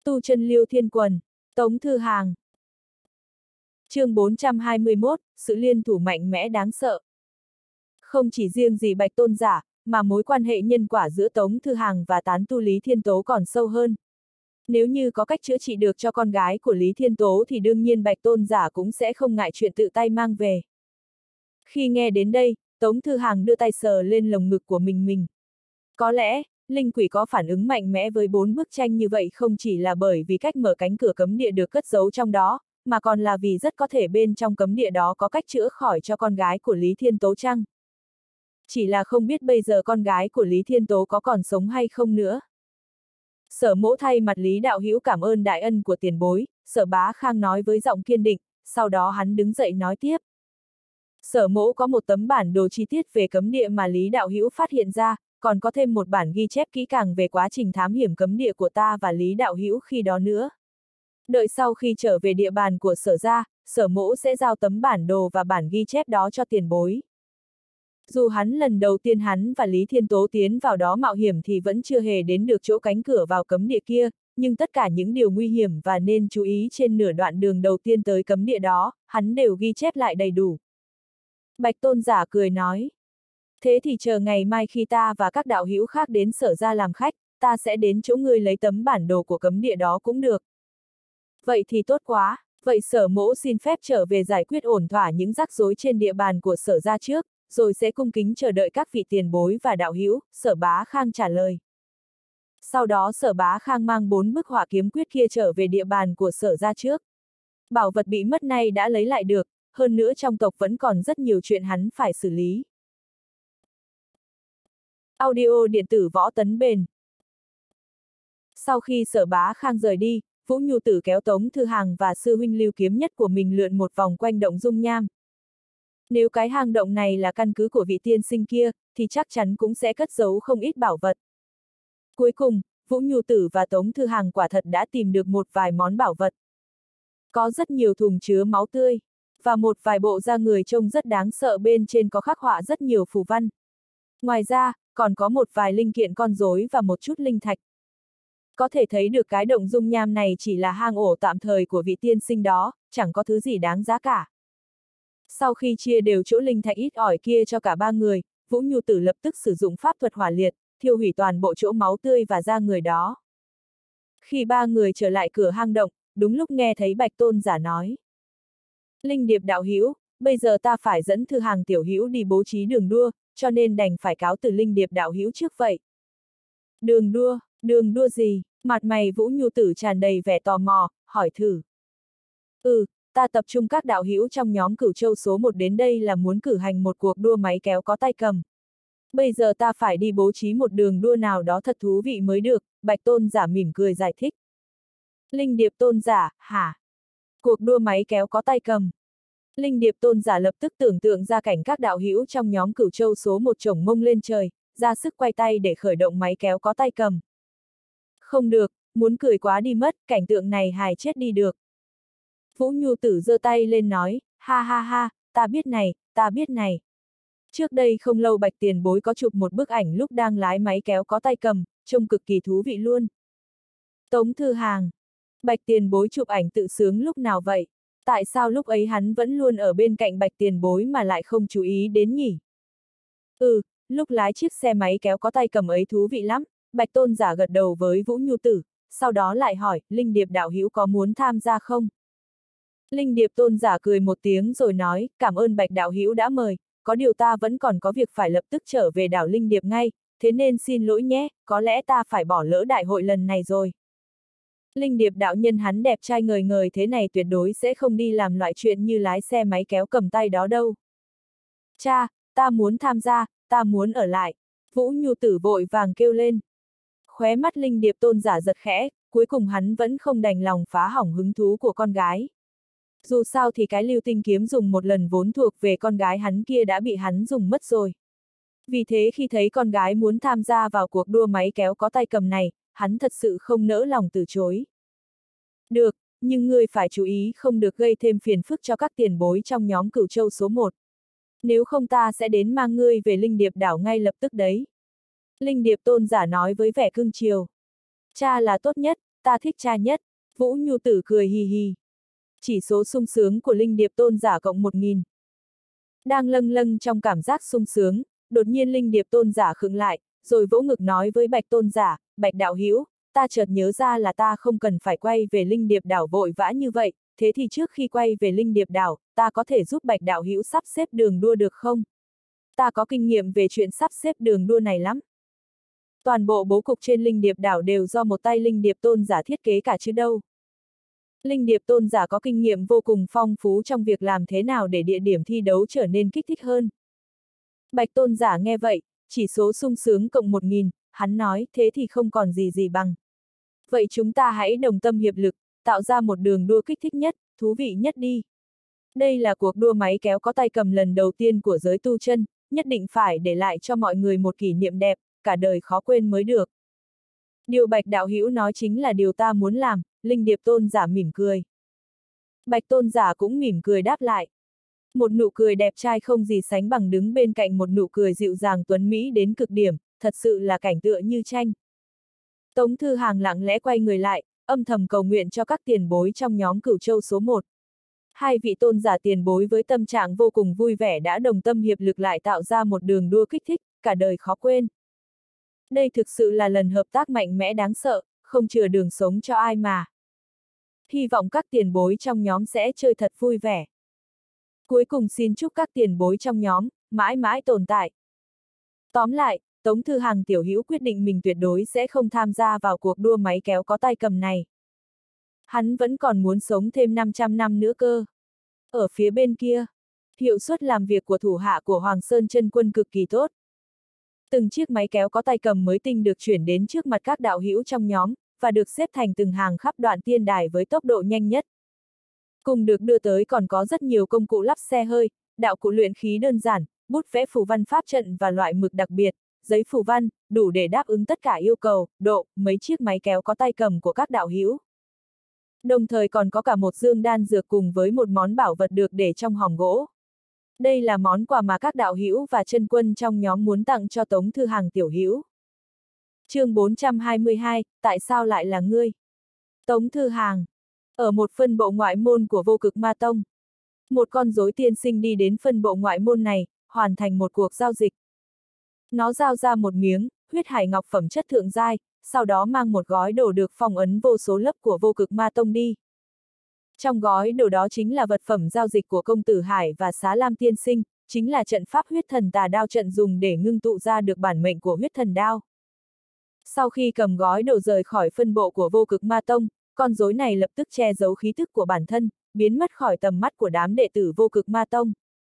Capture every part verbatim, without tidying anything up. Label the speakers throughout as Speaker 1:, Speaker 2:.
Speaker 1: Tu chân Liêu Thiên Quần, Tống Thư Hàng. Chương bốn trăm hai mươi mốt, sự liên thủ mạnh mẽ đáng sợ. Không chỉ riêng gì Bạch Tôn giả, mà mối quan hệ nhân quả giữa Tống Thư Hàng và tán tu Lý Thiên Tố còn sâu hơn. Nếu như có cách chữa trị được cho con gái của Lý Thiên Tố thì đương nhiên Bạch Tôn giả cũng sẽ không ngại chuyện tự tay mang về. Khi nghe đến đây, Tống Thư Hàng đưa tay sờ lên lồng ngực của mình mình. Có lẽ, linh quỷ có phản ứng mạnh mẽ với bốn bức tranh như vậy không chỉ là bởi vì cách mở cánh cửa cấm địa được cất giấu trong đó, mà còn là vì rất có thể bên trong cấm địa đó có cách chữa khỏi cho con gái của Lý Thiên Tố chăng? Chỉ là không biết bây giờ con gái của Lý Thiên Tố có còn sống hay không nữa. Sở Mỗ thay mặt Lý Đạo Hữu cảm ơn đại ân của tiền bối, Sở Bá Khang nói với giọng kiên định, sau đó hắn đứng dậy nói tiếp. Sở Mỗ có một tấm bản đồ chi tiết về cấm địa mà Lý Đạo Hữu phát hiện ra, còn có thêm một bản ghi chép kỹ càng về quá trình thám hiểm cấm địa của ta và Lý Đạo Hữu khi đó nữa. Đợi sau khi trở về địa bàn của Sở gia, Sở Mỗ sẽ giao tấm bản đồ và bản ghi chép đó cho tiền bối. Dù hắn lần đầu tiên hắn và Lý Thiên Tố tiến vào đó mạo hiểm thì vẫn chưa hề đến được chỗ cánh cửa vào cấm địa kia, nhưng tất cả những điều nguy hiểm và nên chú ý trên nửa đoạn đường đầu tiên tới cấm địa đó, hắn đều ghi chép lại đầy đủ. Bạch Tôn giả cười nói. Thế thì chờ ngày mai khi ta và các đạo hữu khác đến Sở gia làm khách, ta sẽ đến chỗ ngươi lấy tấm bản đồ của cấm địa đó cũng được. Vậy thì tốt quá, vậy Sở Mỗ xin phép trở về giải quyết ổn thỏa những rắc rối trên địa bàn của Sở gia trước, rồi sẽ cung kính chờ đợi các vị tiền bối và đạo hữu, Sở Bá Khang trả lời. Sau đó Sở Bá Khang mang bốn bức họa kiếm quyết kia trở về địa bàn của Sở gia trước. Bảo vật bị mất này đã lấy lại được, hơn nữa trong tộc vẫn còn rất nhiều chuyện hắn phải xử lý. Audio điện tử Võ Tấn Bền. Sau khi Sở Bá Khang rời đi, Vũ Nhu Tử kéo Tống Thư Hàng và sư huynh Lưu Kiếm Nhất của mình lượn một vòng quanh động dung nham. Nếu cái hang động này là căn cứ của vị tiên sinh kia, thì chắc chắn cũng sẽ cất giấu không ít bảo vật. Cuối cùng, Vũ Nhu Tử và Tống Thư Hàng quả thật đã tìm được một vài món bảo vật. Có rất nhiều thùng chứa máu tươi, và một vài bộ da người trông rất đáng sợ bên trên có khắc họa rất nhiều phù văn. Ngoài ra, còn có một vài linh kiện con rối và một chút linh thạch. Có thể thấy được cái động dung nham này chỉ là hang ổ tạm thời của vị tiên sinh đó, chẳng có thứ gì đáng giá cả. Sau khi chia đều chỗ linh thạch ít ỏi kia cho cả ba người, Vũ Nhu Tử lập tức sử dụng pháp thuật hỏa liệt, thiêu hủy toàn bộ chỗ máu tươi và da người đó. Khi ba người trở lại cửa hang động, đúng lúc nghe thấy Bạch Tôn giả nói. Linh Điệp đạo hữu, bây giờ ta phải dẫn Thư Hàng tiểu hữu đi bố trí đường đua, cho nên đành phải cáo từ Linh Điệp đạo hữu trước vậy. Đường đua, đường đua gì? Mặt mày Vũ Nhu Tử tràn đầy vẻ tò mò, hỏi thử. Ừ, ta tập trung các đạo hữu trong nhóm Cửu Châu số một đến đây là muốn cử hành một cuộc đua máy kéo có tay cầm. Bây giờ ta phải đi bố trí một đường đua nào đó thật thú vị mới được, Bạch Tôn giả mỉm cười giải thích. Linh Điệp Tôn giả, hả? Cuộc đua máy kéo có tay cầm. Linh Điệp Tôn giả lập tức tưởng tượng ra cảnh các đạo hữu trong nhóm Cửu Châu số một chổng mông lên trời, ra sức quay tay để khởi động máy kéo có tay cầm. Không được, muốn cười quá đi mất, cảnh tượng này hài chết đi được. Vũ Nhu Tử giơ tay lên nói, ha ha ha, ta biết này, ta biết này. Trước đây không lâu Bạch tiền bối có chụp một bức ảnh lúc đang lái máy kéo có tay cầm, trông cực kỳ thú vị luôn. Tống Thư Hàng. Bạch tiền bối chụp ảnh tự sướng lúc nào vậy? Tại sao lúc ấy hắn vẫn luôn ở bên cạnh Bạch tiền bối mà lại không chú ý đến nhỉ? Ừ, lúc lái chiếc xe máy kéo có tay cầm ấy thú vị lắm, Bạch Tôn giả gật đầu với Vũ Nhu Tử, sau đó lại hỏi, Linh Điệp đạo hữu có muốn tham gia không? Linh Điệp Tôn giả cười một tiếng rồi nói, cảm ơn Bạch đạo hữu đã mời, có điều ta vẫn còn có việc phải lập tức trở về đảo Linh Điệp ngay, thế nên xin lỗi nhé, có lẽ ta phải bỏ lỡ đại hội lần này rồi. Linh Điệp đạo nhân hắn đẹp trai ngời ngời thế này tuyệt đối sẽ không đi làm loại chuyện như lái xe máy kéo cầm tay đó đâu. Cha, ta muốn tham gia, ta muốn ở lại. Vũ Nhu Tử vội vàng kêu lên. Khóe mắt Linh Điệp Tôn giả giật khẽ, cuối cùng hắn vẫn không đành lòng phá hỏng hứng thú của con gái. Dù sao thì cái lưu tinh kiếm dùng một lần vốn thuộc về con gái hắn kia đã bị hắn dùng mất rồi. Vì thế khi thấy con gái muốn tham gia vào cuộc đua máy kéo có tay cầm này, hắn thật sự không nỡ lòng từ chối. Được, nhưng ngươi phải chú ý không được gây thêm phiền phức cho các tiền bối trong nhóm Cửu Châu số một. Nếu không ta sẽ đến mang ngươi về Linh Điệp đảo ngay lập tức đấy. Linh Điệp Tôn giả nói với vẻ cưng chiều. Cha là tốt nhất, ta thích cha nhất. Vũ Nhu Tử cười hì hì. Chỉ số sung sướng của Linh Điệp Tôn giả cộng một nghìn. Đang lâng lâng trong cảm giác sung sướng, đột nhiên Linh Điệp Tôn giả khựng lại, rồi vỗ ngực nói với Bạch Tôn giả, Bạch đạo hữu, ta chợt nhớ ra là ta không cần phải quay về Linh Điệp đảo vội vã như vậy, thế thì trước khi quay về Linh Điệp đảo, ta có thể giúp Bạch đạo hữu sắp xếp đường đua được không? Ta có kinh nghiệm về chuyện sắp xếp đường đua này lắm. Toàn bộ bố cục trên Linh Điệp đảo đều do một tay Linh Điệp Tôn giả thiết kế cả chứ đâu. Linh Điệp Tôn giả có kinh nghiệm vô cùng phong phú trong việc làm thế nào để địa điểm thi đấu trở nên kích thích hơn. Bạch Tôn giả nghe vậy, chỉ số sung sướng cộng một nghìn, hắn nói, thế thì không còn gì gì bằng. Vậy chúng ta hãy đồng tâm hiệp lực, tạo ra một đường đua kích thích nhất, thú vị nhất đi. Đây là cuộc đua máy kéo có tay cầm lần đầu tiên của giới tu chân, nhất định phải để lại cho mọi người một kỷ niệm đẹp, cả đời khó quên mới được. Điều Bạch đạo hữu nói chính là điều ta muốn làm, Linh Điệp Tôn giả mỉm cười. Bạch Tôn giả cũng mỉm cười đáp lại. Một nụ cười đẹp trai không gì sánh bằng đứng bên cạnh một nụ cười dịu dàng tuấn mỹ đến cực điểm, thật sự là cảnh tựa như tranh. Tống Thư Hàng lặng lẽ quay người lại, âm thầm cầu nguyện cho các tiền bối trong nhóm Cửu Châu số một. Hai vị tôn giả tiền bối với tâm trạng vô cùng vui vẻ đã đồng tâm hiệp lực lại tạo ra một đường đua kích thích, cả đời khó quên. Đây thực sự là lần hợp tác mạnh mẽ đáng sợ, không chừa đường sống cho ai mà. Hy vọng các tiền bối trong nhóm sẽ chơi thật vui vẻ. Cuối cùng xin chúc các tiền bối trong nhóm, mãi mãi tồn tại. Tóm lại, Tống Thư Hàng tiểu hữu quyết định mình tuyệt đối sẽ không tham gia vào cuộc đua máy kéo có tay cầm này. Hắn vẫn còn muốn sống thêm năm trăm năm nữa cơ. Ở phía bên kia, hiệu suất làm việc của thủ hạ của Hoàng Sơn Chân Quân cực kỳ tốt. Từng chiếc máy kéo có tay cầm mới tinh được chuyển đến trước mặt các đạo hữu trong nhóm, và được xếp thành từng hàng khắp đoạn tiên đài với tốc độ nhanh nhất. Cùng được đưa tới còn có rất nhiều công cụ lắp xe hơi, đạo cụ luyện khí đơn giản, bút vẽ phù văn pháp trận và loại mực đặc biệt, giấy phù văn, đủ để đáp ứng tất cả yêu cầu, độ, mấy chiếc máy kéo có tay cầm của các đạo hữu. Đồng thời còn có cả một dương đan dược cùng với một món bảo vật được để trong hòm gỗ. Đây là món quà mà các đạo hữu và chân quân trong nhóm muốn tặng cho Tống Thư Hàng tiểu hữu. Chương bốn trăm hai mươi hai, tại sao lại là ngươi? Tống Thư Hàng. Ở một phân bộ ngoại môn của Vô Cực Ma Tông. Một con rối tiên sinh đi đến phân bộ ngoại môn này, hoàn thành một cuộc giao dịch. Nó giao ra một miếng, huyết hải ngọc phẩm chất thượng giai, sau đó mang một gói đồ được phong ấn vô số lớp của Vô Cực Ma Tông đi. Trong gói đồ đó chính là vật phẩm giao dịch của công tử Hải và Xá Lam tiên sinh, chính là trận pháp huyết thần tà đao trận dùng để ngưng tụ ra được bản mệnh của huyết thần đao. Sau khi cầm gói đồ rời khỏi phân bộ của Vô Cực Ma Tông, con rối này lập tức che giấu khí thức của bản thân, biến mất khỏi tầm mắt của đám đệ tử Vô Cực Ma Tông.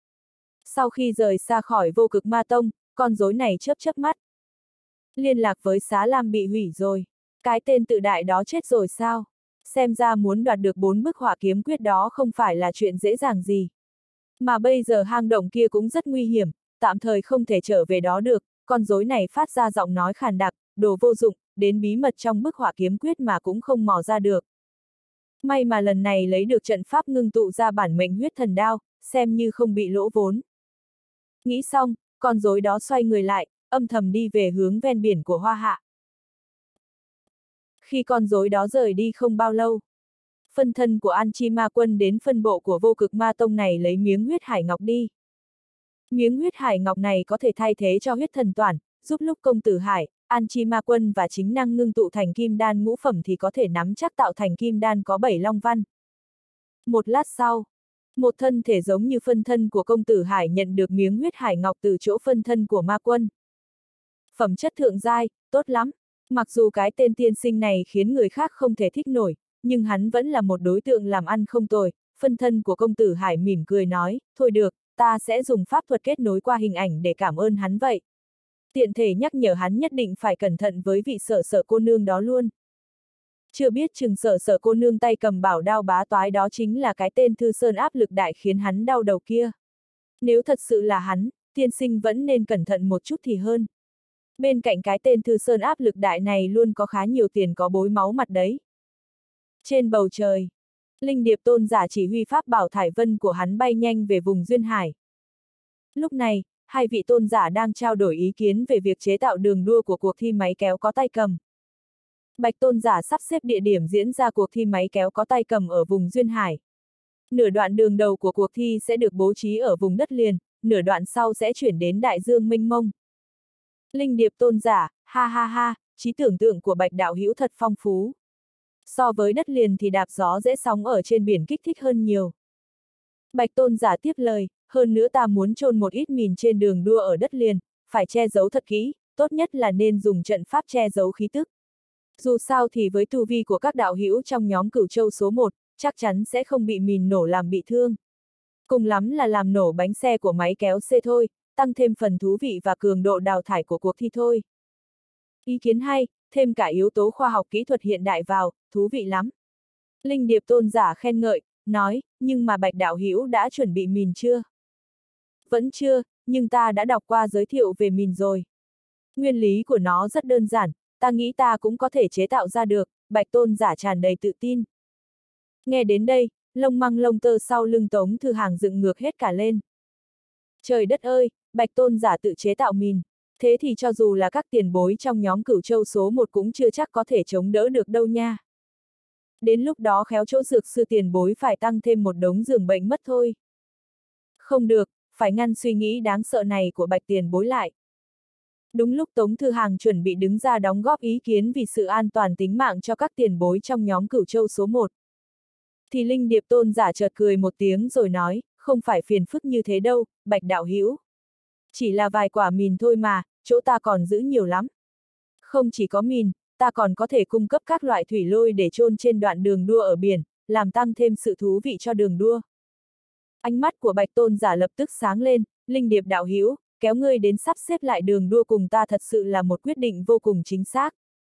Speaker 1: Sau khi rời xa khỏi Vô Cực Ma Tông, con rối này chớp chớp mắt. Liên lạc với Xá Lam bị hủy rồi. Cái tên tự đại đó chết rồi sao? Xem ra muốn đoạt được bốn bức hỏa kiếm quyết đó không phải là chuyện dễ dàng gì. Mà bây giờ hang động kia cũng rất nguy hiểm, tạm thời không thể trở về đó được, con rối này phát ra giọng nói khàn đặc, đồ vô dụng, đến bí mật trong bức hỏa kiếm quyết mà cũng không mò ra được. May mà lần này lấy được trận pháp ngưng tụ ra bản mệnh huyết thần đao, xem như không bị lỗ vốn. Nghĩ xong, con rối đó xoay người lại, âm thầm đi về hướng ven biển của Hoa Hạ. Khi con rối đó rời đi không bao lâu, phân thân của An Chi Ma Quân đến phân bộ của Vô Cực Ma Tông này lấy miếng huyết hải ngọc đi. Miếng huyết hải ngọc này có thể thay thế cho huyết thần toản, giúp lúc công tử Hải, An Chi Ma Quân và chính năng ngưng tụ thành kim đan ngũ phẩm thì có thể nắm chắc tạo thành kim đan có bảy long văn. Một lát sau, một thân thể giống như phân thân của công tử Hải nhận được miếng huyết hải ngọc từ chỗ phân thân của Ma Quân. Phẩm chất thượng giai, tốt lắm. Mặc dù cái tên tiên sinh này khiến người khác không thể thích nổi, nhưng hắn vẫn là một đối tượng làm ăn không tồi. Phân thân của công tử Hải mỉm cười nói, thôi được, ta sẽ dùng pháp thuật kết nối qua hình ảnh để cảm ơn hắn vậy. Tiện thể nhắc nhở hắn nhất định phải cẩn thận với vị Sở Sở cô nương đó luôn. Chưa biết chừng Sở Sở cô nương tay cầm bảo đao bá toái đó chính là cái tên Thư Sơn áp lực đại khiến hắn đau đầu kia. Nếu thật sự là hắn, tiên sinh vẫn nên cẩn thận một chút thì hơn. Bên cạnh cái tên Thư Sơn áp lực đại này luôn có khá nhiều tiền có bối máu mặt đấy. Trên bầu trời, Linh Điệp Tôn giả chỉ huy pháp bảo thải vân của hắn bay nhanh về vùng duyên hải. Lúc này, hai vị tôn giả đang trao đổi ý kiến về việc chế tạo đường đua của cuộc thi máy kéo có tay cầm. Bạch Tôn giả sắp xếp địa điểm diễn ra cuộc thi máy kéo có tay cầm ở vùng Duyên Hải. Nửa đoạn đường đầu của cuộc thi sẽ được bố trí ở vùng đất liền, nửa đoạn sau sẽ chuyển đến đại dương mênh mông. Linh Điệp Tôn giả, ha ha ha, trí tưởng tượng của Bạch đạo hữu thật phong phú. So với đất liền thì đạp gió dễ sóng ở trên biển kích thích hơn nhiều. Bạch Tôn giả tiếp lời, hơn nữa ta muốn chôn một ít mìn trên đường đua ở đất liền, phải che giấu thật kỹ, tốt nhất là nên dùng trận pháp che giấu khí tức. Dù sao thì với tu vi của các đạo hữu trong nhóm Cửu Châu số một, chắc chắn sẽ không bị mìn nổ làm bị thương. Cùng lắm là làm nổ bánh xe của máy kéo xe thôi, tăng thêm phần thú vị và cường độ đào thải của cuộc thi thôi. Ý kiến hay, thêm cả yếu tố khoa học kỹ thuật hiện đại vào, thú vị lắm. Linh Điệp Tôn giả khen ngợi, nói, nhưng mà Bạch đạo hữu đã chuẩn bị mìn chưa? Vẫn chưa, nhưng ta đã đọc qua giới thiệu về mìn rồi. Nguyên lý của nó rất đơn giản, ta nghĩ ta cũng có thể chế tạo ra được, Bạch Tôn giả tràn đầy tự tin. Nghe đến đây, lông măng lông tơ sau lưng Tống Thư Hàng dựng ngược hết cả lên. Trời đất ơi, Bạch Tôn giả tự chế tạo mìn, thế thì cho dù là các tiền bối trong nhóm Cửu Châu số một cũng chưa chắc có thể chống đỡ được đâu nha. Đến lúc đó khéo chỗ dược sư tiền bối phải tăng thêm một đống giường bệnh mất thôi. Không được, phải ngăn suy nghĩ đáng sợ này của Bạch tiền bối lại. Đúng lúc Tống Thư Hàng chuẩn bị đứng ra đóng góp ý kiến vì sự an toàn tính mạng cho các tiền bối trong nhóm Cửu Châu số một. Thì Linh Điệp Tôn giả chợt cười một tiếng rồi nói, không phải phiền phức như thế đâu, Bạch đạo hữu. Chỉ là vài quả mìn thôi mà, chỗ ta còn giữ nhiều lắm. Không chỉ có mìn, ta còn có thể cung cấp các loại thủy lôi để chôn trên đoạn đường đua ở biển, làm tăng thêm sự thú vị cho đường đua. Ánh mắt của Bạch Tôn giả lập tức sáng lên, Linh Điệp đạo hữu, kéo ngươi đến sắp xếp lại đường đua cùng ta thật sự là một quyết định vô cùng chính xác.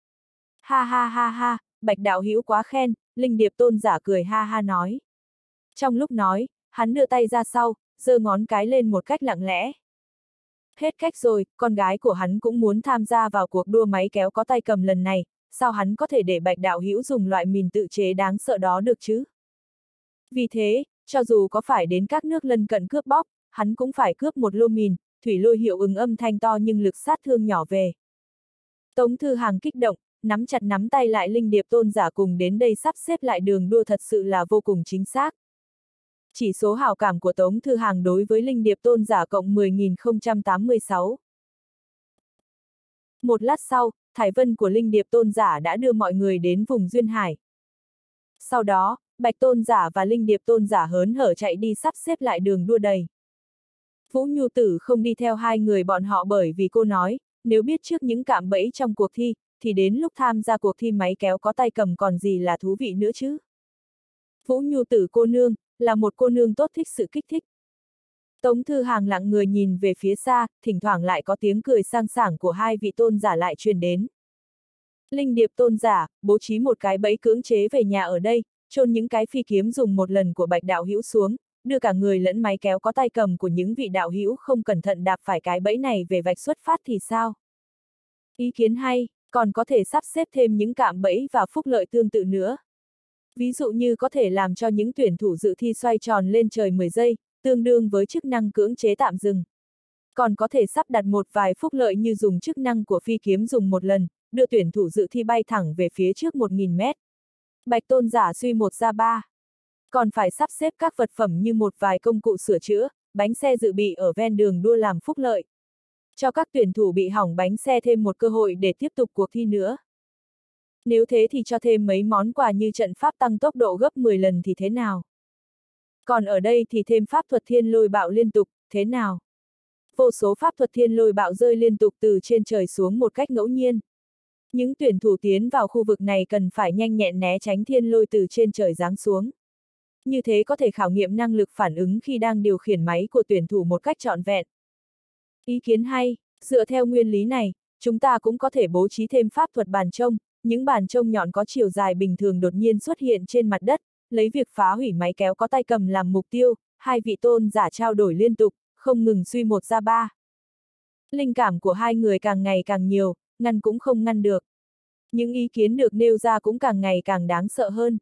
Speaker 1: Ha ha ha ha, Bạch đạo hữu quá khen, Linh Điệp Tôn giả cười ha ha nói. Trong lúc nói, hắn đưa tay ra sau, giơ ngón cái lên một cách lặng lẽ. Hết cách rồi, con gái của hắn cũng muốn tham gia vào cuộc đua máy kéo có tay cầm lần này, sao hắn có thể để Bạch đạo hữu dùng loại mìn tự chế đáng sợ đó được chứ? Vì thế, cho dù có phải đến các nước lân cận cướp bóc, hắn cũng phải cướp một lô mìn, thủy lôi hiệu ứng âm thanh to nhưng lực sát thương nhỏ về. Tống Thư Hàng kích động, nắm chặt nắm tay lại Linh Điệp Tôn giả cùng đến đây sắp xếp lại đường đua thật sự là vô cùng chính xác. Chỉ số hảo cảm của Tống Thư Hàng đối với Linh Điệp Tôn giả cộng mười nghìn không trăm tám mươi sáu. Một lát sau, thải vân của Linh Điệp Tôn giả đã đưa mọi người đến vùng Duyên Hải. Sau đó, Bạch Tôn giả và Linh Điệp Tôn giả hớn hở chạy đi sắp xếp lại đường đua đầy. Vũ Nhu Tử không đi theo hai người bọn họ bởi vì cô nói, nếu biết trước những cạm bẫy trong cuộc thi, thì đến lúc tham gia cuộc thi máy kéo có tay cầm còn gì là thú vị nữa chứ. Vũ Nhu Tử cô nương, là một cô nương tốt thích sự kích thích. Tống Thư Hàng lặng người nhìn về phía xa, thỉnh thoảng lại có tiếng cười sang sảng của hai vị tôn giả lại truyền đến. Linh Điệp Tôn giả, bố trí một cái bẫy cưỡng chế về nhà ở đây, chôn những cái phi kiếm dùng một lần của Bạch đạo hữu xuống, đưa cả người lẫn máy kéo có tay cầm của những vị đạo hữu không cẩn thận đạp phải cái bẫy này về vạch xuất phát thì sao? Ý kiến hay, còn có thể sắp xếp thêm những cạm bẫy và phúc lợi tương tự nữa. Ví dụ như có thể làm cho những tuyển thủ dự thi xoay tròn lên trời mười giây, tương đương với chức năng cưỡng chế tạm dừng. Còn có thể sắp đặt một vài phúc lợi như dùng chức năng của phi kiếm dùng một lần, đưa tuyển thủ dự thi bay thẳng về phía trước một nghìn mét. Bạch Tôn giả suy một ra ba. Còn phải sắp xếp các vật phẩm như một vài công cụ sửa chữa, bánh xe dự bị ở ven đường đua làm phúc lợi. Cho các tuyển thủ bị hỏng bánh xe thêm một cơ hội để tiếp tục cuộc thi nữa. Nếu thế thì cho thêm mấy món quà như trận pháp tăng tốc độ gấp mười lần thì thế nào? Còn ở đây thì thêm pháp thuật thiên lôi bạo liên tục, thế nào? Vô số pháp thuật thiên lôi bạo rơi liên tục từ trên trời xuống một cách ngẫu nhiên. Những tuyển thủ tiến vào khu vực này cần phải nhanh nhẹn né tránh thiên lôi từ trên trời giáng xuống. Như thế có thể khảo nghiệm năng lực phản ứng khi đang điều khiển máy của tuyển thủ một cách trọn vẹn. Ý kiến hay, dựa theo nguyên lý này, chúng ta cũng có thể bố trí thêm pháp thuật bàn trông, những bàn trông nhọn có chiều dài bình thường đột nhiên xuất hiện trên mặt đất, lấy việc phá hủy máy kéo có tay cầm làm mục tiêu, hai vị tôn giả trao đổi liên tục, không ngừng suy một ra ba. Linh cảm của hai người càng ngày càng nhiều, ngăn cũng không ngăn được. Những ý kiến được nêu ra cũng càng ngày càng đáng sợ hơn.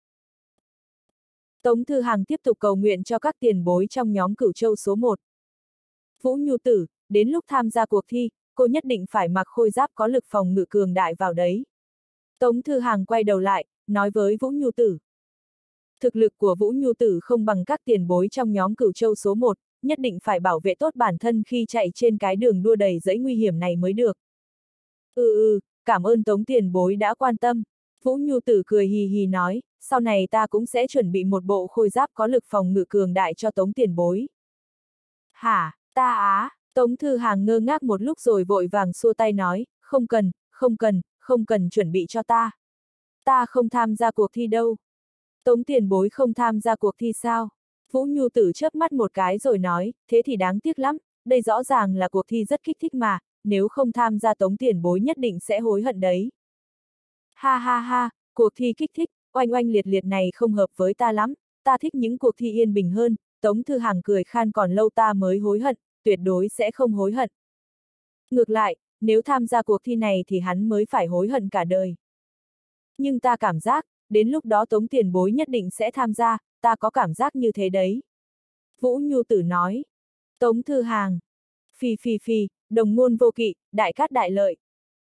Speaker 1: Tống Thư Hàng tiếp tục cầu nguyện cho các tiền bối trong nhóm Cửu Châu số một. Vũ Nhu Tử, đến lúc tham gia cuộc thi, cô nhất định phải mặc khôi giáp có lực phòng ngự cường đại vào đấy. Tống Thư Hàng quay đầu lại, nói với Vũ Nhu Tử. Thực lực của Vũ Nhu Tử không bằng các tiền bối trong nhóm Cửu Châu số một, nhất định phải bảo vệ tốt bản thân khi chạy trên cái đường đua đầy dẫy nguy hiểm này mới được. Ừ ừ, cảm ơn Tống tiền bối đã quan tâm. Vũ Nhu Tử cười hì hì nói, sau này ta cũng sẽ chuẩn bị một bộ khôi giáp có lực phòng ngự cường đại cho Tống tiền bối. Hả, ta á, Tống Thư Hàng ngơ ngác một lúc rồi vội vàng xua tay nói, không cần, không cần, không cần chuẩn bị cho ta. Ta không tham gia cuộc thi đâu. Tống tiền bối không tham gia cuộc thi sao? Vũ Nhu Tử chớp mắt một cái rồi nói, thế thì đáng tiếc lắm, đây rõ ràng là cuộc thi rất kích thích mà, nếu không tham gia Tống tiền bối nhất định sẽ hối hận đấy. Ha ha ha, cuộc thi kích thích, oanh oanh liệt liệt này không hợp với ta lắm, ta thích những cuộc thi yên bình hơn. Tống Thư Hàng cười khan, còn lâu ta mới hối hận, tuyệt đối sẽ không hối hận. Ngược lại, nếu tham gia cuộc thi này thì hắn mới phải hối hận cả đời. Nhưng ta cảm giác, đến lúc đó Tống tiền bối nhất định sẽ tham gia, ta có cảm giác như thế đấy. Vũ Nhu Tử nói. Tống Thư Hàng. Phi phi phi, đồng ngôn vô kỵ, đại cát đại lợi.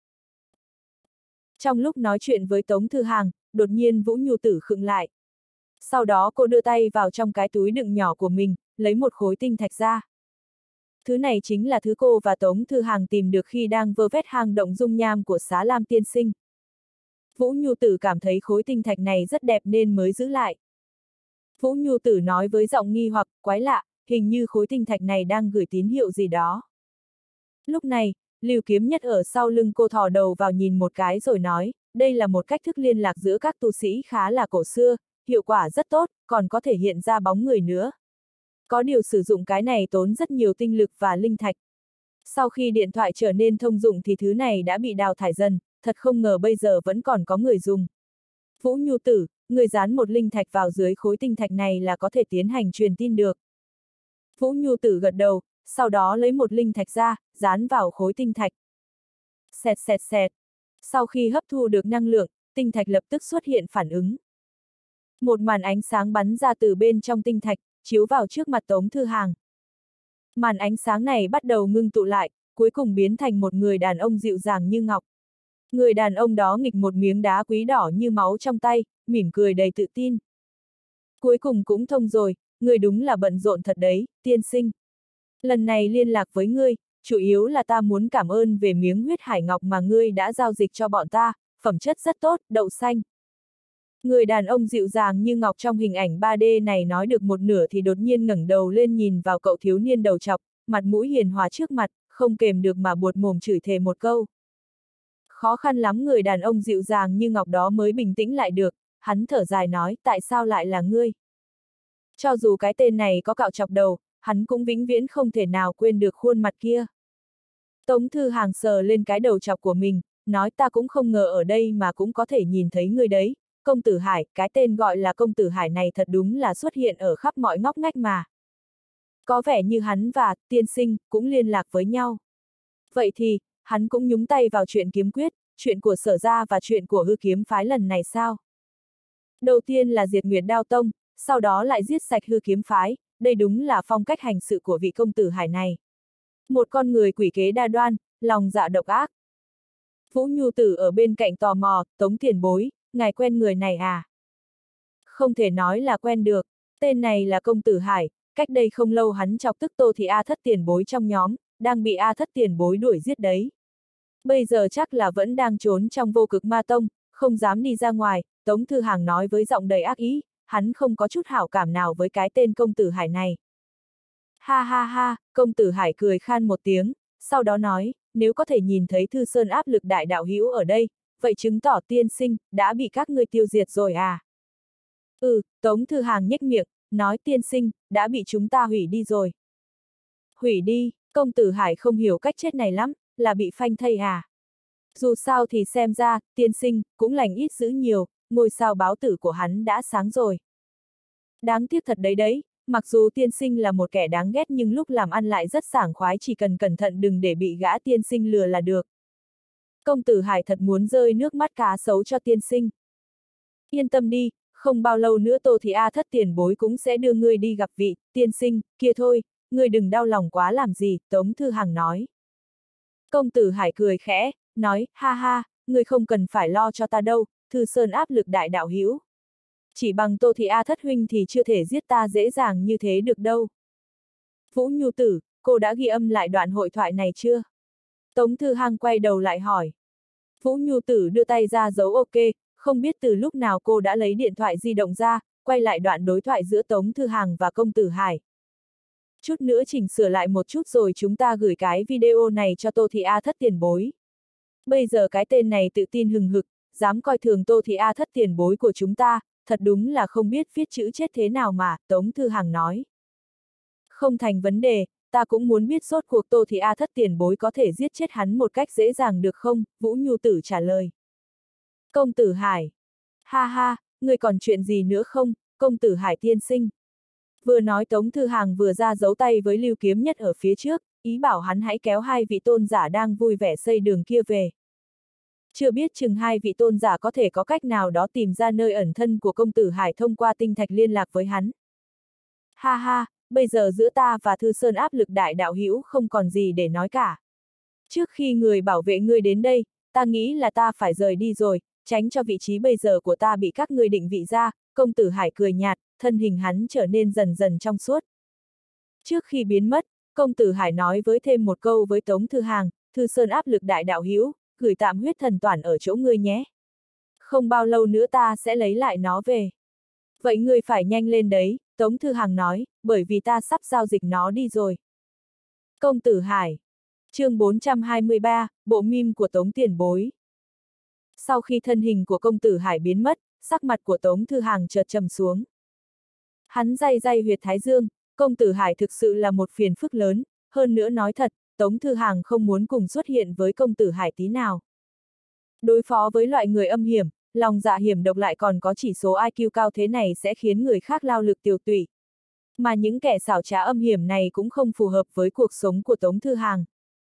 Speaker 1: Trong lúc nói chuyện với Tống Thư Hàng, đột nhiên Vũ Nhu Tử khựng lại. Sau đó cô đưa tay vào trong cái túi đựng nhỏ của mình, lấy một khối tinh thạch ra. Thứ này chính là thứ cô và Tống Thư Hàng tìm được khi đang vơ vét hang động dung nham của Xá Lam tiên sinh. Vũ Nhu Tử cảm thấy khối tinh thạch này rất đẹp nên mới giữ lại. Vũ Nhu Tử nói với giọng nghi hoặc, quái lạ, hình như khối tinh thạch này đang gửi tín hiệu gì đó. Lúc này, Lưu Kiếm Nhất ở sau lưng cô thò đầu vào nhìn một cái rồi nói, đây là một cách thức liên lạc giữa các tu sĩ khá là cổ xưa, hiệu quả rất tốt, còn có thể hiện ra bóng người nữa. Có điều sử dụng cái này tốn rất nhiều tinh lực và linh thạch. Sau khi điện thoại trở nên thông dụng thì thứ này đã bị đào thải dần, thật không ngờ bây giờ vẫn còn có người dùng. Vũ Nhu Tử, người dán một linh thạch vào dưới khối tinh thạch này là có thể tiến hành truyền tin được. Vũ Nhu Tử gật đầu, sau đó lấy một linh thạch ra, dán vào khối tinh thạch. Xẹt xẹt xẹt. Sau khi hấp thu được năng lượng, tinh thạch lập tức xuất hiện phản ứng. Một màn ánh sáng bắn ra từ bên trong tinh thạch, chiếu vào trước mặt Tống Thư Hàng. Màn ánh sáng này bắt đầu ngưng tụ lại, cuối cùng biến thành một người đàn ông dịu dàng như ngọc. Người đàn ông đó nghịch một miếng đá quý đỏ như máu trong tay, mỉm cười đầy tự tin. Cuối cùng cũng thông rồi, người đúng là bận rộn thật đấy, tiên sinh. Lần này liên lạc với ngươi, chủ yếu là ta muốn cảm ơn về miếng huyết hải ngọc mà ngươi đã giao dịch cho bọn ta, phẩm chất rất tốt, đậu xanh. Người đàn ông dịu dàng như ngọc trong hình ảnh ba D này nói được một nửa thì đột nhiên ngẩng đầu lên nhìn vào cậu thiếu niên đầu trọc, mặt mũi hiền hòa trước mặt, không kềm được mà buột mồm chửi thề một câu. Khó khăn lắm người đàn ông dịu dàng như ngọc đó mới bình tĩnh lại được, hắn thở dài nói, tại sao lại là ngươi? Cho dù cái tên này có cạo chọc đầu, hắn cũng vĩnh viễn không thể nào quên được khuôn mặt kia. Tống Thư Hàng sờ lên cái đầu chọc của mình, nói ta cũng không ngờ ở đây mà cũng có thể nhìn thấy ngươi đấy. Công tử Hải, cái tên gọi là công tử Hải này thật đúng là xuất hiện ở khắp mọi ngóc ngách mà. Có vẻ như hắn và tiên sinh cũng liên lạc với nhau. Vậy thì, hắn cũng nhúng tay vào chuyện kiếm quyết, chuyện của Sở gia và chuyện của Hư Kiếm phái lần này sao? Đầu tiên là diệt Nguyệt Đao Tông, sau đó lại giết sạch Hư Kiếm phái, đây đúng là phong cách hành sự của vị công tử Hải này. Một con người quỷ kế đa đoan, lòng dạ độc ác. Vũ Nhu Tử ở bên cạnh tò mò, Tống tiền bối, ngài quen người này à? Không thể nói là quen được, tên này là công tử Hải, cách đây không lâu hắn chọc tức Tô Thị A Thất tiền bối trong nhóm, đang bị A Thất tiền bối đuổi giết đấy. Bây giờ chắc là vẫn đang trốn trong Vô Cực Ma Tông, không dám đi ra ngoài, Tống Thư Hàng nói với giọng đầy ác ý, hắn không có chút hảo cảm nào với cái tên công tử Hải này. Ha ha ha, công tử Hải cười khan một tiếng, sau đó nói, nếu có thể nhìn thấy Thư Sơn áp lực đại đạo hữu ở đây, vậy chứng tỏ tiên sinh, đã bị các ngươi tiêu diệt rồi à? Ừ, Tống Thư Hàng nhếch miệng, nói tiên sinh, đã bị chúng ta hủy đi rồi. Hủy đi, công tử Hải không hiểu cách chết này lắm, là bị phanh thây à? Dù sao thì xem ra, tiên sinh, cũng lành ít dữ nhiều, ngôi sao báo tử của hắn đã sáng rồi. Đáng tiếc thật đấy đấy, mặc dù tiên sinh là một kẻ đáng ghét nhưng lúc làm ăn lại rất sảng khoái, chỉ cần cẩn thận đừng để bị gã tiên sinh lừa là được. Công tử Hải thật muốn rơi nước mắt cá sấu cho tiên sinh. Yên tâm đi, không bao lâu nữa Tô Thị A Thất tiền bối cũng sẽ đưa ngươi đi gặp vị tiên sinh kia thôi, ngươi đừng đau lòng quá làm gì, Tống Thư Hàng nói. Công tử Hải cười khẽ, nói, ha ha, ngươi không cần phải lo cho ta đâu, Thư Sơn áp lực đại đạo hữu. Chỉ bằng Tô Thị A thất huynh thì chưa thể giết ta dễ dàng như thế được đâu. Vũ Nhu Tử, cô đã ghi âm lại đoạn hội thoại này chưa? Tống Thư Hằng quay đầu lại hỏi. Vũ Nhu Tử đưa tay ra dấu ok, không biết từ lúc nào cô đã lấy điện thoại di động ra, quay lại đoạn đối thoại giữa Tống Thư Hằng và công tử Hải. Chút nữa chỉnh sửa lại một chút rồi chúng ta gửi cái video này cho Tô Thị A thất tiền bối. Bây giờ cái tên này tự tin hừng hực, dám coi thường Tô Thị A thất tiền bối của chúng ta, thật đúng là không biết viết chữ chết thế nào mà, Tống Thư Hằng nói. Không thành vấn đề, ta cũng muốn biết rốt cuộc Tô Thị A thất tiền bối có thể giết chết hắn một cách dễ dàng được không, Vũ Nhu Tử trả lời. Công tử Hải. Ha ha, người còn chuyện gì nữa không, công tử Hải tiên sinh. Vừa nói Tống Thư Hằng vừa ra giấu tay với Lưu Kiếm Nhất ở phía trước, ý bảo hắn hãy kéo hai vị tôn giả đang vui vẻ xây đường kia về. Chưa biết chừng hai vị tôn giả có thể có cách nào đó tìm ra nơi ẩn thân của công tử Hải thông qua tinh thạch liên lạc với hắn. Ha ha, bây giờ giữa ta và Thư Sơn áp lực đại đạo hữu không còn gì để nói cả. Trước khi người bảo vệ ngươi đến đây, ta nghĩ là ta phải rời đi rồi, tránh cho vị trí bây giờ của ta bị các ngươi định vị ra, công tử Hải cười nhạt, thân hình hắn trở nên dần dần trong suốt. Trước khi biến mất, công tử Hải nói với thêm một câu với Tống Thư Hằng, Thư Sơn áp lực đại đạo hữu, gửi tạm huyết thần toản ở chỗ ngươi nhé. Không bao lâu nữa ta sẽ lấy lại nó về. Vậy ngươi phải nhanh lên đấy, Tống Thư Hằng nói, bởi vì ta sắp giao dịch nó đi rồi. Công tử Hải. Chương bốn trăm hai mươi ba, bộ meme của Tống tiền bối. Sau khi thân hình của công tử Hải biến mất, sắc mặt của Tống Thư Hằng chợt trầm xuống. Hắn day day huyệt thái dương, công tử Hải thực sự là một phiền phức lớn, hơn nữa nói thật, Tống Thư Hằng không muốn cùng xuất hiện với công tử Hải tí nào. Đối phó với loại người âm hiểm, lòng dạ hiểm độc lại còn có chỉ số I Q cao thế này sẽ khiến người khác lao lực tiêu tụy. Mà những kẻ xảo trá âm hiểm này cũng không phù hợp với cuộc sống của Tống Thư Hằng.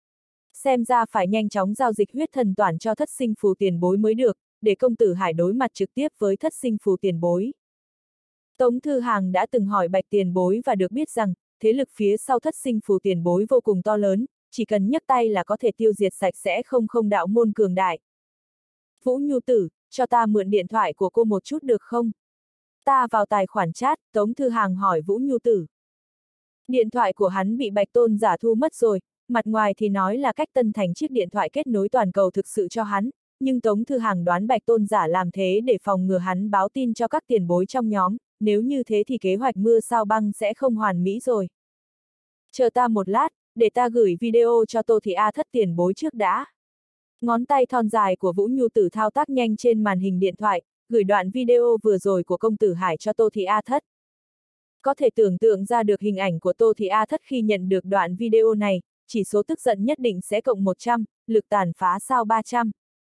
Speaker 1: Xem ra phải nhanh chóng giao dịch huyết thần toản cho thất sinh phù tiền bối mới được, để công tử Hải đối mặt trực tiếp với thất sinh phù tiền bối. Tống Thư Hằng đã từng hỏi Bạch tiền bối và được biết rằng, thế lực phía sau thất sinh phù tiền bối vô cùng to lớn, chỉ cần nhấc tay là có thể tiêu diệt sạch sẽ không không đạo môn cường đại. Vũ Nhu Tử, cho ta mượn điện thoại của cô một chút được không? Ta vào tài khoản chat, Tống Thư Hằng hỏi Vũ Nhu Tử. Điện thoại của hắn bị Bạch Tôn giả thu mất rồi, mặt ngoài thì nói là cách tân thành chiếc điện thoại kết nối toàn cầu thực sự cho hắn, nhưng Tống Thư Hằng đoán Bạch Tôn giả làm thế để phòng ngừa hắn báo tin cho các tiền bối trong nhóm, nếu như thế thì kế hoạch mưa sao băng sẽ không hoàn mỹ rồi. Chờ ta một lát, để ta gửi video cho Tô Thị A thất tiền bối trước đã. Ngón tay thon dài của Vũ Nhu Tử thao tác nhanh trên màn hình điện thoại, gửi đoạn video vừa rồi của công tử Hải cho Tô Thị A thất. Có thể tưởng tượng ra được hình ảnh của Tô Thị A thất khi nhận được đoạn video này, chỉ số tức giận nhất định sẽ cộng một trăm, lực tàn phá sao ba trăm.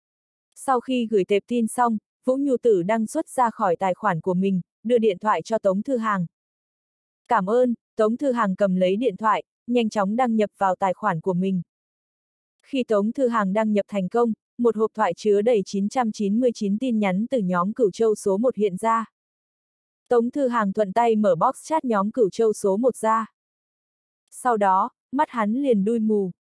Speaker 1: Sau khi gửi tệp tin xong, Vũ Nhu Tử đăng xuất ra khỏi tài khoản của mình, đưa điện thoại cho Tống Thư Hằng. Cảm ơn, Tống Thư Hằng cầm lấy điện thoại, nhanh chóng đăng nhập vào tài khoản của mình. Khi Tống Thư Hằng đăng nhập thành công, một hộp thoại chứa đầy chín trăm chín mươi chín tin nhắn từ nhóm Cửu Châu số một hiện ra. Tống Thư Hằng thuận tay mở box chat nhóm Cửu Châu số một ra. Sau đó, mắt hắn liền đui mù.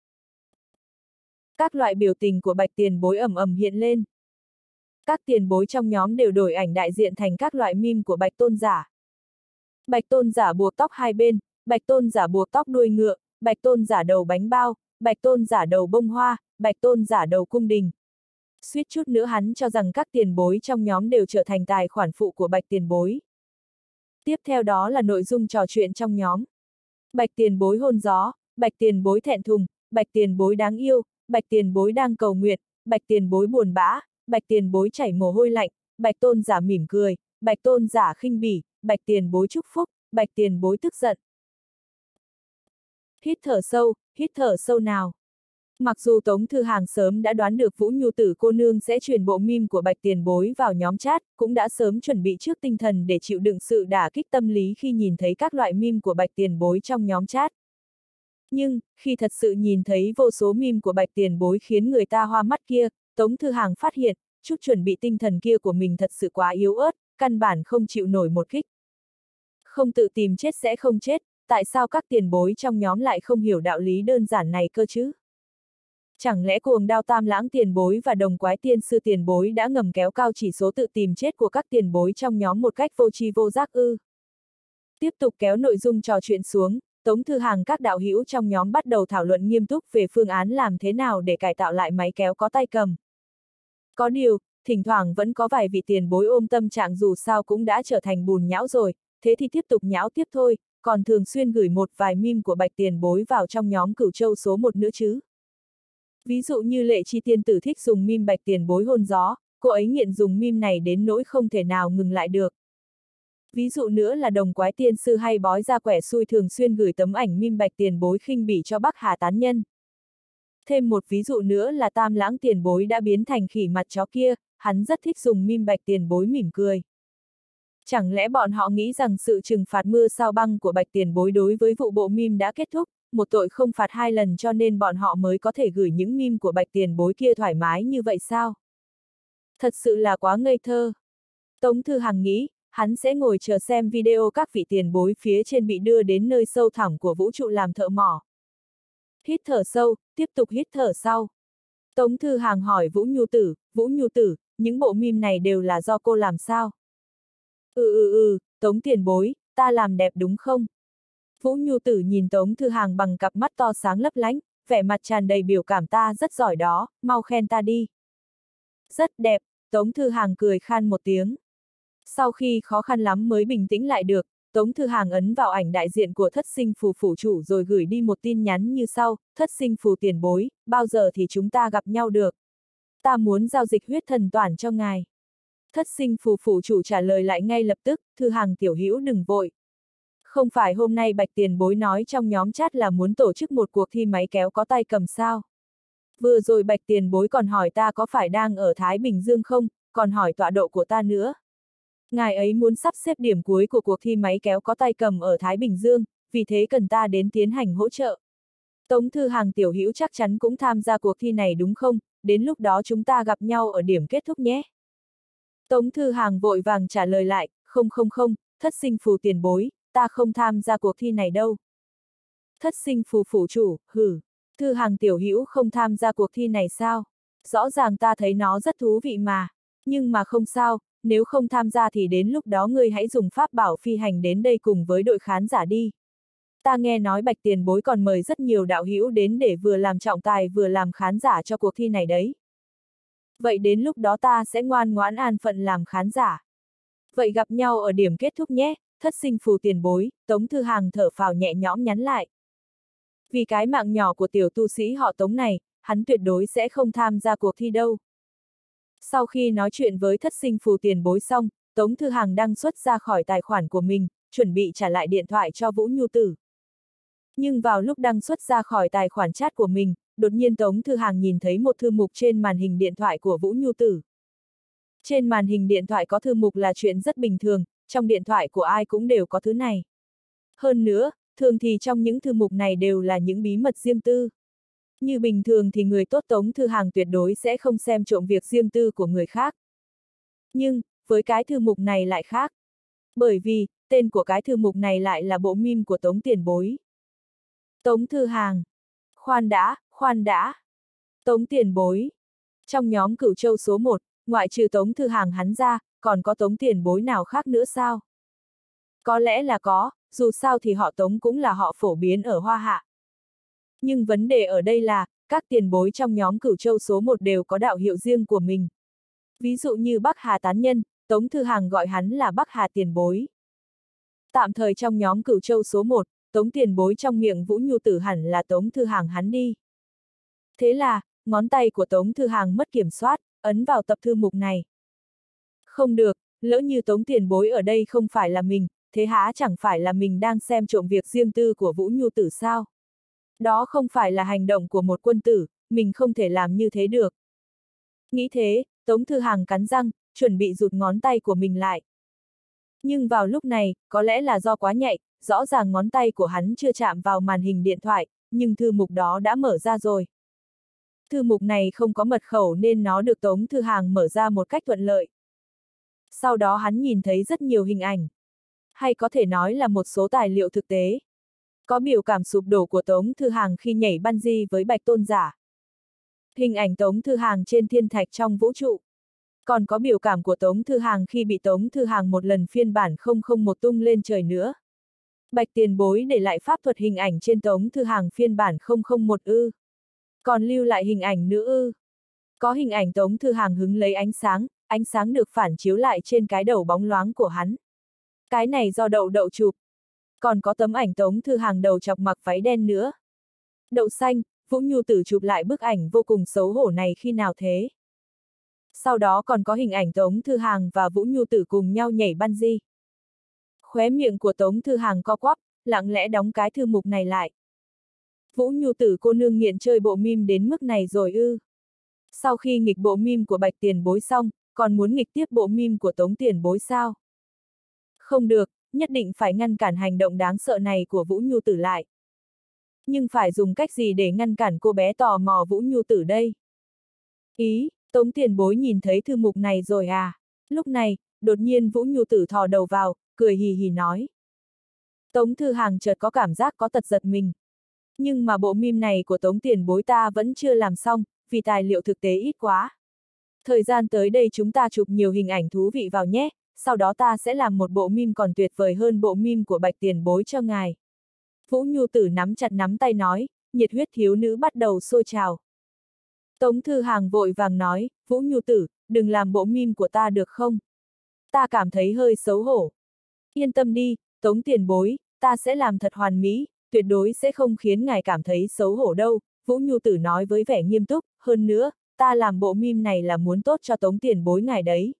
Speaker 1: Các loại biểu tình của Bạch tiền bối ầm ầm hiện lên. Các tiền bối trong nhóm đều đổi ảnh đại diện thành các loại meme của Bạch Tôn giả. Bạch Tôn giả buộc tóc hai bên, Bạch Tôn giả buộc tóc đuôi ngựa, Bạch Tôn giả đầu bánh bao, Bạch Tôn giả đầu bông hoa, Bạch Tôn giả đầu cung đình. Suýt chút nữa hắn cho rằng các tiền bối trong nhóm đều trở thành tài khoản phụ của Bạch tiền bối. Tiếp theo đó là nội dung trò chuyện trong nhóm. Bạch tiền bối hôn gió, Bạch tiền bối thẹn thùng, Bạch tiền bối đáng yêu, Bạch tiền bối đang cầu nguyện, Bạch tiền bối buồn bã, Bạch tiền bối chảy mồ hôi lạnh, Bạch Tôn giả mỉm cười, Bạch Tôn giả khinh bỉ, Bạch tiền bối chúc phúc, Bạch tiền bối tức giận. Hít thở sâu, hít thở sâu nào. Mặc dù Tống Thư Hằng sớm đã đoán được Vũ Nhu Tử cô nương sẽ truyền bộ meme của Bạch tiền bối vào nhóm chat, cũng đã sớm chuẩn bị trước tinh thần để chịu đựng sự đả kích tâm lý khi nhìn thấy các loại meme của Bạch tiền bối trong nhóm chat. Nhưng, khi thật sự nhìn thấy vô số meme của Bạch tiền bối khiến người ta hoa mắt kia, Tống Thư Hằng phát hiện, chút chuẩn bị tinh thần kia của mình thật sự quá yếu ớt, căn bản không chịu nổi một kích. Không tự tìm chết sẽ không chết, tại sao các tiền bối trong nhóm lại không hiểu đạo lý đơn giản này cơ chứ? Chẳng lẽ cuồng đao tam lãng tiền bối và đồng quái tiên sư tiền bối đã ngầm kéo cao chỉ số tự tìm chết của các tiền bối trong nhóm một cách vô tri vô giác ư? Tiếp tục kéo nội dung trò chuyện xuống, Tống Thư Hàng các đạo hữu trong nhóm bắt đầu thảo luận nghiêm túc về phương án làm thế nào để cải tạo lại máy kéo có tay cầm. Có điều, thỉnh thoảng vẫn có vài vị tiền bối ôm tâm trạng dù sao cũng đã trở thành bùn nhão rồi, thế thì tiếp tục nhão tiếp thôi, còn thường xuyên gửi một vài meme của bạch tiền bối vào trong nhóm Cửu Châu số một nữa chứ. Ví dụ như Lệ Chi tiên tử thích dùng meme bạch tiền bối hôn gió, cô ấy nghiện dùng meme này đến nỗi không thể nào ngừng lại được. Ví dụ nữa là đồng quái tiên sư hay bói ra quẻ xui thường xuyên gửi tấm ảnh meme bạch tiền bối khinh bỉ cho Bắc Hà tán nhân. Thêm một ví dụ nữa là tam lãng tiền bối đã biến thành khỉ mặt chó kia, hắn rất thích dùng meme bạch tiền bối mỉm cười. Chẳng lẽ bọn họ nghĩ rằng sự trừng phạt mưa sao băng của bạch tiền bối đối với vụ bộ meme đã kết thúc, một tội không phạt hai lần cho nên bọn họ mới có thể gửi những meme của bạch tiền bối kia thoải mái như vậy sao? Thật sự là quá ngây thơ. Tống Thư Hằng nghĩ, hắn sẽ ngồi chờ xem video các vị tiền bối phía trên bị đưa đến nơi sâu thẳm của vũ trụ làm thợ mỏ. Hít thở sâu, tiếp tục hít thở sau. Tống Thư Hàng hỏi Vũ Nhu Tử, Vũ Nhu Tử, những bộ meme này đều là do cô làm sao? Ừ ừ ừ, Tống tiền bối, ta làm đẹp đúng không? Vũ Nhu Tử nhìn Tống Thư Hàng bằng cặp mắt to sáng lấp lánh, vẻ mặt tràn đầy biểu cảm ta rất giỏi đó, mau khen ta đi. Rất đẹp, Tống Thư Hàng cười khan một tiếng. Sau khi khó khăn lắm mới bình tĩnh lại được, Tống Thư Hàng ấn vào ảnh đại diện của thất sinh phù phủ chủ rồi gửi đi một tin nhắn như sau, thất sinh phù tiền bối, bao giờ thì chúng ta gặp nhau được? Ta muốn giao dịch huyết thần toản cho ngài. Thất sinh phù phủ chủ trả lời lại ngay lập tức, Thư Hàng tiểu hữu đừng vội. Không phải hôm nay bạch tiền bối nói trong nhóm chat là muốn tổ chức một cuộc thi máy kéo có tay cầm sao? Vừa rồi bạch tiền bối còn hỏi ta có phải đang ở Thái Bình Dương không, còn hỏi tọa độ của ta nữa. Ngài ấy muốn sắp xếp điểm cuối của cuộc thi máy kéo có tay cầm ở Thái Bình Dương, vì thế cần ta đến tiến hành hỗ trợ. Tống Thư Hàng tiểu hữu chắc chắn cũng tham gia cuộc thi này đúng không, đến lúc đó chúng ta gặp nhau ở điểm kết thúc nhé. Tống Thư Hàng vội vàng trả lời lại, không không không, thất sinh phù tiền bối, ta không tham gia cuộc thi này đâu. Thất sinh phù phủ chủ, hử, Thư Hàng tiểu hữu không tham gia cuộc thi này sao? Rõ ràng ta thấy nó rất thú vị mà, nhưng mà không sao. Nếu không tham gia thì đến lúc đó ngươi hãy dùng pháp bảo phi hành đến đây cùng với đội khán giả đi. Ta nghe nói bạch tiền bối còn mời rất nhiều đạo hữu đến để vừa làm trọng tài vừa làm khán giả cho cuộc thi này đấy. Vậy đến lúc đó ta sẽ ngoan ngoãn an phận làm khán giả. Vậy gặp nhau ở điểm kết thúc nhé, thất sinh phù tiền bối, Tống Thư Hàng thở phào nhẹ nhõm nhắn lại. Vì cái mạng nhỏ của tiểu tu sĩ họ Tống này, hắn tuyệt đối sẽ không tham gia cuộc thi đâu. Sau khi nói chuyện với thất sinh phù tiền bối xong, Tống Thư Hàng đăng xuất ra khỏi tài khoản của mình, chuẩn bị trả lại điện thoại cho Vũ Nhu Tử. Nhưng vào lúc đăng xuất ra khỏi tài khoản chat của mình, đột nhiên Tống Thư Hàng nhìn thấy một thư mục trên màn hình điện thoại của Vũ Nhu Tử. Trên màn hình điện thoại có thư mục là chuyện rất bình thường, trong điện thoại của ai cũng đều có thứ này. Hơn nữa, thường thì trong những thư mục này đều là những bí mật riêng tư. Như bình thường thì người tốt Tống Thư Hàng tuyệt đối sẽ không xem trộm việc riêng tư của người khác. Nhưng, với cái thư mục này lại khác. Bởi vì, tên của cái thư mục này lại là bộ meme của Tống tiền bối. Tống Thư Hàng. Khoan đã, khoan đã. Tống tiền bối. Trong nhóm Cửu Châu số một, ngoại trừ Tống Thư Hàng hắn ra, còn có Tống tiền bối nào khác nữa sao? Có lẽ là có, dù sao thì họ Tống cũng là họ phổ biến ở Hoa Hạ. Nhưng vấn đề ở đây là, các tiền bối trong nhóm Cửu Châu số một đều có đạo hiệu riêng của mình. Ví dụ như Bắc Hà tán nhân, Tống Thư Hàng gọi hắn là Bắc Hà tiền bối. Tạm thời trong nhóm Cửu Châu số một, Tống tiền bối trong miệng Vũ Nhu Tử hẳn là Tống Thư Hàng hắn đi. Thế là, ngón tay của Tống Thư Hàng mất kiểm soát, ấn vào tập thư mục này. Không được, lỡ như Tống tiền bối ở đây không phải là mình, thế há chẳng phải là mình đang xem trộm việc riêng tư của Vũ Nhu Tử sao? Đó không phải là hành động của một quân tử, mình không thể làm như thế được. Nghĩ thế, Tống Thư Hàng cắn răng, chuẩn bị rụt ngón tay của mình lại. Nhưng vào lúc này, có lẽ là do quá nhạy, rõ ràng ngón tay của hắn chưa chạm vào màn hình điện thoại, nhưng thư mục đó đã mở ra rồi. Thư mục này không có mật khẩu nên nó được Tống Thư Hàng mở ra một cách thuận lợi. Sau đó hắn nhìn thấy rất nhiều hình ảnh. Hay có thể nói là một số tài liệu thực tế. Có biểu cảm sụp đổ của Tống Thư Hàng khi nhảy bungee với Bạch Tôn giả. Hình ảnh Tống Thư Hàng trên thiên thạch trong vũ trụ. Còn có biểu cảm của Tống Thư Hàng khi bị Tống Thư Hàng một lần phiên bản không không một tung lên trời nữa. Bạch tiền bối để lại pháp thuật hình ảnh trên Tống Thư Hàng phiên bản không không một ư. Còn lưu lại hình ảnh nữa ư. Có hình ảnh Tống Thư Hàng hứng lấy ánh sáng, ánh sáng được phản chiếu lại trên cái đầu bóng loáng của hắn. Cái này do đậu đậu chụp. Còn có tấm ảnh Tống Thư Hàng đầu chọc mặc váy đen nữa. Đậu xanh, Vũ Nhu Tử chụp lại bức ảnh vô cùng xấu hổ này khi nào thế? Sau đó còn có hình ảnh Tống Thư Hàng và Vũ Nhu Tử cùng nhau nhảy bungee. Khóe miệng của Tống Thư Hàng co quắp, lặng lẽ đóng cái thư mục này lại. Vũ Nhu Tử cô nương nghiện chơi bộ meme đến mức này rồi ư. Sau khi nghịch bộ meme của Bạch tiền bối xong, còn muốn nghịch tiếp bộ meme của Tống tiền bối sao? Không được, nhất định phải ngăn cản hành động đáng sợ này của Vũ Nhu Tử lại. Nhưng phải dùng cách gì để ngăn cản cô bé tò mò Vũ Nhu Tử đây? Ý, Tống tiền bối nhìn thấy thư mục này rồi à? Lúc này, đột nhiên Vũ Nhu Tử thò đầu vào, cười hì hì nói. Tống Thư Hàng chợt có cảm giác có tật giật mình. Nhưng mà bộ meme này của Tống tiền bối ta vẫn chưa làm xong, vì tài liệu thực tế ít quá. Thời gian tới đây chúng ta chụp nhiều hình ảnh thú vị vào nhé, sau đó ta sẽ làm một bộ meme còn tuyệt vời hơn bộ meme của Bạch tiền bối cho ngài. Vũ Nhu Tử nắm chặt nắm tay nói, nhiệt huyết thiếu nữ bắt đầu sôi trào. Tống Thư Hàng vội vàng nói, Vũ Nhu Tử, đừng làm bộ meme của ta được không? Ta cảm thấy hơi xấu hổ. Yên tâm đi, Tống tiền bối, ta sẽ làm thật hoàn mỹ, tuyệt đối sẽ không khiến ngài cảm thấy xấu hổ đâu, Vũ Nhu Tử nói với vẻ nghiêm túc, hơn nữa, ta làm bộ meme này là muốn tốt cho Tống tiền bối ngài đấy.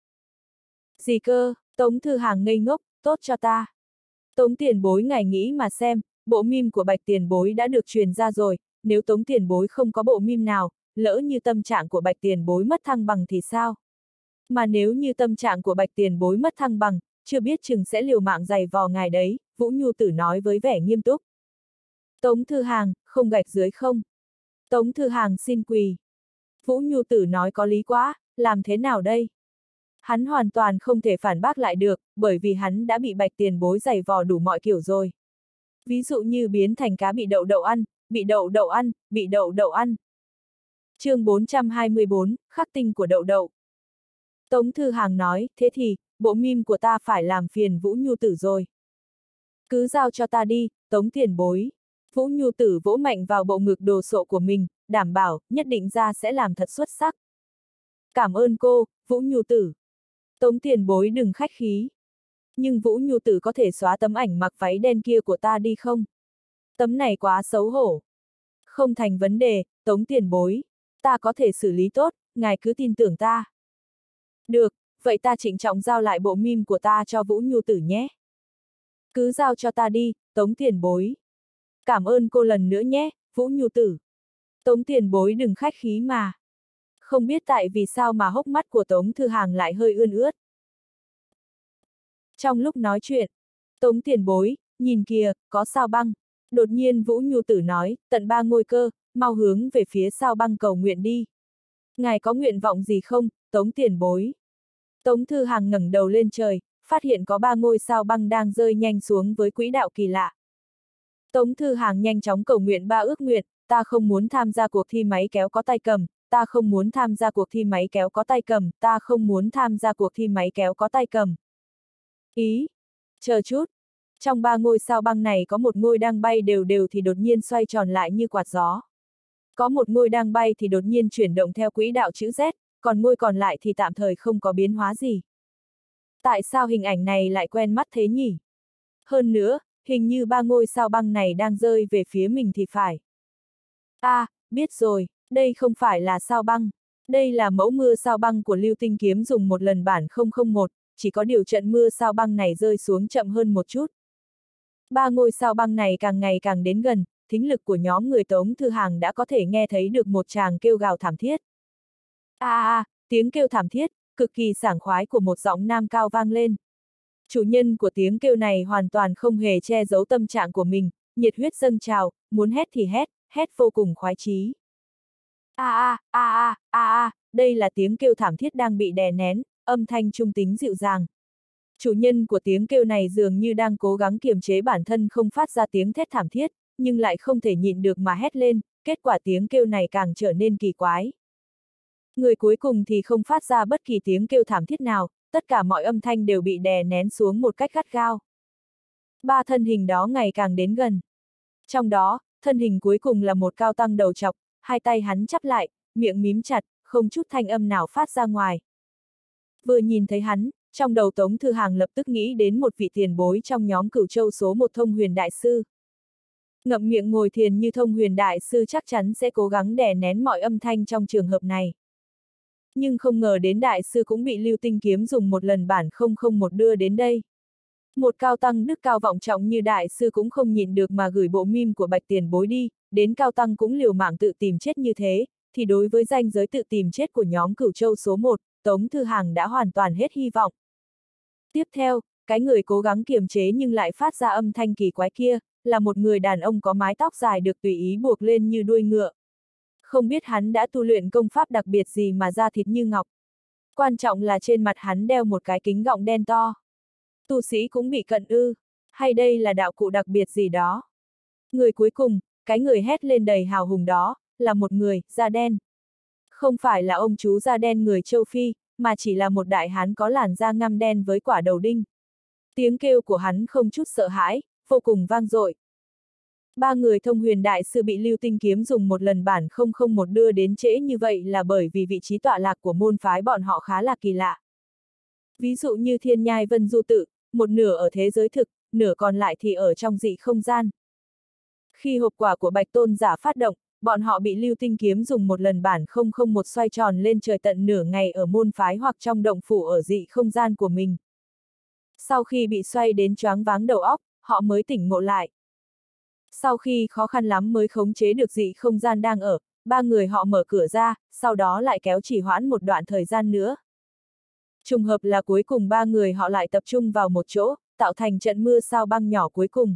Speaker 1: Gì cơ, Tống Thư Hàng ngây ngốc, tốt cho ta. Tống tiền bối ngài nghĩ mà xem, bộ meme của Bạch tiền bối đã được truyền ra rồi, nếu Tống tiền bối không có bộ meme nào, lỡ như tâm trạng của Bạch tiền bối mất thăng bằng thì sao? Mà nếu như tâm trạng của Bạch tiền bối mất thăng bằng, chưa biết chừng sẽ liều mạng giày vò ngài đấy, Vũ Nhu Tử nói với vẻ nghiêm túc. Tống Thư Hàng, không gạch dưới không? Tống Thư Hàng xin quỳ. Vũ Nhu Tử nói có lý quá, làm thế nào đây? Hắn hoàn toàn không thể phản bác lại được, bởi vì hắn đã bị Bạch tiền bối giày vò đủ mọi kiểu rồi. Ví dụ như biến thành cá bị đậu đậu ăn, bị đậu đậu ăn, bị đậu đậu ăn. Chương bốn trăm hai mươi bốn, khắc tinh của đậu đậu. Tống Thư Hàng nói, thế thì, bộ meme của ta phải làm phiền Vũ Nhu Tử rồi. Cứ giao cho ta đi, Tống tiền bối. Vũ Nhu Tử vỗ mạnh vào bộ ngực đồ sộ của mình, đảm bảo, nhất định ra sẽ làm thật xuất sắc. Cảm ơn cô, Vũ Nhu Tử. Tống tiền bối đừng khách khí. Nhưng Vũ Nhu Tử có thể xóa tấm ảnh mặc váy đen kia của ta đi không? Tấm này quá xấu hổ. Không thành vấn đề, Tống tiền bối. Ta có thể xử lý tốt, ngài cứ tin tưởng ta. Được, vậy ta trịnh trọng giao lại bộ meme của ta cho Vũ Nhu Tử nhé. Cứ giao cho ta đi, Tống tiền bối. Cảm ơn cô lần nữa nhé, Vũ Nhu Tử. Tống tiền bối đừng khách khí mà. Không biết tại vì sao mà hốc mắt của Tống Thư Hàng lại hơi ươn ướt. Trong lúc nói chuyện, Tống tiền bối, nhìn kìa, có sao băng. Đột nhiên Vũ Nhu Tử nói, tận ba ngôi cơ, mau hướng về phía sao băng cầu nguyện đi. Ngài có nguyện vọng gì không, Tống tiền bối? Tống Thư Hàng ngẩng đầu lên trời, phát hiện có ba ngôi sao băng đang rơi nhanh xuống với quỹ đạo kỳ lạ. Tống Thư Hàng nhanh chóng cầu nguyện ba ước nguyện, ta không muốn tham gia cuộc thi máy kéo có tay cầm, ta không muốn tham gia cuộc thi máy kéo có tay cầm, ta không muốn tham gia cuộc thi máy kéo có tay cầm. Ý, chờ chút. Trong ba ngôi sao băng này có một ngôi đang bay đều đều thì đột nhiên xoay tròn lại như quạt gió. Có một ngôi đang bay thì đột nhiên chuyển động theo quỹ đạo chữ Z, còn ngôi còn lại thì tạm thời không có biến hóa gì. Tại sao hình ảnh này lại quen mắt thế nhỉ? Hơn nữa, hình như ba ngôi sao băng này đang rơi về phía mình thì phải. À, biết rồi, đây không phải là sao băng. Đây là mẫu mưa sao băng của Lưu Tinh Kiếm dùng một lần bản không không một, chỉ có điều trận mưa sao băng này rơi xuống chậm hơn một chút. Ba ngôi sao băng này càng ngày càng đến gần, thính lực của nhóm người Tống Thư Hàng đã có thể nghe thấy được một tràng kêu gào thảm thiết. A a a, tiếng kêu thảm thiết, cực kỳ sảng khoái của một giọng nam cao vang lên. Chủ nhân của tiếng kêu này hoàn toàn không hề che giấu tâm trạng của mình, nhiệt huyết dâng trào, muốn hét thì hét, hét vô cùng khoái chí. A a a a a a, đây là tiếng kêu thảm thiết đang bị đè nén, âm thanh trung tính dịu dàng. Chủ nhân của tiếng kêu này dường như đang cố gắng kiềm chế bản thân không phát ra tiếng thét thảm thiết, nhưng lại không thể nhịn được mà hét lên, kết quả tiếng kêu này càng trở nên kỳ quái. Người cuối cùng thì không phát ra bất kỳ tiếng kêu thảm thiết nào, tất cả mọi âm thanh đều bị đè nén xuống một cách gắt gao. Ba thân hình đó ngày càng đến gần. Trong đó, thân hình cuối cùng là một cao tăng đầu trọc, hai tay hắn chắp lại, miệng mím chặt, không chút thanh âm nào phát ra ngoài. Vừa nhìn thấy hắn, trong đầu Tống Thư Hàng lập tức nghĩ đến một vị tiền bối trong nhóm Cửu Châu số một Thông Huyền Đại Sư. Ngậm miệng ngồi thiền như Thông Huyền Đại Sư chắc chắn sẽ cố gắng đè nén mọi âm thanh trong trường hợp này. Nhưng không ngờ đến Đại Sư cũng bị Lưu Tinh Kiếm dùng một lần bản không không một đưa đến đây. Một cao tăng đức cao vọng trọng như Đại Sư cũng không nhịn được mà gửi bộ mim của Bạch tiền bối đi, đến cao tăng cũng liều mạng tự tìm chết như thế, thì đối với danh giới tự tìm chết của nhóm Cửu Châu số một, Tống Thư Hàng đã hoàn toàn hết hy vọng. Tiếp theo, cái người cố gắng kiềm chế nhưng lại phát ra âm thanh kỳ quái kia, là một người đàn ông có mái tóc dài được tùy ý buộc lên như đuôi ngựa. Không biết hắn đã tu luyện công pháp đặc biệt gì mà da thịt như ngọc. Quan trọng là trên mặt hắn đeo một cái kính gọng đen to. Tu sĩ cũng bị cận ư, hay đây là đạo cụ đặc biệt gì đó? Người cuối cùng, cái người hét lên đầy hào hùng đó, là một người, da đen. Không phải là ông chú da đen người châu Phi, mà chỉ là một đại hán có làn da ngăm đen với quả đầu đinh. Tiếng kêu của hắn không chút sợ hãi, vô cùng vang dội. Ba người Thông Huyền Đại Sư bị Lưu Tinh Kiếm dùng một lần bản không không một đưa đến trễ như vậy là bởi vì vị trí tọa lạc của môn phái bọn họ khá là kỳ lạ. Ví dụ như Thiên Nhai Vân Du Tự, một nửa ở thế giới thực, nửa còn lại thì ở trong dị không gian. Khi hộp quả của Bạch Tôn Giả phát động, bọn họ bị Lưu Tinh Kiếm dùng một lần bản không không một xoay tròn lên trời tận nửa ngày ở môn phái hoặc trong động phủ ở dị không gian của mình. Sau khi bị xoay đến choáng váng đầu óc, họ mới tỉnh ngộ lại. Sau khi khó khăn lắm mới khống chế được dị không gian đang ở, ba người họ mở cửa ra, sau đó lại kéo trì hoãn một đoạn thời gian nữa. Trùng hợp là cuối cùng ba người họ lại tập trung vào một chỗ, tạo thành trận mưa sao băng nhỏ cuối cùng.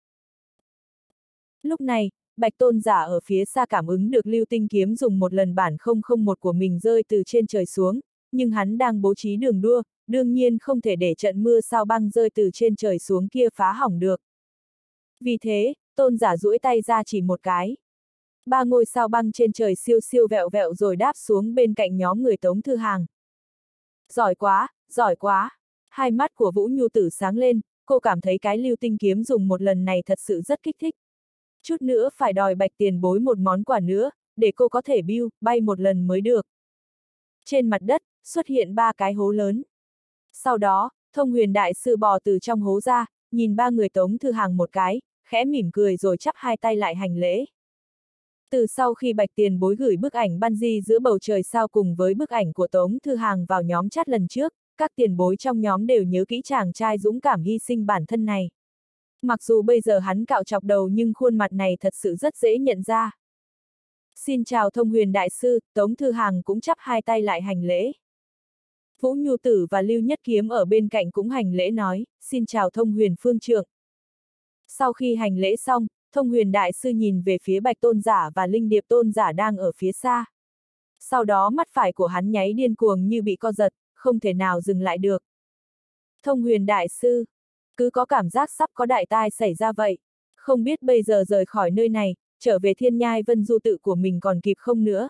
Speaker 1: Lúc này, Bạch Tôn Giả ở phía xa cảm ứng được Lưu Tinh Kiếm dùng một lần bản không không một của mình rơi từ trên trời xuống, nhưng hắn đang bố trí đường đua, đương nhiên không thể để trận mưa sao băng rơi từ trên trời xuống kia phá hỏng được. Vì thế, Tôn Giả duỗi tay ra chỉ một cái. Ba ngôi sao băng trên trời siêu siêu vẹo vẹo rồi đáp xuống bên cạnh nhóm người Tống Thư Hàng. Giỏi quá, giỏi quá. Hai mắt của Vũ Nhu Tử sáng lên, cô cảm thấy cái Lưu Tinh Kiếm dùng một lần này thật sự rất kích thích. Chút nữa phải đòi Bạch tiền bối một món quà nữa, để cô có thể biu, bay một lần mới được. Trên mặt đất, xuất hiện ba cái hố lớn. Sau đó, Thông Huyền Đại Sư bò từ trong hố ra, nhìn ba người Tống Thư Hàng một cái, khẽ mỉm cười rồi chắp hai tay lại hành lễ. Từ sau khi Bạch tiền bối gửi bức ảnh bungee giữa bầu trời sao cùng với bức ảnh của Tống Thư Hàng vào nhóm chat lần trước, các tiền bối trong nhóm đều nhớ kỹ chàng trai dũng cảm hy sinh bản thân này. Mặc dù bây giờ hắn cạo chọc đầu nhưng khuôn mặt này thật sự rất dễ nhận ra. Xin chào Thông Huyền Đại Sư, Tống Thư Hàng cũng chắp hai tay lại hành lễ. Vũ Nhu Tử và Lưu Nhất Kiếm ở bên cạnh cũng hành lễ nói, xin chào Thông Huyền Phương Trượng. Sau khi hành lễ xong, Thông Huyền Đại Sư nhìn về phía Bạch Tôn Giả và Linh Điệp Tôn Giả đang ở phía xa. Sau đó mắt phải của hắn nháy điên cuồng như bị co giật, không thể nào dừng lại được. Thông Huyền Đại Sư, cứ có cảm giác sắp có đại tai xảy ra vậy. Không biết bây giờ rời khỏi nơi này, trở về Thiên Nhai Vân Du Tự của mình còn kịp không nữa.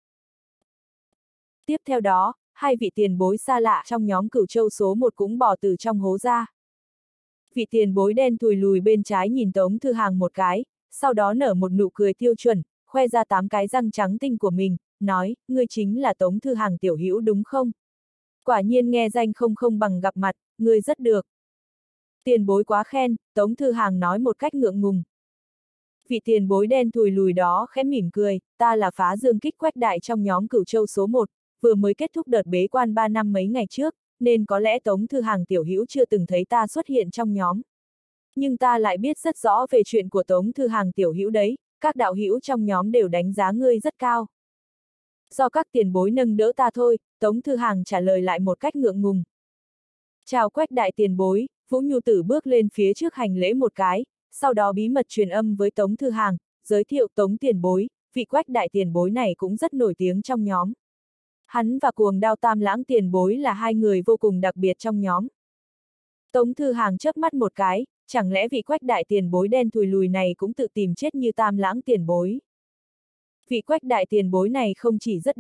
Speaker 1: Tiếp theo đó, hai vị tiền bối xa lạ trong nhóm Cửu Châu số một cũng bò từ trong hố ra. Vị tiền bối đen thùi lùi bên trái nhìn Tống Thư Hàng một cái, sau đó nở một nụ cười tiêu chuẩn, khoe ra tám cái răng trắng tinh của mình, nói, ngươi chính là Tống Thư Hàng tiểu hữu đúng không? Quả nhiên nghe danh không không bằng gặp mặt, ngươi rất được. Tiền bối quá khen, Tống Thư Hàng nói một cách ngượng ngùng. Vị tiền bối đen thùi lùi đó khẽ mỉm cười, ta là Phá Dương Kích Quách Đại trong nhóm Cửu Châu số một, vừa mới kết thúc đợt bế quan ba năm mấy ngày trước, nên có lẽ Tống Thư Hàng tiểu hữu chưa từng thấy ta xuất hiện trong nhóm. Nhưng ta lại biết rất rõ về chuyện của Tống Thư Hàng tiểu hữu đấy, các đạo hữu trong nhóm đều đánh giá ngươi rất cao. Do các tiền bối nâng đỡ ta thôi, Tống Thư Hàng trả lời lại một cách ngượng ngùng. Chào Quách Đại tiền bối, Vũ Nhu Tử bước lên phía trước hành lễ một cái, sau đó bí mật truyền âm với Tống Thư Hàng, giới thiệu Tống tiền bối, vị Quách Đại tiền bối này cũng rất nổi tiếng trong nhóm. Hắn và Cuồng Đao Tam Lãng tiền bối là hai người vô cùng đặc biệt trong nhóm. Tống Thư Hàng chớp mắt một cái, chẳng lẽ vị Quách Đại tiền bối đen thùi lùi này cũng tự tìm chết như Tam Lãng tiền bối. Vị Quách Đại tiền bối này không chỉ rất đen,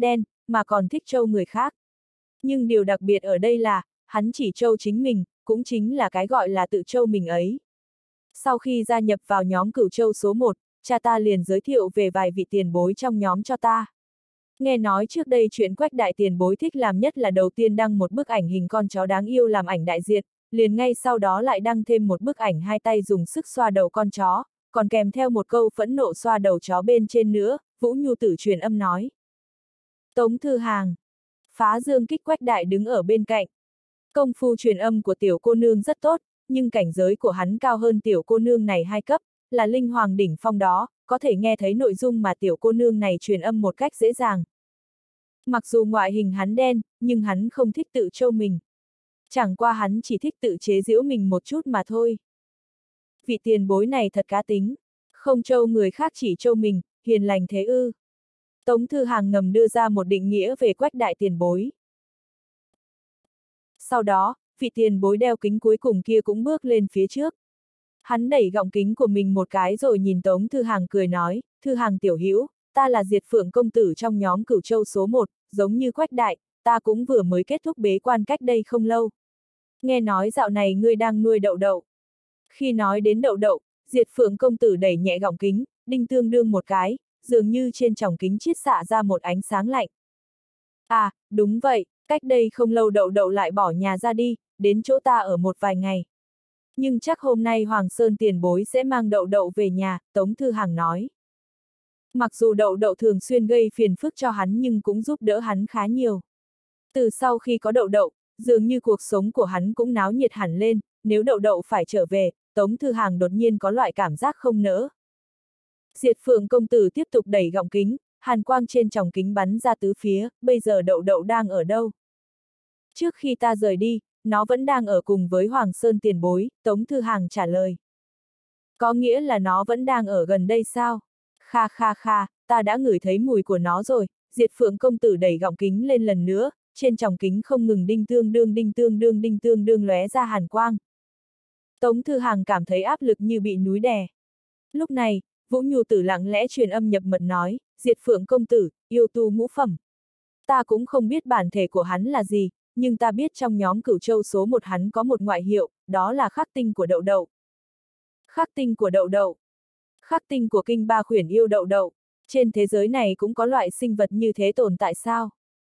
Speaker 1: mà còn thích trâu người khác. Nhưng điều đặc biệt ở đây là, hắn chỉ trâu chính mình, cũng chính là cái gọi là tự trâu mình ấy. Sau khi gia nhập vào nhóm Cửu Châu số một, cha ta liền giới thiệu về vài vị tiền bối trong nhóm cho ta. Nghe nói trước đây chuyện Quách đại tiền bối thích làm nhất là đầu tiên đăng một bức ảnh hình con chó đáng yêu làm ảnh đại diện, liền ngay sau đó lại đăng thêm một bức ảnh hai tay dùng sức xoa đầu con chó, còn kèm theo một câu phẫn nộ xoa đầu chó bên trên nữa, Vũ Nhu Tử truyền âm nói. Tống Thư Hàng. Phá Dương Kích Quách đại đứng ở bên cạnh. Công phu truyền âm của tiểu cô nương rất tốt, nhưng cảnh giới của hắn cao hơn tiểu cô nương này hai cấp, là linh hoàng đỉnh phong đó, có thể nghe thấy nội dung mà tiểu cô nương này truyền âm một cách dễ dàng. Mặc dù ngoại hình hắn đen, nhưng hắn không thích tự trâu mình. Chẳng qua hắn chỉ thích tự chế giễu mình một chút mà thôi. Vị tiền bối này thật cá tính, không trâu người khác chỉ trâu mình, hiền lành thế ư. Tống Thư Hàng ngầm đưa ra một định nghĩa về Quách đại tiền bối. Sau đó, vị tiền bối đeo kính cuối cùng kia cũng bước lên phía trước. Hắn đẩy gọng kính của mình một cái rồi nhìn Tống Thư Hàng cười nói, Thư Hàng tiểu hữu, ta là Diệt Phượng công tử trong nhóm Cửu Châu số một, giống như Quách đại, ta cũng vừa mới kết thúc bế quan cách đây không lâu. Nghe nói dạo này ngươi đang nuôi đậu đậu. Khi nói đến đậu đậu, Diệt Phượng công tử đẩy nhẹ gọng kính, đinh tương đương một cái, dường như trên tròng kính chiết xạ ra một ánh sáng lạnh. À, đúng vậy, cách đây không lâu đậu đậu lại bỏ nhà ra đi, đến chỗ ta ở một vài ngày. Nhưng chắc hôm nay Hoàng Sơn tiền bối sẽ mang đậu đậu về nhà, Tống Thư Hàng nói. Mặc dù đậu đậu thường xuyên gây phiền phức cho hắn nhưng cũng giúp đỡ hắn khá nhiều. Từ sau khi có đậu đậu, dường như cuộc sống của hắn cũng náo nhiệt hẳn lên, nếu đậu đậu phải trở về, Tống Thư Hàng đột nhiên có loại cảm giác không nỡ. Diệt Phượng công tử tiếp tục đẩy gọng kính, hàn quang trên tròng kính bắn ra tứ phía, bây giờ đậu đậu đang ở đâu? Trước khi ta rời đi, nó vẫn đang ở cùng với Hoàng Sơn tiền bối, Tống Thư Hàng trả lời. Có nghĩa là nó vẫn đang ở gần đây sao? Kha kha kha, ta đã ngửi thấy mùi của nó rồi, Diệt Phượng công tử đẩy gọng kính lên lần nữa, trên tròng kính không ngừng đinh tương đương đinh tương đương đinh tương đương lóe ra hàn quang. Tống Thư Hàng cảm thấy áp lực như bị núi đè. Lúc này, Vũ Nhu Tử lặng lẽ truyền âm nhập mật nói, Diệt Phượng công tử, yêu tu ngũ phẩm. Ta cũng không biết bản thể của hắn là gì, nhưng ta biết trong nhóm Cửu Châu số một hắn có một ngoại hiệu, đó là khắc tinh của đậu đậu. Khắc tinh của đậu đậu. Khắc tinh của kinh ba khuyển yêu đậu đậu. Trên thế giới này cũng có loại sinh vật như thế tồn tại sao?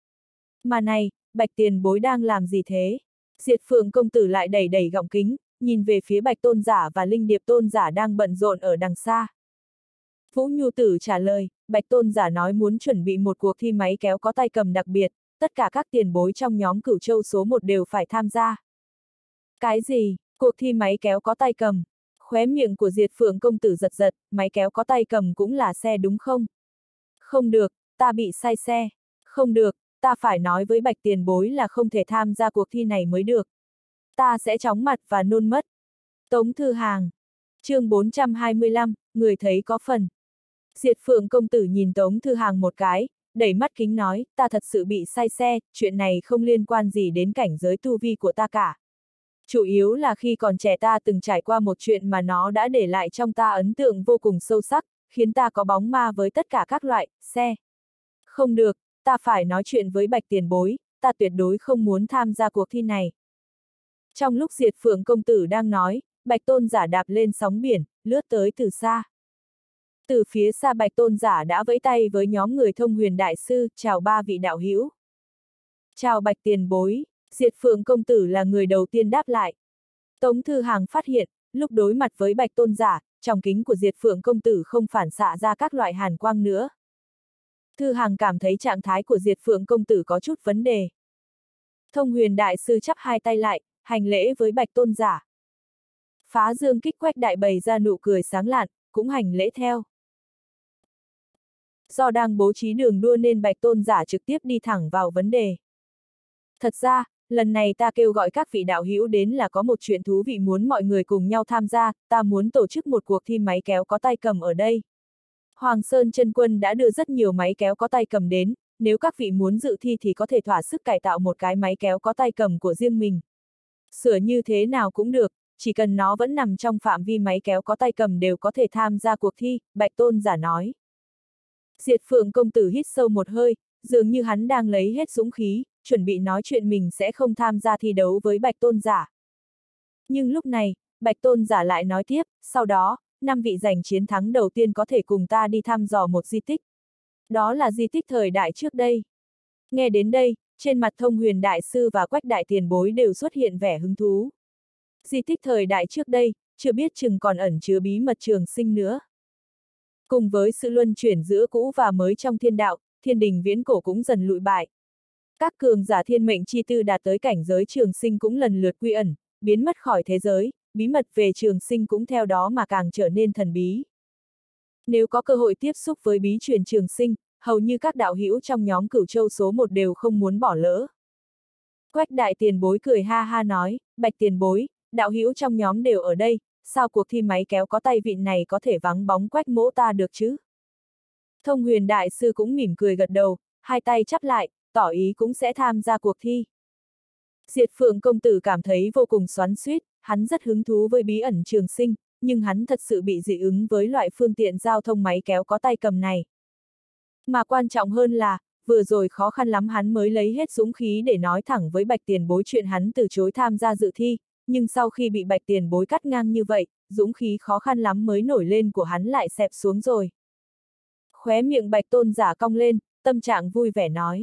Speaker 1: Mà này, Bạch tiền bối đang làm gì thế? Diệt Phượng công tử lại đẩy đẩy gọng kính, nhìn về phía Bạch tôn giả và Linh Điệp tôn giả đang bận rộn ở đằng xa. Vũ Nhu Tử trả lời, Bạch tôn giả nói muốn chuẩn bị một cuộc thi máy kéo có tay cầm đặc biệt, tất cả các tiền bối trong nhóm Cửu Châu số một đều phải tham gia. Cái gì? Cuộc thi máy kéo có tay cầm? Khóe miệng của Diệt Phượng công tử giật giật, máy kéo có tay cầm cũng là xe đúng không? Không được, ta bị say xe. Không được, ta phải nói với Bạch tiền bối là không thể tham gia cuộc thi này mới được. Ta sẽ chóng mặt và nôn mất. Tống Thư Hàng. Chương bốn trăm hai mươi lăm, người thấy có phần. Diệt Phượng công tử nhìn Tống Thư Hàng một cái, đẩy mắt kính nói, ta thật sự bị say xe, chuyện này không liên quan gì đến cảnh giới tu vi của ta cả. Chủ yếu là khi còn trẻ ta từng trải qua một chuyện mà nó đã để lại trong ta ấn tượng vô cùng sâu sắc, khiến ta có bóng ma với tất cả các loại xe. Không được, ta phải nói chuyện với Bạch tiền bối, ta tuyệt đối không muốn tham gia cuộc thi này. Trong lúc Diệt Phượng công tử đang nói, Bạch tôn giả đạp lên sóng biển, lướt tới từ xa. Từ phía xa Bạch tôn giả đã vẫy tay với nhóm người Thông Huyền đại sư, chào ba vị đạo hữu. Chào Bạch tiền bối, Diệt Phượng công tử là người đầu tiên đáp lại. Tống Thư Hàng phát hiện, lúc đối mặt với Bạch tôn giả, tròng kính của Diệt Phượng công tử không phản xạ ra các loại hàn quang nữa. Thư Hàng cảm thấy trạng thái của Diệt Phượng công tử có chút vấn đề. Thông Huyền đại sư chắp hai tay lại, hành lễ với Bạch tôn giả. Phá Dương Kích Quách đại bày ra nụ cười sáng lạn, cũng hành lễ theo. Do đang bố trí đường đua nên Bạch tôn giả trực tiếp đi thẳng vào vấn đề. Thật ra, lần này ta kêu gọi các vị đạo hữu đến là có một chuyện thú vị muốn mọi người cùng nhau tham gia, ta muốn tổ chức một cuộc thi máy kéo có tay cầm ở đây. Hoàng Sơn Chân Quân đã đưa rất nhiều máy kéo có tay cầm đến, nếu các vị muốn dự thi thì có thể thỏa sức cải tạo một cái máy kéo có tay cầm của riêng mình. Sửa như thế nào cũng được, chỉ cần nó vẫn nằm trong phạm vi máy kéo có tay cầm đều có thể tham gia cuộc thi, Bạch tôn giả nói. Diệt Phượng công tử hít sâu một hơi, dường như hắn đang lấy hết dũng khí, chuẩn bị nói chuyện mình sẽ không tham gia thi đấu với Bạch Tôn giả. Nhưng lúc này, Bạch Tôn giả lại nói tiếp, sau đó, năm vị giành chiến thắng đầu tiên có thể cùng ta đi thăm dò một di tích. Đó là di tích thời đại trước đây. Nghe đến đây, trên mặt Thông Huyền Đại Sư và Quách Đại Tiền Bối đều xuất hiện vẻ hứng thú. Di tích thời đại trước đây, chưa biết chừng còn ẩn chứa bí mật trường sinh nữa. Cùng với sự luân chuyển giữa cũ và mới trong thiên đạo, thiên đình viễn cổ cũng dần lụi bại. Các cường giả thiên mệnh chi tư đạt tới cảnh giới trường sinh cũng lần lượt quy ẩn, biến mất khỏi thế giới, bí mật về trường sinh cũng theo đó mà càng trở nên thần bí. Nếu có cơ hội tiếp xúc với bí truyền trường sinh, hầu như các đạo hữu trong nhóm Cửu Châu số một đều không muốn bỏ lỡ. Quách Đại Tiền Bối cười ha ha nói, Bạch Tiền Bối, đạo hữu trong nhóm đều ở đây, sao cuộc thi máy kéo có tay vịn này có thể vắng bóng Quách mỗ ta được chứ? Thông Huyền Đại Sư cũng mỉm cười gật đầu, hai tay chắp lại, tỏ ý cũng sẽ tham gia cuộc thi. Diệt Phượng công tử cảm thấy vô cùng xoắn xuýt, hắn rất hứng thú với bí ẩn trường sinh, nhưng hắn thật sự bị dị ứng với loại phương tiện giao thông máy kéo có tay cầm này. Mà quan trọng hơn là, vừa rồi khó khăn lắm hắn mới lấy hết dũng khí để nói thẳng với Bạch Tiền Bối chuyện hắn từ chối tham gia dự thi, nhưng sau khi bị Bạch Tiền Bối cắt ngang như vậy, dũng khí khó khăn lắm mới nổi lên của hắn lại xẹp xuống rồi. Khóe miệng Bạch Tôn giả cong lên, tâm trạng vui vẻ nói.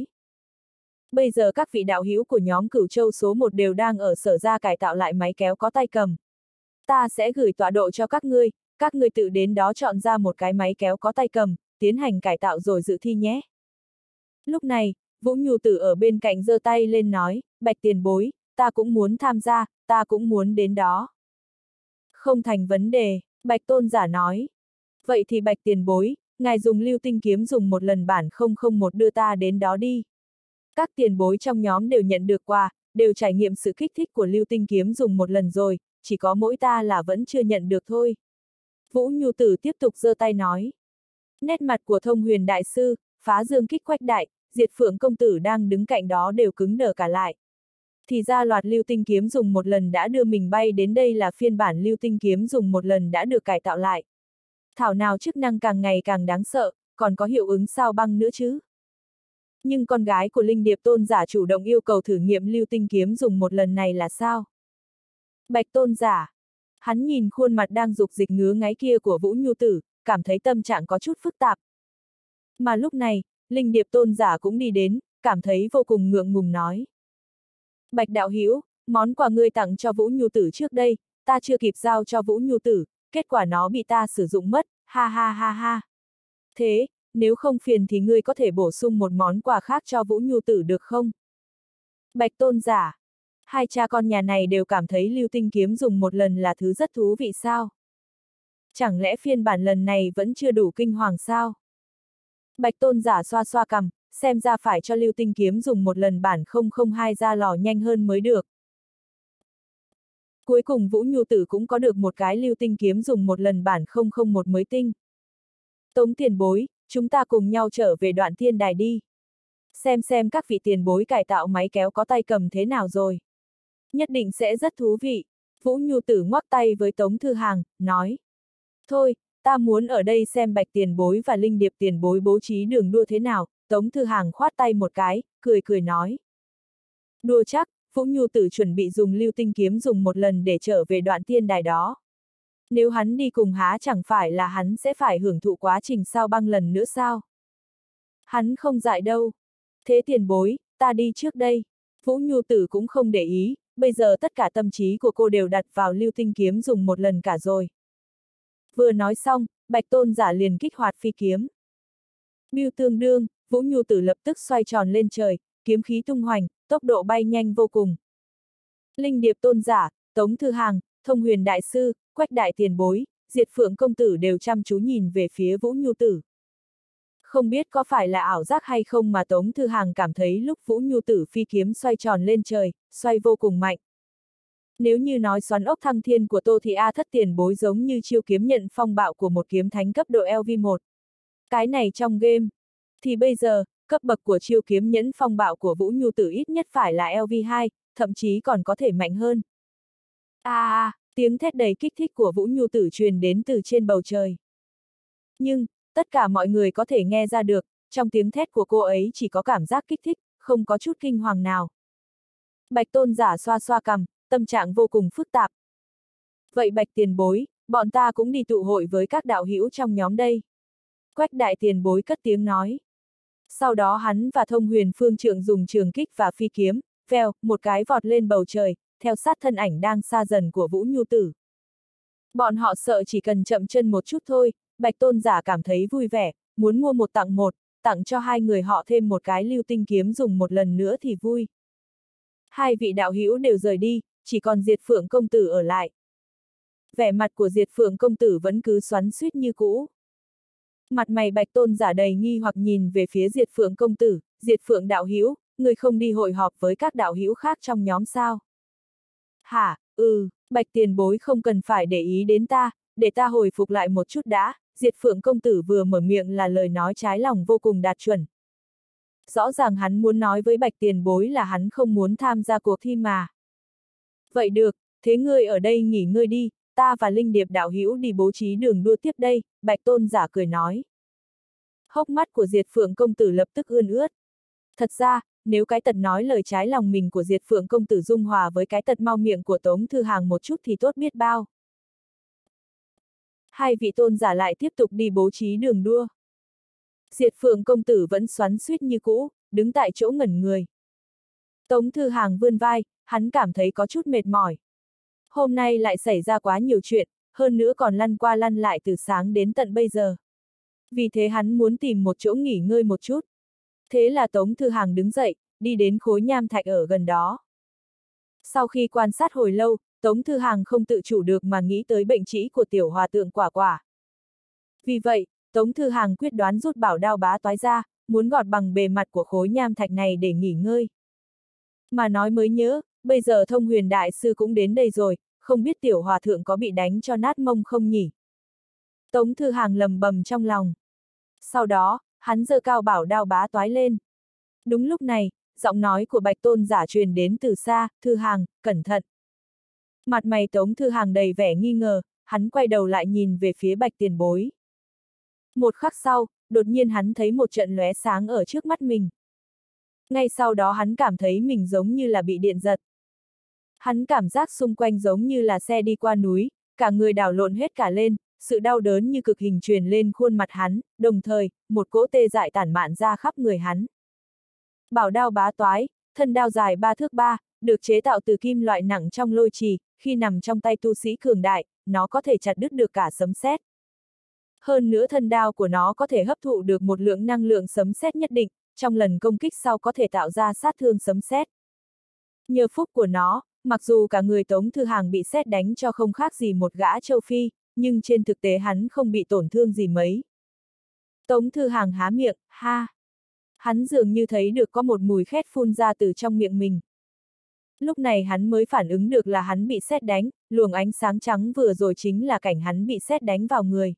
Speaker 1: Bây giờ các vị đạo hữu của nhóm Cửu Châu số một đều đang ở sở ra cải tạo lại máy kéo có tay cầm. Ta sẽ gửi tọa độ cho các ngươi, các ngươi tự đến đó chọn ra một cái máy kéo có tay cầm, tiến hành cải tạo rồi dự thi nhé. Lúc này, Vũ Nhu Tử ở bên cạnh giơ tay lên nói, Bạch Tiền Bối, ta cũng muốn tham gia, ta cũng muốn đến đó. Không thành vấn đề, Bạch Tôn giả nói. Vậy thì Bạch Tiền Bối, ngài dùng lưu tinh kiếm dùng một lần bản không không một đưa ta đến đó đi. Các tiền bối trong nhóm đều nhận được quà, đều trải nghiệm sự kích thích của lưu tinh kiếm dùng một lần rồi, chỉ có mỗi ta là vẫn chưa nhận được thôi. Vũ Nhu Tử tiếp tục giơ tay nói. Nét mặt của Thông Huyền Đại Sư, Phá Dương Kích Quách Đại, Diệt Phượng công tử đang đứng cạnh đó đều cứng đờ cả lại. Thì ra loạt lưu tinh kiếm dùng một lần đã đưa mình bay đến đây là phiên bản lưu tinh kiếm dùng một lần đã được cải tạo lại. Thảo nào chức năng càng ngày càng đáng sợ, còn có hiệu ứng sao băng nữa chứ. Nhưng con gái của Linh Điệp Tôn giả chủ động yêu cầu thử nghiệm lưu tinh kiếm dùng một lần này là sao? Bạch Tôn giả. Hắn nhìn khuôn mặt đang dục dịch ngứa ngáy kia của Vũ Nhu Tử, cảm thấy tâm trạng có chút phức tạp. Mà lúc này, Linh Điệp Tôn giả cũng đi đến, cảm thấy vô cùng ngượng ngùng nói. Bạch đạo hữu, món quà ngươi tặng cho Vũ Nhu Tử trước đây, ta chưa kịp giao cho Vũ Nhu Tử, kết quả nó bị ta sử dụng mất, ha ha ha ha. Thế, nếu không phiền thì ngươi có thể bổ sung một món quà khác cho Vũ Nhu Tử được không? Bạch Tôn giả. Hai cha con nhà này đều cảm thấy lưu tinh kiếm dùng một lần là thứ rất thú vị sao? Chẳng lẽ phiên bản lần này vẫn chưa đủ kinh hoàng sao? Bạch Tôn giả xoa xoa cằm, xem ra phải cho lưu tinh kiếm dùng một lần bản không không hai ra lò nhanh hơn mới được. Cuối cùng Vũ Nhu Tử cũng có được một cái lưu tinh kiếm dùng một lần bản không không một mới tinh. Tống tiền bối, chúng ta cùng nhau trở về Đoạn Thiên Đài đi. Xem xem các vị tiền bối cải tạo máy kéo có tay cầm thế nào rồi. Nhất định sẽ rất thú vị. Vũ Nhu Tử ngoắc tay với Tống Thư Hàng, nói. Thôi, ta muốn ở đây xem Bạch tiền bối và Linh Điệp tiền bối bố trí đường đua thế nào. Tống Thư Hàng khoát tay một cái, cười cười nói. Đua chắc, Vũ Nhu Tử chuẩn bị dùng lưu tinh kiếm dùng một lần để trở về Đoạn Thiên Đài đó. Nếu hắn đi cùng há chẳng phải là hắn sẽ phải hưởng thụ quá trình sao băng lần nữa sao? Hắn không dại đâu. Thế tiền bối, ta đi trước đây. Vũ Nhu Tử cũng không để ý, bây giờ tất cả tâm trí của cô đều đặt vào lưu tinh kiếm dùng một lần cả rồi. Vừa nói xong, Bạch Tôn giả liền kích hoạt phi kiếm. Bưu tương đương, Vũ Nhu Tử lập tức xoay tròn lên trời, kiếm khí tung hoành, tốc độ bay nhanh vô cùng. Linh Điệp Tôn giả, Tống Thư Hàng, Thông Huyền Đại Sư, Quách Đại Tiền Bối, Diệt Phượng công tử đều chăm chú nhìn về phía Vũ Nhu Tử. Không biết có phải là ảo giác hay không mà Tống Thư Hàng cảm thấy lúc Vũ Nhu Tử phi kiếm xoay tròn lên trời, xoay vô cùng mạnh. Nếu như nói xoắn ốc thăng thiên của Tô thì A Thất Tiền Bối giống như chiêu kiếm nhận phong bạo của một kiếm thánh cấp độ L V một. Cái này trong game, thì bây giờ, cấp bậc của chiêu kiếm nhẫn phong bạo của Vũ Nhu Tử ít nhất phải là L V hai, thậm chí còn có thể mạnh hơn. À, à, tiếng thét đầy kích thích của Vũ Nhu Tử truyền đến từ trên bầu trời. Nhưng, tất cả mọi người có thể nghe ra được, trong tiếng thét của cô ấy chỉ có cảm giác kích thích, không có chút kinh hoàng nào. Bạch tôn giả xoa xoa cằm, tâm trạng vô cùng phức tạp. Vậy Bạch tiền bối, bọn ta cũng đi tụ hội với các đạo hữu trong nhóm đây. Quách đại tiền bối cất tiếng nói. Sau đó hắn và Thông Huyền Phương Trượng dùng trường kích và phi kiếm, vèo, một cái vọt lên bầu trời, theo sát thân ảnh đang xa dần của Vũ Nhu Tử. Bọn họ sợ chỉ cần chậm chân một chút thôi, Bạch tôn giả cảm thấy vui vẻ, muốn mua một tặng một, tặng cho hai người họ thêm một cái lưu tinh kiếm dùng một lần nữa thì vui. Hai vị đạo hữu đều rời đi, chỉ còn Diệt Phượng công tử ở lại. Vẻ mặt của Diệt Phượng công tử vẫn cứ xoắn xuýt như cũ. Mặt mày Bạch tôn giả đầy nghi hoặc nhìn về phía Diệt Phượng công tử, Diệt Phượng đạo hữu, người không đi hội họp với các đạo hữu khác trong nhóm sao? Hả, ừ, Bạch tiền bối không cần phải để ý đến ta, để ta hồi phục lại một chút đã, Diệt Phượng công tử vừa mở miệng là lời nói trái lòng vô cùng đạt chuẩn. Rõ ràng hắn muốn nói với Bạch tiền bối là hắn không muốn tham gia cuộc thi mà. Vậy được, thế ngươi ở đây nghỉ ngơi đi, ta và Linh Điệp đạo hữu đi bố trí đường đua tiếp đây, Bạch tôn giả cười nói. Hốc mắt của Diệt Phượng công tử lập tức ươn ướt. Thật ra, nếu cái tật nói lời trái lòng mình của Diệt Phượng công tử dung hòa với cái tật mau miệng của Tống Thư Hàng một chút thì tốt biết bao. Hai vị tôn giả lại tiếp tục đi bố trí đường đua. Diệt Phượng công tử vẫn xoắn xuýt như cũ, đứng tại chỗ ngẩn người. Tống Thư Hàng vươn vai, hắn cảm thấy có chút mệt mỏi. Hôm nay lại xảy ra quá nhiều chuyện, hơn nữa còn lăn qua lăn lại từ sáng đến tận bây giờ. Vì thế hắn muốn tìm một chỗ nghỉ ngơi một chút. Thế là Tống Thư Hàng đứng dậy, đi đến khối nham thạch ở gần đó. Sau khi quan sát hồi lâu, Tống Thư Hàng không tự chủ được mà nghĩ tới bệnh trĩ của tiểu hòa tượng Quả Quả. Vì vậy, Tống Thư Hàng quyết đoán rút bảo đao bá toái ra, muốn gọt bằng bề mặt của khối nham thạch này để nghỉ ngơi. Mà nói mới nhớ, bây giờ Thông Huyền Đại Sư cũng đến đây rồi, không biết tiểu hòa thượng có bị đánh cho nát mông không nhỉ? Tống Thư Hàng lầm bầm trong lòng. Sau đó, hắn giơ cao bảo đao bá toái lên. Đúng lúc này, giọng nói của Bạch tôn giả truyền đến từ xa, Thư Hàng, cẩn thận. Mặt mày Tống Thư Hàng đầy vẻ nghi ngờ, hắn quay đầu lại nhìn về phía Bạch tiền bối. Một khắc sau, đột nhiên hắn thấy một trận lóe sáng ở trước mắt mình. Ngay sau đó hắn cảm thấy mình giống như là bị điện giật. Hắn cảm giác xung quanh giống như là xe đi qua núi, cả người đảo lộn hết cả lên, sự đau đớn như cực hình truyền lên khuôn mặt hắn, đồng thời, một cỗ tê dại tản mạn ra khắp người hắn. Bảo đao bá toái, thân đao dài ba thước ba, được chế tạo từ kim loại nặng trong lôi trì, khi nằm trong tay tu sĩ cường đại, nó có thể chặt đứt được cả sấm sét. Hơn nữa thân đao của nó có thể hấp thụ được một lượng năng lượng sấm sét nhất định, trong lần công kích sau có thể tạo ra sát thương sấm sét. Nhờ phúc của nó, mặc dù cả người Tống Thư Hàng bị sét đánh cho không khác gì một gã châu Phi, nhưng trên thực tế hắn không bị tổn thương gì mấy. Tống Thư Hàng há miệng, ha. Hắn dường như thấy được có một mùi khét phun ra từ trong miệng mình. Lúc này hắn mới phản ứng được là hắn bị sét đánh, luồng ánh sáng trắng vừa rồi chính là cảnh hắn bị sét đánh vào người.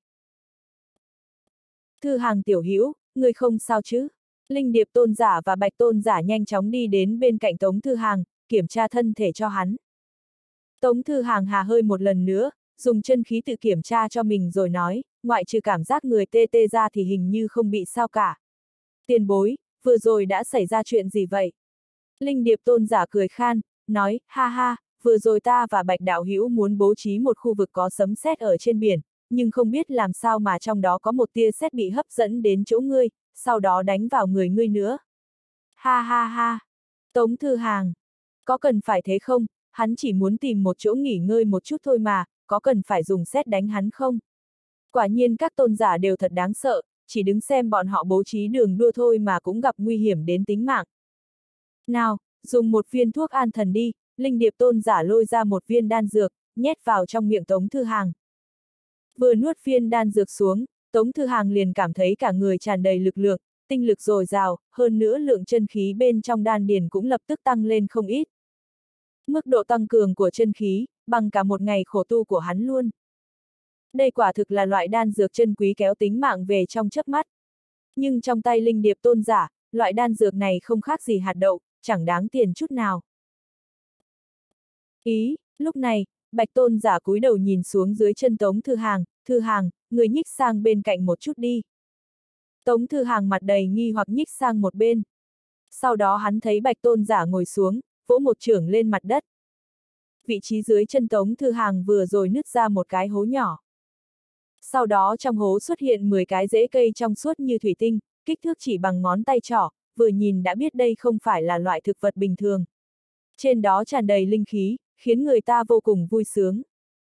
Speaker 1: Thư Hàng tiểu hữu, ngươi không sao chứ? Linh Điệp tôn giả và Bạch tôn giả nhanh chóng đi đến bên cạnh Tống Thư Hàng, kiểm tra thân thể cho hắn. Tống Thư Hàng hà hơi một lần nữa, dùng chân khí tự kiểm tra cho mình rồi nói, ngoại trừ cảm giác người tê tê ra thì hình như không bị sao cả. Tiền bối, vừa rồi đã xảy ra chuyện gì vậy? Linh Điệp tôn giả cười khan, nói, ha ha, vừa rồi ta và Bạch đạo hữu muốn bố trí một khu vực có sấm sét ở trên biển, nhưng không biết làm sao mà trong đó có một tia sét bị hấp dẫn đến chỗ ngươi, sau đó đánh vào người ngươi nữa. Ha ha ha. Tống Thư Hàng. Có cần phải thế không, hắn chỉ muốn tìm một chỗ nghỉ ngơi một chút thôi mà, có cần phải dùng sét đánh hắn không? Quả nhiên các tôn giả đều thật đáng sợ, chỉ đứng xem bọn họ bố trí đường đua thôi mà cũng gặp nguy hiểm đến tính mạng. Nào, dùng một viên thuốc an thần đi, Linh Điệp tôn giả lôi ra một viên đan dược, nhét vào trong miệng Tống Thư Hàng. Vừa nuốt viên đan dược xuống, Tống Thư Hàng liền cảm thấy cả người tràn đầy lực lượng, tinh lực dồi dào, hơn nữa lượng chân khí bên trong đan điền cũng lập tức tăng lên không ít. Mức độ tăng cường của chân khí, bằng cả một ngày khổ tu của hắn luôn. Đây quả thực là loại đan dược chân quý kéo tính mạng về trong chớp mắt. Nhưng trong tay Linh Điệp tôn giả, loại đan dược này không khác gì hạt đậu, chẳng đáng tiền chút nào. Ý, lúc này, Bạch tôn giả cúi đầu nhìn xuống dưới chân Tống Thư Hàng, Thư Hàng, người nhích sang bên cạnh một chút đi. Tống Thư Hàng mặt đầy nghi hoặc nhích sang một bên. Sau đó hắn thấy Bạch Tôn giả ngồi xuống, vỗ một chưởng lên mặt đất. Vị trí dưới chân Tống Thư Hàng vừa rồi nứt ra một cái hố nhỏ. Sau đó trong hố xuất hiện mười cái rễ cây trong suốt như thủy tinh, kích thước chỉ bằng ngón tay trỏ, vừa nhìn đã biết đây không phải là loại thực vật bình thường. Trên đó tràn đầy linh khí, khiến người ta vô cùng vui sướng.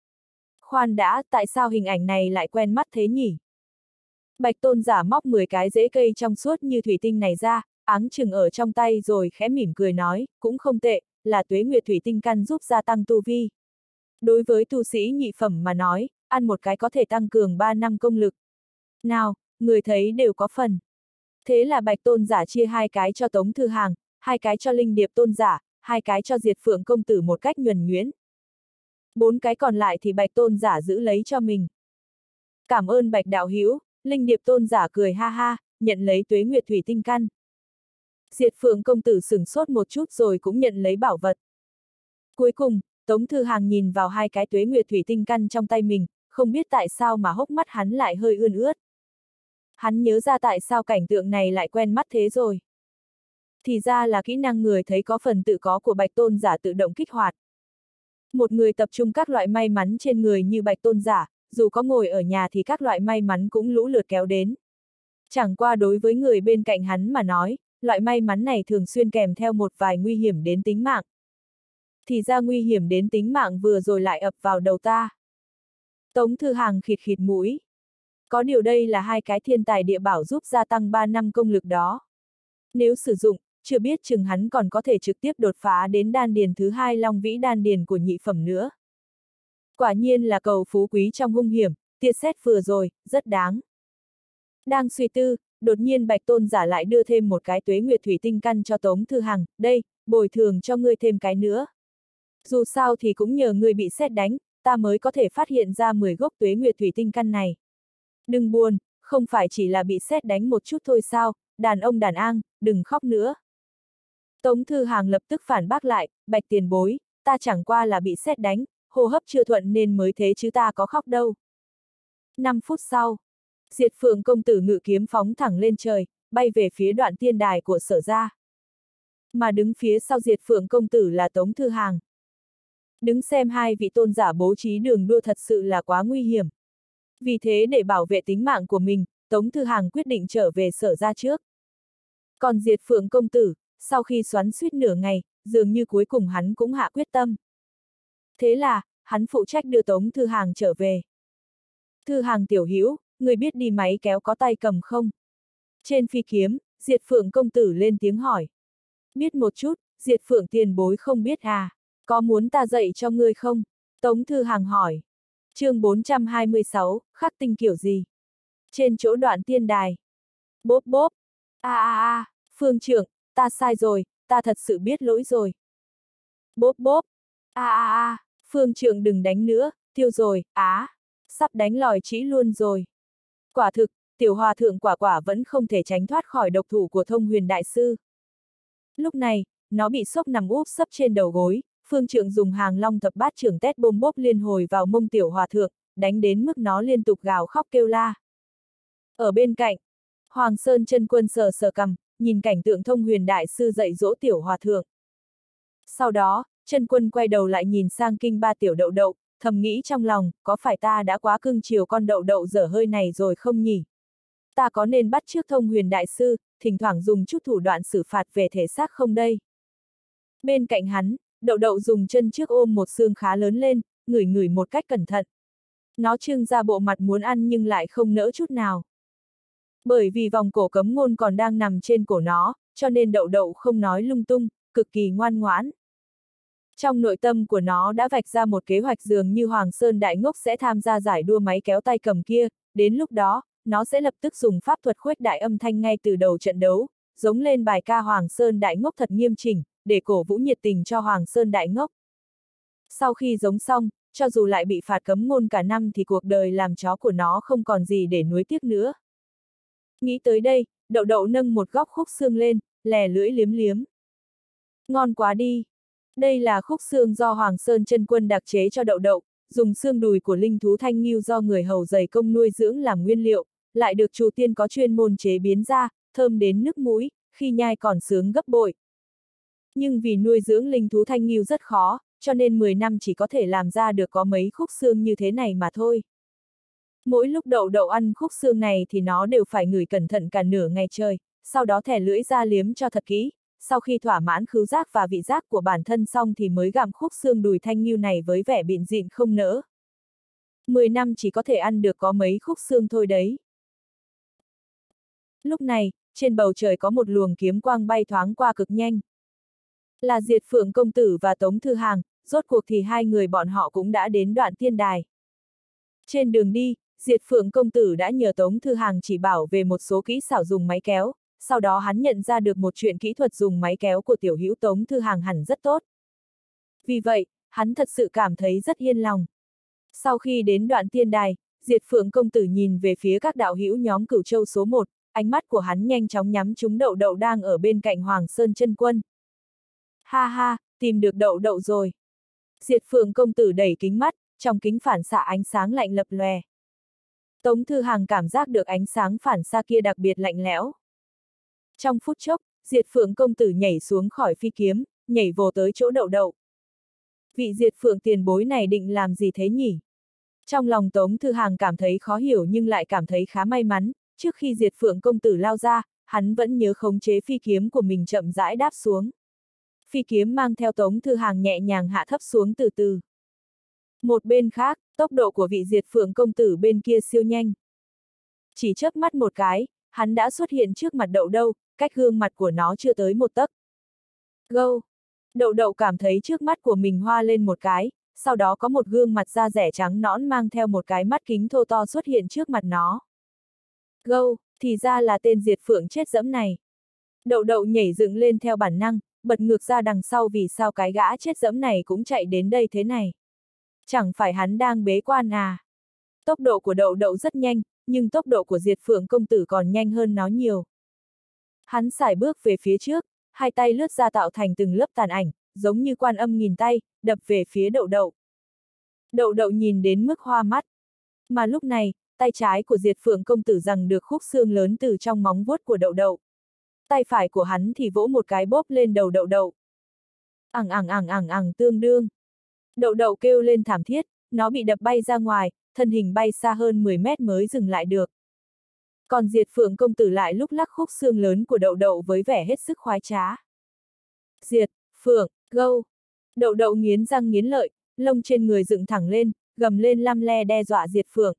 Speaker 1: Khoan đã, tại sao hình ảnh này lại quen mắt thế nhỉ? Bạch Tôn giả móc mười cái rễ cây trong suốt như thủy tinh này ra, áng chừng ở trong tay rồi khẽ mỉm cười nói, cũng không tệ, là tuế nguyệt thủy tinh căn giúp gia tăng tu vi. Đối với tu sĩ nhị phẩm mà nói, ăn một cái có thể tăng cường ba năm công lực. Nào, người thấy đều có phần. Thế là Bạch Tôn giả chia hai cái cho Tống Thư Hàng, hai cái cho Linh Điệp Tôn giả, hai cái cho Diệt Phượng công tử một cách nhuần nhuyễn. Bốn cái còn lại thì Bạch Tôn giả giữ lấy cho mình. Cảm ơn Bạch đạo hữu. Linh Điệp Tôn giả cười ha ha, nhận lấy tuế nguyệt thủy tinh căn. Diệt Phượng công tử sửng sốt một chút rồi cũng nhận lấy bảo vật. Cuối cùng, Tống Thư Hàng nhìn vào hai cái tuế nguyệt thủy tinh căn trong tay mình, không biết tại sao mà hốc mắt hắn lại hơi ươn ướt. Hắn nhớ ra tại sao cảnh tượng này lại quen mắt thế rồi. Thì ra là kỹ năng người thấy có phần tự có của Bạch Tôn giả tự động kích hoạt. Một người tập trung các loại may mắn trên người như Bạch Tôn giả, dù có ngồi ở nhà thì các loại may mắn cũng lũ lượt kéo đến. Chẳng qua đối với người bên cạnh hắn mà nói, loại may mắn này thường xuyên kèm theo một vài nguy hiểm đến tính mạng. Thì ra nguy hiểm đến tính mạng vừa rồi lại ập vào đầu ta. Tống Thư Hàng khịt khịt mũi. Có điều đây là hai cái thiên tài địa bảo giúp gia tăng ba năm công lực đó. Nếu sử dụng, chưa biết chừng hắn còn có thể trực tiếp đột phá đến đan điền thứ hai Long Vĩ đan điền của nhị phẩm nữa. Quả nhiên là cầu phú quý trong hung hiểm, tia sét vừa rồi, rất đáng. Đang suy tư, đột nhiên Bạch Tôn giả lại đưa thêm một cái tuế nguyệt thủy tinh căn cho Tống Thư Hàng, đây, bồi thường cho ngươi thêm cái nữa. Dù sao thì cũng nhờ ngươi bị sét đánh, ta mới có thể phát hiện ra mười gốc tuế nguyệt thủy tinh căn này. Đừng buồn, không phải chỉ là bị sét đánh một chút thôi sao, đàn ông đàn an, đừng khóc nữa. Tống Thư Hàng lập tức phản bác lại, Bạch tiền bối, ta chẳng qua là bị sét đánh, hô hấp chưa thuận nên mới thế chứ ta có khóc đâu. Năm phút sau, Diệt Phượng công tử ngự kiếm phóng thẳng lên trời, bay về phía đoạn tiên đài của Sở gia. Mà đứng phía sau Diệt Phượng công tử là Tống Thư Hàng. Đứng xem hai vị tôn giả bố trí đường đua thật sự là quá nguy hiểm. Vì thế để bảo vệ tính mạng của mình, Tống Thư Hàng quyết định trở về Sở gia trước. Còn Diệt Phượng công tử, sau khi xoắn suýt nửa ngày, dường như cuối cùng hắn cũng hạ quyết tâm. Thế là, hắn phụ trách đưa Tống Thư Hàng trở về. Thư Hàng tiểu hữu, người biết đi máy kéo có tay cầm không? Trên phi kiếm, Diệt Phượng công tử lên tiếng hỏi. Biết một chút, Diệt Phượng tiền bối không biết à? Có muốn ta dạy cho ngươi không? Tống Thư Hàng hỏi. Chương bốn trăm hai mươi sáu, khắc tinh kiểu gì? Trên chỗ đoạn tiên đài. Bốp bốp. A a a, Phương trưởng, ta sai rồi, ta thật sự biết lỗi rồi. Bốp bốp. A a a, Phương trưởng đừng đánh nữa, tiêu rồi, á, sắp đánh lòi trĩ luôn rồi. Quả thực, tiểu hòa thượng quả quả vẫn không thể tránh thoát khỏi độc thủ của Thông Huyền đại sư. Lúc này, nó bị sốc nằm úp sấp trên đầu gối, Phương trưởng dùng hàng long thập bát trưởng tét bôm bốp liên hồi vào mông tiểu hòa thượng, đánh đến mức nó liên tục gào khóc kêu la. Ở bên cạnh, Hoàng Sơn chân quân sờ sờ cằm, nhìn cảnh tượng Thông Huyền đại sư dạy dỗ tiểu hòa thượng. Sau đó, chân quân quay đầu lại nhìn sang kinh ba tiểu đậu đậu, thầm nghĩ trong lòng, có phải ta đã quá cưng chiều con đậu đậu dở hơi này rồi không nhỉ? Ta có nên bắt chước Thông Huyền đại sư, thỉnh thoảng dùng chút thủ đoạn xử phạt về thể xác không đây? Bên cạnh hắn, đậu đậu dùng chân trước ôm một xương khá lớn lên, ngửi ngửi một cách cẩn thận. Nó trưng ra bộ mặt muốn ăn nhưng lại không nỡ chút nào. Bởi vì vòng cổ cấm ngôn còn đang nằm trên cổ nó, cho nên đậu đậu không nói lung tung, cực kỳ ngoan ngoãn. Trong nội tâm của nó đã vạch ra một kế hoạch dường như Hoàng Sơn Đại Ngốc sẽ tham gia giải đua máy kéo tay cầm kia, đến lúc đó, nó sẽ lập tức dùng pháp thuật khuếch đại âm thanh ngay từ đầu trận đấu, giống lên bài ca Hoàng Sơn Đại Ngốc thật nghiêm chỉnh, để cổ vũ nhiệt tình cho Hoàng Sơn Đại Ngốc. Sau khi giống xong, cho dù lại bị phạt cấm ngôn cả năm thì cuộc đời làm chó của nó không còn gì để nuối tiếc nữa. Nghĩ tới đây, đậu đậu nâng một góc khúc xương lên, lè lưỡi liếm liếm. Ngon quá đi! Đây là khúc xương do Hoàng Sơn chân quân đặc chế cho đậu đậu, dùng xương đùi của linh thú thanh ngưu do người hầu dày công nuôi dưỡng làm nguyên liệu, lại được Chu Tiên có chuyên môn chế biến ra, thơm đến nức mũi, khi nhai còn sướng gấp bội. Nhưng vì nuôi dưỡng linh thú thanh ngưu rất khó, cho nên mười năm chỉ có thể làm ra được có mấy khúc xương như thế này mà thôi. Mỗi lúc đậu đậu ăn khúc xương này thì nó đều phải ngửi cẩn thận cả nửa ngày trời, sau đó thè lưỡi ra liếm cho thật kỹ, sau khi thỏa mãn khứu giác và vị giác của bản thân xong thì mới gặm khúc xương đùi thanh ngưu này với vẻ bịn dịn không nỡ. Mười năm chỉ có thể ăn được có mấy khúc xương thôi đấy. Lúc này, trên bầu trời có một luồng kiếm quang bay thoáng qua cực nhanh. Là Diệt Phượng công tử và Tống Thư Hàng, rốt cuộc thì hai người bọn họ cũng đã đến Đoạn Tiên Đài. Trên đường đi, Diệt Phượng công tử đã nhờ Tống Thư Hàng chỉ bảo về một số kỹ xảo dùng máy kéo, sau đó hắn nhận ra được một chuyện kỹ thuật dùng máy kéo của tiểu hữu Tống Thư Hàng hẳn rất tốt. Vì vậy, hắn thật sự cảm thấy rất yên lòng. Sau khi đến Đoạn Tiên Đài, Diệt Phượng công tử nhìn về phía các đạo hữu nhóm Cửu Châu số một, ánh mắt của hắn nhanh chóng nhắm trúng Đậu Đậu đang ở bên cạnh Hoàng Sơn Chân Quân. Ha ha, tìm được Đậu Đậu rồi. Diệt Phượng công tử đẩy kính mắt, trong kính phản xạ ánh sáng lạnh lập lòe. Tống Thư Hàng cảm giác được ánh sáng phản xạ kia đặc biệt lạnh lẽo. Trong phút chốc, Diệt Phượng công tử nhảy xuống khỏi phi kiếm, nhảy vồ tới chỗ Đậu Đậu. Vị Diệt Phượng tiền bối này định làm gì thế nhỉ? Trong lòng Tống Thư Hàng cảm thấy khó hiểu nhưng lại cảm thấy khá may mắn, trước khi Diệt Phượng công tử lao ra, hắn vẫn nhớ khống chế phi kiếm của mình chậm rãi đáp xuống. Phi kiếm mang theo Tống Thư Hàng nhẹ nhàng hạ thấp xuống từ từ. Một bên khác, tốc độ của vị Diệt Phượng công tử bên kia siêu nhanh. Chỉ chớp mắt một cái, hắn đã xuất hiện trước mặt Đậu Đậu, cách gương mặt của nó chưa tới một tấc. Gâu! Đậu Đậu cảm thấy trước mắt của mình hoa lên một cái, sau đó có một gương mặt da rẻ trắng nõn mang theo một cái mắt kính thô to xuất hiện trước mặt nó. Gâu! Thì ra là tên Diệt Phượng chết dẫm này. Đậu Đậu nhảy dựng lên theo bản năng, bật ngược ra đằng sau vì sao cái gã chết dẫm này cũng chạy đến đây thế này. Chẳng phải hắn đang bế quan à? Tốc độ của Đậu Đậu rất nhanh, nhưng tốc độ của Diệt Phượng công tử còn nhanh hơn nó nhiều. Hắn sải bước về phía trước, hai tay lướt ra tạo thành từng lớp tàn ảnh, giống như quan âm nghìn tay, đập về phía Đậu Đậu. Đậu Đậu nhìn đến mức hoa mắt. Mà lúc này, tay trái của Diệt Phượng công tử giằng được khúc xương lớn từ trong móng vuốt của Đậu Đậu. Tay phải của hắn thì vỗ một cái bóp lên đầu Đậu Đậu. Ẳng ẳng ẳng ẳng ẳng tương đương. Đậu Đậu kêu lên thảm thiết, nó bị đập bay ra ngoài, thân hình bay xa hơn mười mét mới dừng lại được. Còn Diệt Phượng công tử lại lúc lắc khúc xương lớn của Đậu Đậu với vẻ hết sức khoái trá. Diệt, Phượng, gâu. Đậu Đậu nghiến răng nghiến lợi, lông trên người dựng thẳng lên, gầm lên lăm le đe dọa Diệt Phượng.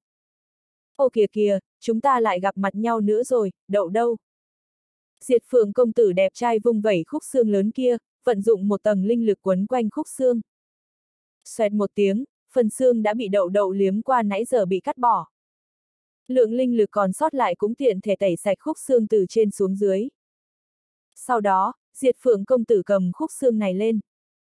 Speaker 1: Ô kìa kìa, chúng ta lại gặp mặt nhau nữa rồi, Đậu đâu? Diệt Phượng công tử đẹp trai vung vẩy khúc xương lớn kia, vận dụng một tầng linh lực quấn quanh khúc xương. Xoẹt một tiếng, phần xương đã bị Đậu Đậu liếm qua nãy giờ bị cắt bỏ. Lượng linh lực còn sót lại cũng tiện thể tẩy sạch khúc xương từ trên xuống dưới. Sau đó, Diệt Phượng công tử cầm khúc xương này lên.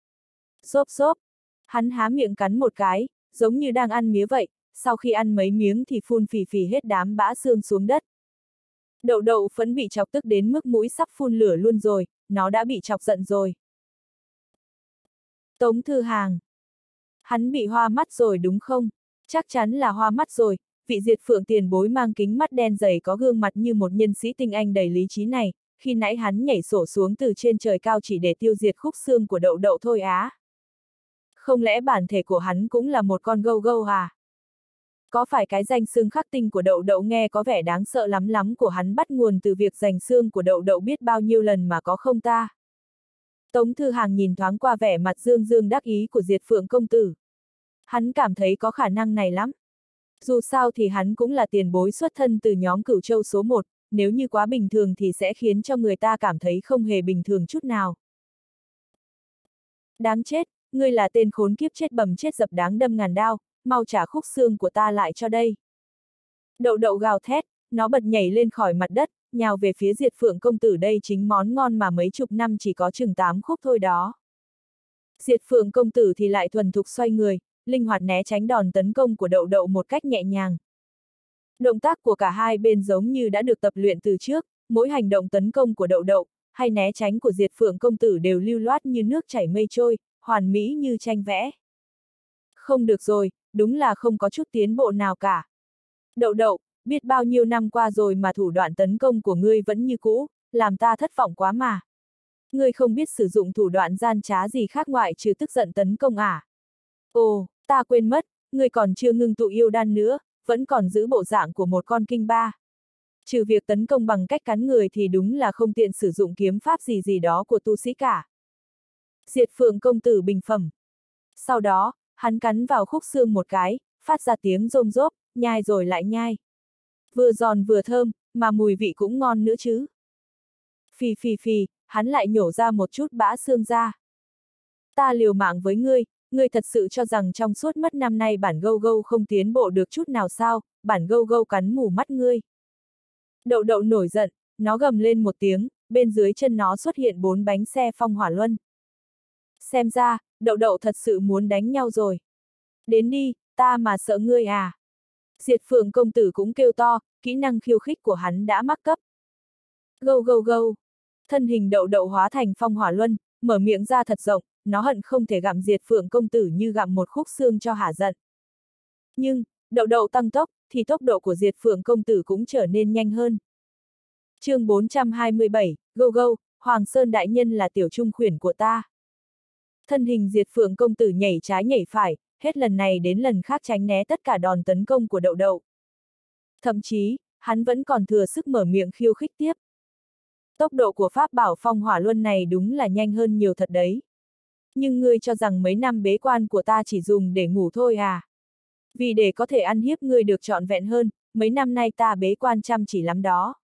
Speaker 1: Xốp xốp, hắn há miệng cắn một cái, giống như đang ăn mía vậy, sau khi ăn mấy miếng thì phun phì phì hết đám bã xương xuống đất. Đậu Đậu phẫn bị chọc tức đến mức mũi sắp phun lửa luôn rồi, nó đã bị chọc giận rồi. Tống Thư Hàng. Hắn bị hoa mắt rồi đúng không? Chắc chắn là hoa mắt rồi, vị Diệt Phượng tiền bối mang kính mắt đen dày có gương mặt như một nhân sĩ tinh anh đầy lý trí này, khi nãy hắn nhảy sổ xuống từ trên trời cao chỉ để tiêu diệt khúc xương của Đậu Đậu thôi á. Không lẽ bản thể của hắn cũng là một con gâu gâu à? Có phải cái danh xương khắc tinh của Đậu Đậu nghe có vẻ đáng sợ lắm lắm của hắn bắt nguồn từ việc giành xương của Đậu Đậu biết bao nhiêu lần mà có không ta? Tống Thư Hàng nhìn thoáng qua vẻ mặt dương dương đắc ý của Diệt Phượng công tử. Hắn cảm thấy có khả năng này lắm. Dù sao thì hắn cũng là tiền bối xuất thân từ nhóm Cửu Châu số một, nếu như quá bình thường thì sẽ khiến cho người ta cảm thấy không hề bình thường chút nào. Đáng chết, ngươi là tên khốn kiếp chết bầm chết dập đáng đâm ngàn đao, mau trả khúc xương của ta lại cho đây. Đậu Đậu gào thét, nó bật nhảy lên khỏi mặt đất, nhào về phía Diệt Phượng công tử đây chính món ngon mà mấy chục năm chỉ có chừng tám khúc thôi đó. Diệt Phượng công tử thì lại thuần thục xoay người, linh hoạt né tránh đòn tấn công của Đậu Đậu một cách nhẹ nhàng. Động tác của cả hai bên giống như đã được tập luyện từ trước, mỗi hành động tấn công của Đậu Đậu, hay né tránh của Diệt Phượng công tử đều lưu loát như nước chảy mây trôi, hoàn mỹ như tranh vẽ. Không được rồi, đúng là không có chút tiến bộ nào cả. Đậu Đậu, biết bao nhiêu năm qua rồi mà thủ đoạn tấn công của ngươi vẫn như cũ, làm ta thất vọng quá mà. Ngươi không biết sử dụng thủ đoạn gian trá gì khác ngoại trừ tức giận tấn công à? Ồ, ta quên mất, ngươi còn chưa ngưng tụ yêu đan nữa, vẫn còn giữ bộ dạng của một con kinh ba. Trừ việc tấn công bằng cách cắn người thì đúng là không tiện sử dụng kiếm pháp gì gì đó của tu sĩ cả. Diệt Phượng công tử bình phẩm. Sau đó, hắn cắn vào khúc xương một cái, phát ra tiếng rôm rốp, nhai rồi lại nhai. Vừa giòn vừa thơm, mà mùi vị cũng ngon nữa chứ. Phì phì phì, hắn lại nhổ ra một chút bã xương ra. Ta liều mạng với ngươi, ngươi thật sự cho rằng trong suốt mất năm nay bản gâu gâu không tiến bộ được chút nào sao, bản gâu gâu cắn mù mắt ngươi. Đậu đậu nổi giận, nó gầm lên một tiếng, bên dưới chân nó xuất hiện bốn bánh xe phong hỏa luân. Xem ra, đậu đậu thật sự muốn đánh nhau rồi. Đến đi, ta mà sợ ngươi à. Diệt Phượng công tử cũng kêu to, kỹ năng khiêu khích của hắn đã mắc cấp. Gâu gâu gâu. Thân hình đậu đậu hóa thành phong hỏa luân, mở miệng ra thật rộng, nó hận không thể gặm Diệt Phượng công tử như gặm một khúc xương cho hả giận. Nhưng, đậu đậu tăng tốc, thì tốc độ của Diệt Phượng công tử cũng trở nên nhanh hơn. chương bốn trăm hai mươi bảy, gâu gâu, Hoàng Sơn đại nhân là tiểu trung khuyển của ta. Thân hình Diệt Phượng công tử nhảy trái nhảy phải, hết lần này đến lần khác tránh né tất cả đòn tấn công của đậu đậu. Thậm chí, hắn vẫn còn thừa sức mở miệng khiêu khích tiếp. Tốc độ của pháp bảo phong hỏa luân này đúng là nhanh hơn nhiều thật đấy. Nhưng ngươi cho rằng mấy năm bế quan của ta chỉ dùng để ngủ thôi à? Vì để có thể ăn hiếp ngươi được trọn vẹn hơn, mấy năm nay ta bế quan chăm chỉ lắm đó.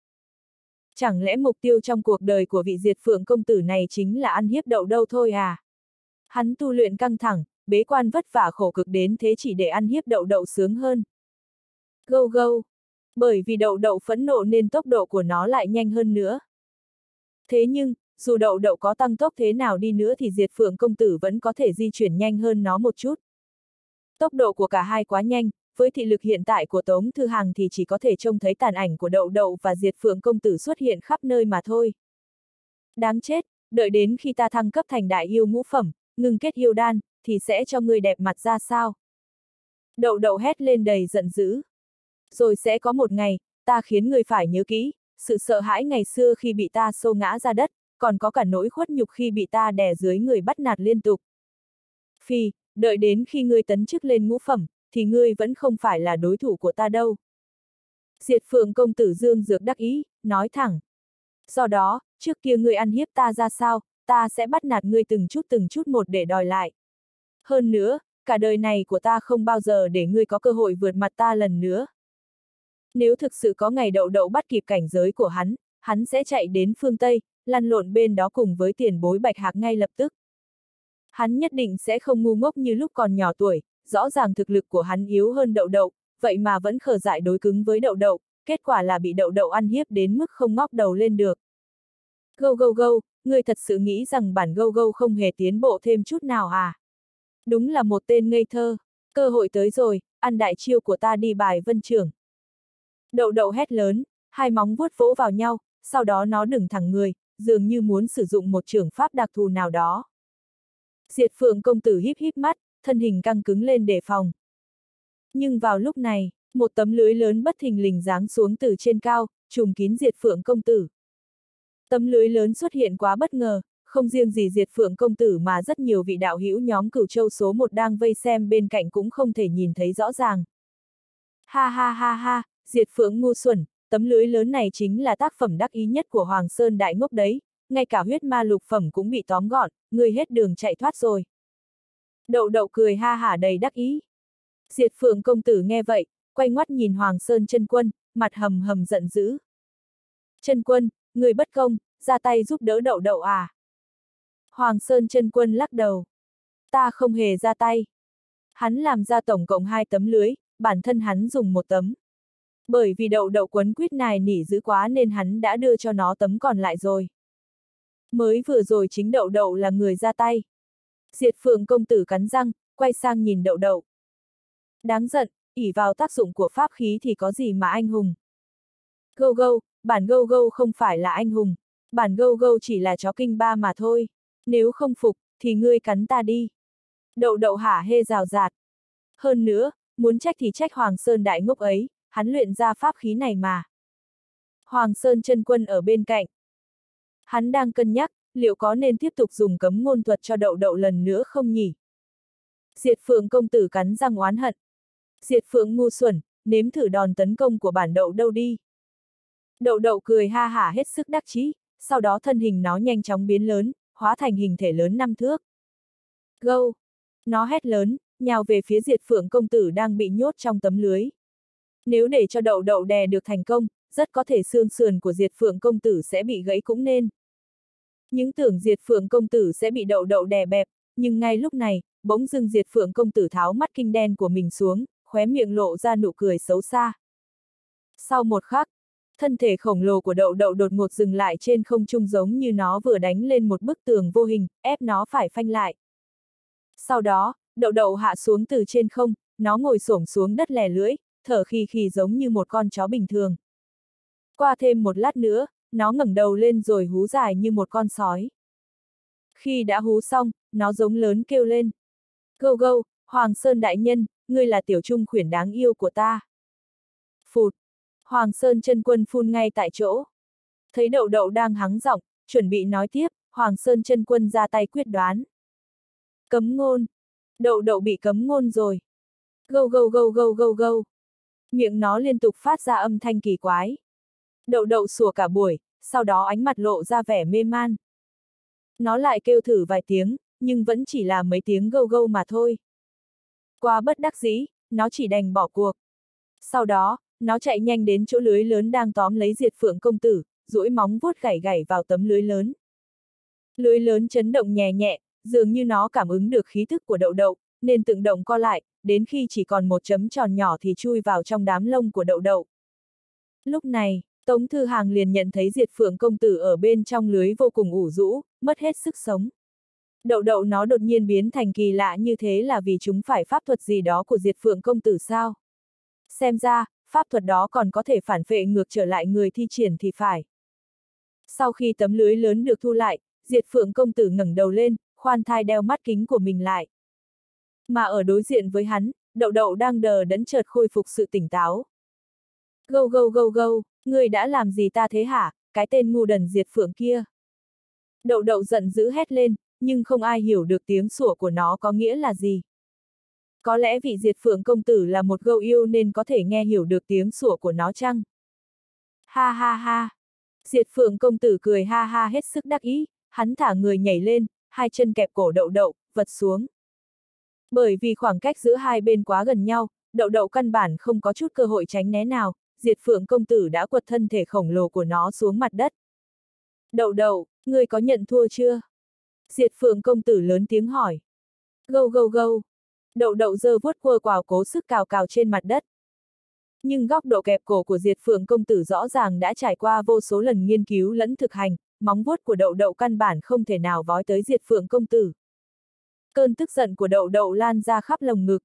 Speaker 1: Chẳng lẽ mục tiêu trong cuộc đời của vị Diệt Phượng công tử này chính là ăn hiếp đậu đâu thôi à? Hắn tu luyện căng thẳng, bế quan vất vả khổ cực đến thế chỉ để ăn hiếp đậu đậu sướng hơn. Gâu gâu. Bởi vì đậu đậu phẫn nộ nên tốc độ của nó lại nhanh hơn nữa. Thế nhưng, dù đậu đậu có tăng tốc thế nào đi nữa thì Diệt Phượng công tử vẫn có thể di chuyển nhanh hơn nó một chút. Tốc độ của cả hai quá nhanh, với thị lực hiện tại của Tống Thư Hằng thì chỉ có thể trông thấy tàn ảnh của đậu đậu và Diệt Phượng công tử xuất hiện khắp nơi mà thôi. Đáng chết, đợi đến khi ta thăng cấp thành đại yêu ngũ phẩm, ngừng kết yêu đan, thì sẽ cho ngươi đẹp mặt ra sao? Đậu đậu hét lên đầy giận dữ. Rồi sẽ có một ngày, ta khiến ngươi phải nhớ kỹ, sự sợ hãi ngày xưa khi bị ta xô ngã ra đất, còn có cả nỗi khuất nhục khi bị ta đè dưới người bắt nạt liên tục. Phi, đợi đến khi ngươi tấn chức lên ngũ phẩm, thì ngươi vẫn không phải là đối thủ của ta đâu. Diệt Phượng công tử dương dược đắc ý, nói thẳng. Do đó, trước kia ngươi ăn hiếp ta ra sao, ta sẽ bắt nạt ngươi từng chút từng chút một để đòi lại. Hơn nữa, cả đời này của ta không bao giờ để ngươi có cơ hội vượt mặt ta lần nữa. Nếu thực sự có ngày đậu đậu bắt kịp cảnh giới của hắn, hắn sẽ chạy đến phương Tây, lăn lộn bên đó cùng với tiền bối Bạch Hạc ngay lập tức. Hắn nhất định sẽ không ngu ngốc như lúc còn nhỏ tuổi, rõ ràng thực lực của hắn yếu hơn đậu đậu, vậy mà vẫn khờ dại đối cứng với đậu đậu, kết quả là bị đậu đậu ăn hiếp đến mức không ngóc đầu lên được. Gâu gâu gâu, ngươi thật sự nghĩ rằng bản gâu gâu không hề tiến bộ thêm chút nào à? Đúng là một tên ngây thơ, cơ hội tới rồi, ăn đại chiêu của ta đi bài vân trưởng. Đậu đậu hét lớn, hai móng vuốt vỗ vào nhau, sau đó nó đứng thẳng người, dường như muốn sử dụng một trưởng pháp đặc thù nào đó. Diệt Phượng công tử híp híp mắt, thân hình căng cứng lên đề phòng. Nhưng vào lúc này, một tấm lưới lớn bất thình lình giáng xuống từ trên cao, trùm kín Diệt Phượng công tử. Tấm lưới lớn xuất hiện quá bất ngờ, không riêng gì Diệt Phượng công tử mà rất nhiều vị đạo hữu nhóm Cửu Châu số một đang vây xem bên cạnh cũng không thể nhìn thấy rõ ràng. Ha ha ha ha, Diệt Phượng ngu xuẩn, tấm lưới lớn này chính là tác phẩm đắc ý nhất của Hoàng Sơn đại ngốc đấy, ngay cả huyết ma lục phẩm cũng bị tóm gọn, người hết đường chạy thoát rồi. Đậu đậu cười ha hả đầy đắc ý. Diệt Phượng công tử nghe vậy, quay ngoắt nhìn Hoàng Sơn chân quân, mặt hầm hầm giận dữ. Chân quân, người bất công, ra tay giúp đỡ đậu đậu à? Hoàng Sơn chân quân lắc đầu. Ta không hề ra tay. Hắn làm ra tổng cộng hai tấm lưới, bản thân hắn dùng một tấm. Bởi vì đậu đậu quấn quýt nài nỉ dữ quá nên hắn đã đưa cho nó tấm còn lại rồi. Mới vừa rồi chính đậu đậu là người ra tay. Diệt Phượng công tử cắn răng, quay sang nhìn đậu đậu. Đáng giận, ỷ vào tác dụng của pháp khí thì có gì mà anh hùng. Gâu gâu, bản gâu gâu không phải là anh hùng, bản gâu gâu chỉ là chó kinh ba mà thôi. Nếu không phục, thì ngươi cắn ta đi. Đậu đậu hả hê rào rạt. Hơn nữa, muốn trách thì trách Hoàng Sơn đại ngốc ấy, hắn luyện ra pháp khí này mà. Hoàng Sơn chân quân ở bên cạnh. Hắn đang cân nhắc, liệu có nên tiếp tục dùng cấm ngôn thuật cho đậu đậu lần nữa không nhỉ? Diệt Phượng công tử cắn răng oán hận. Diệt Phượng ngu xuẩn, nếm thử đòn tấn công của bản đậu đâu đi. Đậu đậu cười ha hả hết sức đắc chí, sau đó thân hình nó nhanh chóng biến lớn, hóa thành hình thể lớn năm thước. Gâu! Nó hét lớn, nhào về phía Diệt Phượng công tử đang bị nhốt trong tấm lưới. Nếu để cho đậu đậu đè được thành công, rất có thể xương sườn của Diệt Phượng công tử sẽ bị gãy cũng nên. Những tưởng Diệt Phượng công tử sẽ bị đậu đậu đè bẹp, nhưng ngay lúc này, bỗng dưng Diệt Phượng công tử tháo mắt kinh đen của mình xuống, khóe miệng lộ ra nụ cười xấu xa. Sau một khắc, thân thể khổng lồ của đậu đậu đột ngột dừng lại trên không trung giống như nó vừa đánh lên một bức tường vô hình, ép nó phải phanh lại. Sau đó, đậu đậu hạ xuống từ trên không, nó ngồi xổm xuống đất lè lưỡi, thở khì khì giống như một con chó bình thường. Qua thêm một lát nữa, nó ngẩng đầu lên rồi hú dài như một con sói. Khi đã hú xong, nó giống lớn kêu lên. Gâu gâu, Hoàng Sơn đại nhân, ngươi là tiểu trung khuyển đáng yêu của ta. Phụt! Hoàng Sơn chân quân phun ngay tại chỗ. Thấy đậu đậu đang hắng giọng, chuẩn bị nói tiếp, Hoàng Sơn chân quân ra tay quyết đoán. Cấm ngôn! Đậu đậu bị cấm ngôn rồi. Gâu gâu gâu gâu gâu gâu. Miệng nó liên tục phát ra âm thanh kỳ quái. Đậu đậu sủa cả buổi, sau đó ánh mặt lộ ra vẻ mê man. Nó lại kêu thử vài tiếng, nhưng vẫn chỉ là mấy tiếng gâu gâu mà thôi. Quá bất đắc dĩ, nó chỉ đành bỏ cuộc. Sau đó, nó chạy nhanh đến chỗ lưới lớn đang tóm lấy Diệt Phượng công tử, duỗi móng vuốt gảy gảy vào tấm lưới lớn. Lưới lớn chấn động nhẹ nhẹ, dường như nó cảm ứng được khí thức của đậu đậu, nên tự động co lại, đến khi chỉ còn một chấm tròn nhỏ thì chui vào trong đám lông của đậu đậu. Lúc này, Tống Thư Hàng liền nhận thấy Diệt Phượng công tử ở bên trong lưới vô cùng ủ rũ, mất hết sức sống. Đậu đậu nó đột nhiên biến thành kỳ lạ như thế là vì chúng phải pháp thuật gì đó của Diệt Phượng công tử sao? Xem ra, pháp thuật đó còn có thể phản phệ ngược trở lại người thi triển thì phải. Sau khi tấm lưới lớn được thu lại, Diệt Phượng công tử ngẩng đầu lên, khoan thai đeo mắt kính của mình lại. Mà ở đối diện với hắn, đậu đậu đang đờ đẫn chợt khôi phục sự tỉnh táo. Gâu gâu gâu gâu, ngươi đã làm gì ta thế hả, cái tên ngu đần Diệt Phượng kia. Đậu đậu giận dữ hét lên, nhưng không ai hiểu được tiếng sủa của nó có nghĩa là gì. Có lẽ vị Diệt Phượng công tử là một gâu yêu nên có thể nghe hiểu được tiếng sủa của nó chăng? Ha ha ha! Diệt Phượng công tử cười ha ha hết sức đắc ý, hắn thả người nhảy lên, hai chân kẹp cổ đậu đậu, vật xuống. Bởi vì khoảng cách giữa hai bên quá gần nhau, đậu đậu căn bản không có chút cơ hội tránh né nào, Diệt Phượng công tử đã quật thân thể khổng lồ của nó xuống mặt đất. Đậu đậu, ngươi có nhận thua chưa? Diệt Phượng công tử lớn tiếng hỏi. Gâu gâu gâu. Đậu đậu giơ vuốt quơ quào cố sức cào cào trên mặt đất. Nhưng góc độ kẹp cổ của Diệt Phượng công tử rõ ràng đã trải qua vô số lần nghiên cứu lẫn thực hành, móng vuốt của đậu đậu căn bản không thể nào vói tới Diệt Phượng công tử. Cơn tức giận của đậu đậu lan ra khắp lồng ngực.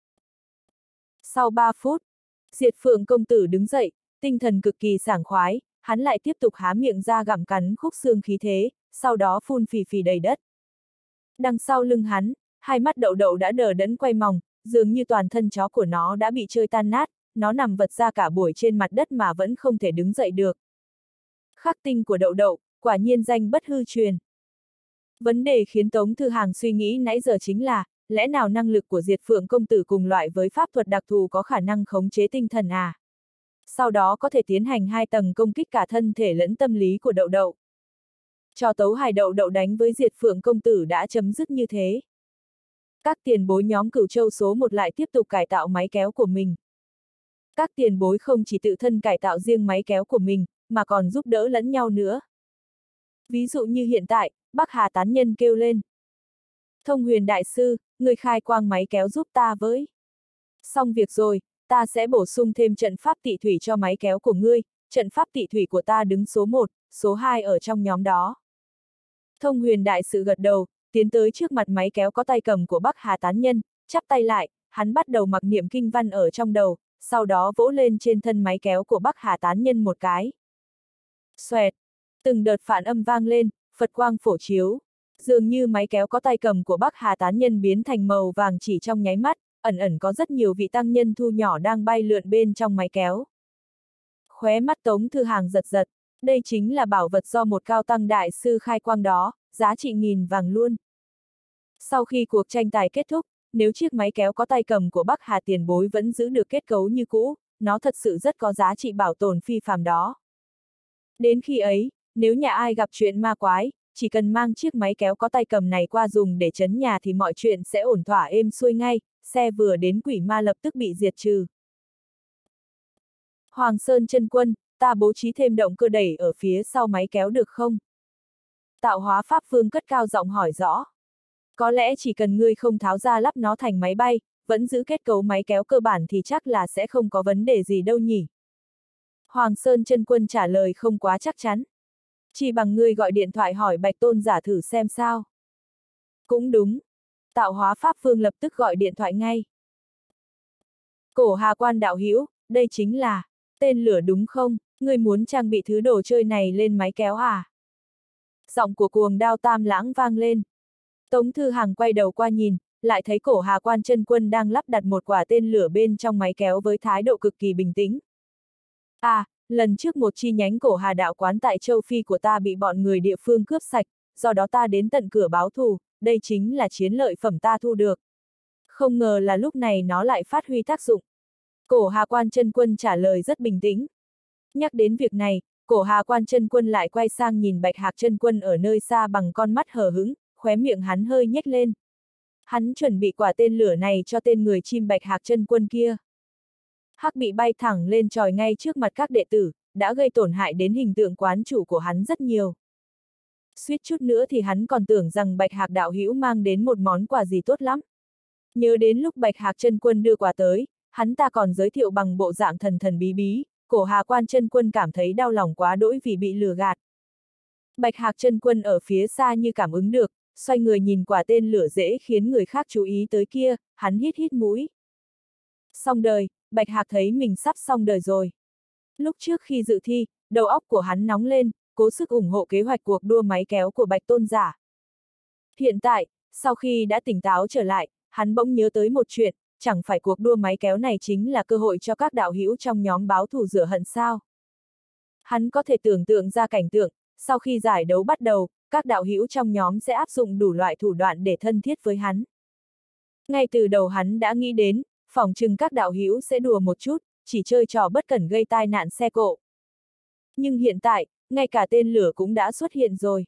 Speaker 1: Sau ba phút, Diệt Phượng công tử đứng dậy, tinh thần cực kỳ sảng khoái, hắn lại tiếp tục há miệng ra gặm cắn khúc xương khí thế, sau đó phun phì phì đầy đất. Đằng sau lưng hắn, hai mắt đậu đậu đã đờ đẫn quay mòng, dường như toàn thân chó của nó đã bị chơi tan nát, nó nằm vật ra cả buổi trên mặt đất mà vẫn không thể đứng dậy được. Khắc tinh của đậu đậu, quả nhiên danh bất hư truyền. Vấn đề khiến Tống Thư Hàng suy nghĩ nãy giờ chính là, lẽ nào năng lực của Diệt Phượng công tử cùng loại với pháp thuật đặc thù có khả năng khống chế tinh thần à? Sau đó có thể tiến hành hai tầng công kích cả thân thể lẫn tâm lý của đậu đậu. Trò tấu hài đậu đậu đánh với Diệt Phượng công tử đã chấm dứt như thế. Các tiền bối nhóm Cửu Châu số một lại tiếp tục cải tạo máy kéo của mình. Các tiền bối không chỉ tự thân cải tạo riêng máy kéo của mình, mà còn giúp đỡ lẫn nhau nữa. Ví dụ như hiện tại, Bắc Hà tán nhân kêu lên. Thông Huyền đại sư, người khai quang máy kéo giúp ta với. Xong việc rồi, ta sẽ bổ sung thêm trận pháp tị thủy cho máy kéo của ngươi, trận pháp tị thủy của ta đứng số một, số hai ở trong nhóm đó. Thông Huyền đại sư gật đầu, tiến tới trước mặt máy kéo có tay cầm của Bắc Hà tán nhân, chắp tay lại, hắn bắt đầu mặc niệm kinh văn ở trong đầu, sau đó vỗ lên trên thân máy kéo của Bắc Hà tán nhân một cái. Xoẹt! Từng đợt phản âm vang lên, Phật quang phổ chiếu. Dường như máy kéo có tay cầm của Bắc Hà tán nhân biến thành màu vàng chỉ trong nháy mắt, ẩn ẩn có rất nhiều vị tăng nhân thu nhỏ đang bay lượn bên trong máy kéo. Khóe mắt Tống Thư Hàng giật giật, đây chính là bảo vật do một cao tăng đại sư khai quang đó, giá trị nghìn vàng luôn. Sau khi cuộc tranh tài kết thúc, nếu chiếc máy kéo có tay cầm của Bắc Hà tiền bối vẫn giữ được kết cấu như cũ, nó thật sự rất có giá trị bảo tồn phi phàm đó. Đến khi ấy, nếu nhà ai gặp chuyện ma quái, chỉ cần mang chiếc máy kéo có tay cầm này qua dùng để trấn nhà thì mọi chuyện sẽ ổn thỏa êm xuôi ngay, xe vừa đến quỷ ma lập tức bị diệt trừ. Hoàng Sơn chân quân, ta bố trí thêm động cơ đẩy ở phía sau máy kéo được không? Tạo hóa Pháp Vương cất cao giọng hỏi rõ. Có lẽ chỉ cần ngươi không tháo ra lắp nó thành máy bay, vẫn giữ kết cấu máy kéo cơ bản thì chắc là sẽ không có vấn đề gì đâu nhỉ. Hoàng Sơn chân quân trả lời không quá chắc chắn. Chỉ bằng ngươi gọi điện thoại hỏi Bạch Tôn giả thử xem sao. Cũng đúng. Tạo hóa Pháp Vương lập tức gọi điện thoại ngay. Cổ Hà Quan đạo hữu, đây chính là tên lửa đúng không? Ngươi muốn trang bị thứ đồ chơi này lên máy kéo à? Giọng của Cuồng Đao Tam Lãng vang lên. Tống Thư Hàng quay đầu qua nhìn, lại thấy Cổ Hà Quan chân quân đang lắp đặt một quả tên lửa bên trong máy kéo với thái độ cực kỳ bình tĩnh. À, lần trước một chi nhánh Cổ Hà đạo quán tại châu Phi của ta bị bọn người địa phương cướp sạch, do đó ta đến tận cửa báo thù, đây chính là chiến lợi phẩm ta thu được. Không ngờ là lúc này nó lại phát huy tác dụng. Cổ Hà Quan chân quân trả lời rất bình tĩnh. Nhắc đến việc này, Cổ Hà Quan chân quân lại quay sang nhìn Bạch Hạc chân quân ở nơi xa bằng con mắt hờ hững, khóe miệng hắn hơi nhếch lên. Hắn chuẩn bị quả tên lửa này cho tên người chim Bạch Hạc chân quân kia. Hắc bị bay thẳng lên chòi ngay trước mặt các đệ tử, đã gây tổn hại đến hình tượng quán chủ của hắn rất nhiều. Suýt chút nữa thì hắn còn tưởng rằng Bạch Hạc đạo hữu mang đến một món quà gì tốt lắm. Nhớ đến lúc Bạch Hạc chân quân đưa quà tới, hắn ta còn giới thiệu bằng bộ dạng thần thần bí bí, Cổ Hà Quan chân quân cảm thấy đau lòng quá đỗi vì bị lừa gạt. Bạch Hạc chân quân ở phía xa như cảm ứng được, xoay người nhìn quả tên lửa dễ khiến người khác chú ý tới kia, hắn hít hít mũi. Xong đời, Bạch Hạc thấy mình sắp xong đời rồi. Lúc trước khi dự thi, đầu óc của hắn nóng lên, cố sức ủng hộ kế hoạch cuộc đua máy kéo của Bạch Tôn giả. Hiện tại, sau khi đã tỉnh táo trở lại, hắn bỗng nhớ tới một chuyện, chẳng phải cuộc đua máy kéo này chính là cơ hội cho các đạo hữu trong nhóm báo thù rửa hận sao? Hắn có thể tưởng tượng ra cảnh tượng, sau khi giải đấu bắt đầu, các đạo hữu trong nhóm sẽ áp dụng đủ loại thủ đoạn để thân thiết với hắn. Ngay từ đầu hắn đã nghĩ đến, phỏng chừng các đạo hữu sẽ đùa một chút, chỉ chơi trò bất cẩn gây tai nạn xe cộ. Nhưng hiện tại, ngay cả tên lửa cũng đã xuất hiện rồi.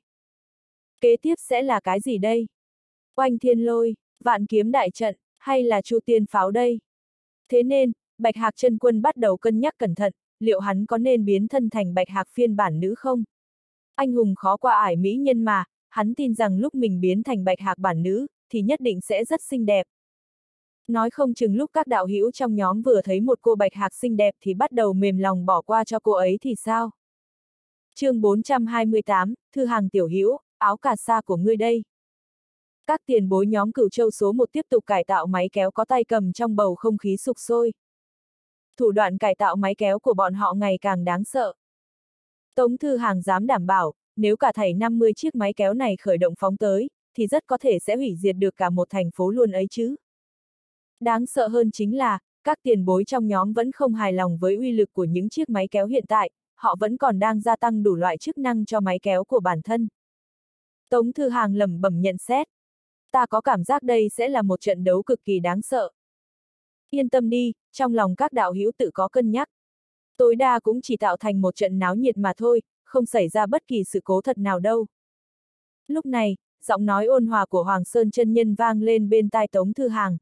Speaker 1: Kế tiếp sẽ là cái gì đây? Oanh thiên lôi, vạn kiếm đại trận, hay là chu tiên pháo đây? Thế nên, Bạch Hạc chân quân bắt đầu cân nhắc cẩn thận, liệu hắn có nên biến thân thành Bạch Hạc phiên bản nữ không? Anh hùng khó qua ải mỹ nhân mà, hắn tin rằng lúc mình biến thành Bạch Hạc bản nữ, thì nhất định sẽ rất xinh đẹp. Nói không chừng lúc các đạo hữu trong nhóm vừa thấy một cô Bạch Hạc xinh đẹp thì bắt đầu mềm lòng bỏ qua cho cô ấy thì sao? Chương bốn trăm hai mươi tám, Thư Hàng tiểu hữu, áo cà sa của ngươi đây. Các tiền bối nhóm Cửu Châu số một tiếp tục cải tạo máy kéo có tay cầm trong bầu không khí sục sôi. Thủ đoạn cải tạo máy kéo của bọn họ ngày càng đáng sợ. Tống Thư Hàng dám đảm bảo, nếu cả thảy năm mươi chiếc máy kéo này khởi động phóng tới, thì rất có thể sẽ hủy diệt được cả một thành phố luôn ấy chứ. Đáng sợ hơn chính là, các tiền bối trong nhóm vẫn không hài lòng với uy lực của những chiếc máy kéo hiện tại, họ vẫn còn đang gia tăng đủ loại chức năng cho máy kéo của bản thân. Tống Thư Hàng lẩm bẩm nhận xét. Ta có cảm giác đây sẽ là một trận đấu cực kỳ đáng sợ. Yên tâm đi, trong lòng các đạo hữu tự có cân nhắc. Tối đa cũng chỉ tạo thành một trận náo nhiệt mà thôi, không xảy ra bất kỳ sự cố thật nào đâu. Lúc này, giọng nói ôn hòa của Hoàng Sơn chân nhân vang lên bên tai Tống Thư Hàng.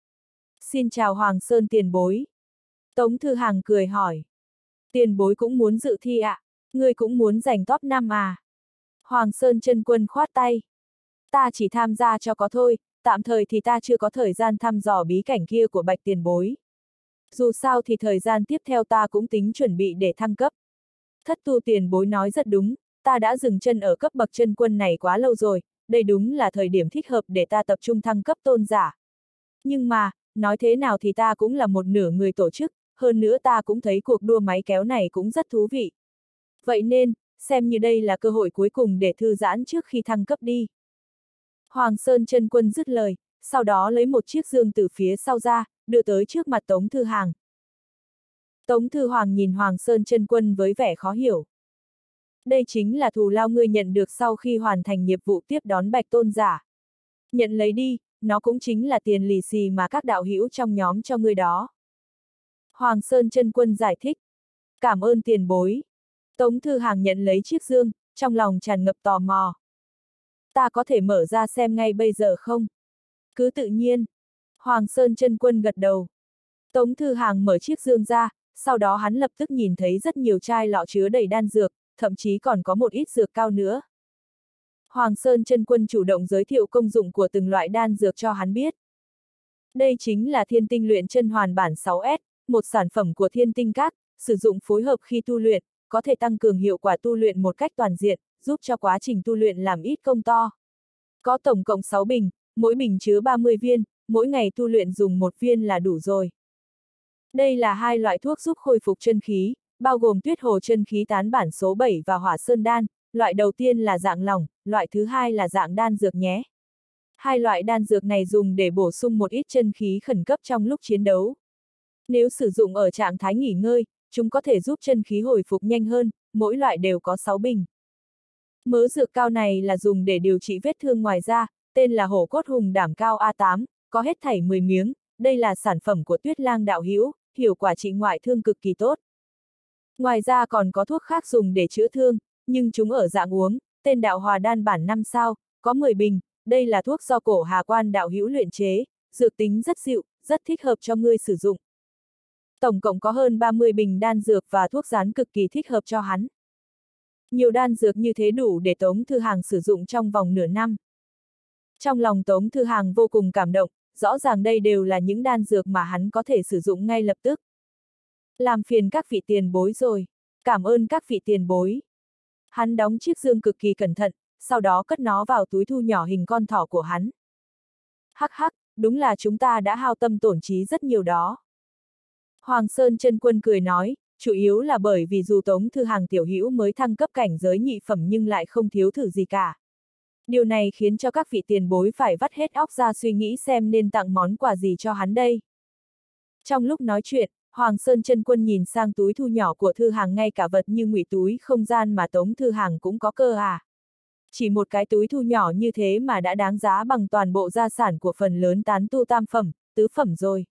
Speaker 1: Xin chào Hoàng Sơn tiền bối. Tống Thư Hàng cười hỏi. Tiền bối cũng muốn dự thi ạ? À? Ngươi cũng muốn giành top năm à? Hoàng Sơn chân quân khoát tay. Ta chỉ tham gia cho có thôi, tạm thời thì ta chưa có thời gian thăm dò bí cảnh kia của Bạch tiền bối. Dù sao thì thời gian tiếp theo ta cũng tính chuẩn bị để thăng cấp. Thất tu tiền bối nói rất đúng, ta đã dừng chân ở cấp bậc chân quân này quá lâu rồi, đây đúng là thời điểm thích hợp để ta tập trung thăng cấp tôn giả. Nhưng mà, nói thế nào thì ta cũng là một nửa người tổ chức, hơn nữa ta cũng thấy cuộc đua máy kéo này cũng rất thú vị. Vậy nên, xem như đây là cơ hội cuối cùng để thư giãn trước khi thăng cấp đi. Hoàng Sơn chân quân dứt lời, sau đó lấy một chiếc dương từ phía sau ra, đưa tới trước mặt Tống Thư Hàng. Tống Thư Hoàng nhìn Hoàng Sơn Chân Quân với vẻ khó hiểu. Đây chính là thù lao ngươi nhận được sau khi hoàn thành nhiệm vụ tiếp đón Bạch Tôn giả. Nhận lấy đi, nó cũng chính là tiền lì xì mà các đạo hữu trong nhóm cho ngươi đó. Hoàng Sơn Chân Quân giải thích. Cảm ơn tiền bối. Tống Thư Hàng nhận lấy chiếc dương, trong lòng tràn ngập tò mò. Ta có thể mở ra xem ngay bây giờ không? Cứ tự nhiên. Hoàng Sơn Chân Quân gật đầu. Tống Thư Hàng mở chiếc dương ra, sau đó hắn lập tức nhìn thấy rất nhiều chai lọ chứa đầy đan dược, thậm chí còn có một ít dược cao nữa. Hoàng Sơn Chân Quân chủ động giới thiệu công dụng của từng loại đan dược cho hắn biết. Đây chính là Thiên Tinh Luyện Chân Hoàn bản sáu S, một sản phẩm của Thiên Tinh Các, sử dụng phối hợp khi tu luyện, có thể tăng cường hiệu quả tu luyện một cách toàn diện, giúp cho quá trình tu luyện làm ít công to. Có tổng cộng sáu bình, mỗi bình chứa ba mươi viên, mỗi ngày tu luyện dùng một viên là đủ rồi. Đây là hai loại thuốc giúp khôi phục chân khí, bao gồm Tuyết Hồ chân khí tán bản số bảy và Hỏa Sơn đan, loại đầu tiên là dạng lỏng, loại thứ hai là dạng đan dược nhé. Hai loại đan dược này dùng để bổ sung một ít chân khí khẩn cấp trong lúc chiến đấu. Nếu sử dụng ở trạng thái nghỉ ngơi, chúng có thể giúp chân khí hồi phục nhanh hơn, mỗi loại đều có sáu bình. Mớ dược cao này là dùng để điều trị vết thương ngoài da, tên là hổ cốt hùng đảm cao A tám, có hết thảy mười miếng, đây là sản phẩm của Tuyết Lang đạo hữu, hiệu quả trị ngoại thương cực kỳ tốt. Ngoài ra còn có thuốc khác dùng để chữa thương, nhưng chúng ở dạng uống, tên đạo hòa đan bản năm sao, có mười bình, đây là thuốc do Cổ Hà Quan đạo hữu luyện chế, dược tính rất dịu, rất thích hợp cho ngươi sử dụng. Tổng cộng có hơn ba mươi bình đan dược và thuốc rán cực kỳ thích hợp cho hắn. Nhiều đan dược như thế đủ để Tống Thư Hàng sử dụng trong vòng nửa năm. Trong lòng Tống Thư Hàng vô cùng cảm động, rõ ràng đây đều là những đan dược mà hắn có thể sử dụng ngay lập tức. Làm phiền các vị tiền bối rồi, cảm ơn các vị tiền bối. Hắn đóng chiếc dương cực kỳ cẩn thận, sau đó cất nó vào túi thu nhỏ hình con thỏ của hắn. Hắc hắc, đúng là chúng ta đã hao tâm tổn trí rất nhiều đó. Hoàng Sơn Chân Quân cười nói, chủ yếu là bởi vì dù Tống Thư Hàng tiểu hữu mới thăng cấp cảnh giới nhị phẩm nhưng lại không thiếu thử gì cả. Điều này khiến cho các vị tiền bối phải vắt hết óc ra suy nghĩ xem nên tặng món quà gì cho hắn đây. Trong lúc nói chuyện, Hoàng Sơn Chân Quân nhìn sang túi thu nhỏ của Thư Hàng, ngay cả vật như ngụy túi không gian mà Tống Thư Hàng cũng có cơ à. Chỉ một cái túi thu nhỏ như thế mà đã đáng giá bằng toàn bộ gia sản của phần lớn tán tu tam phẩm, tứ phẩm rồi.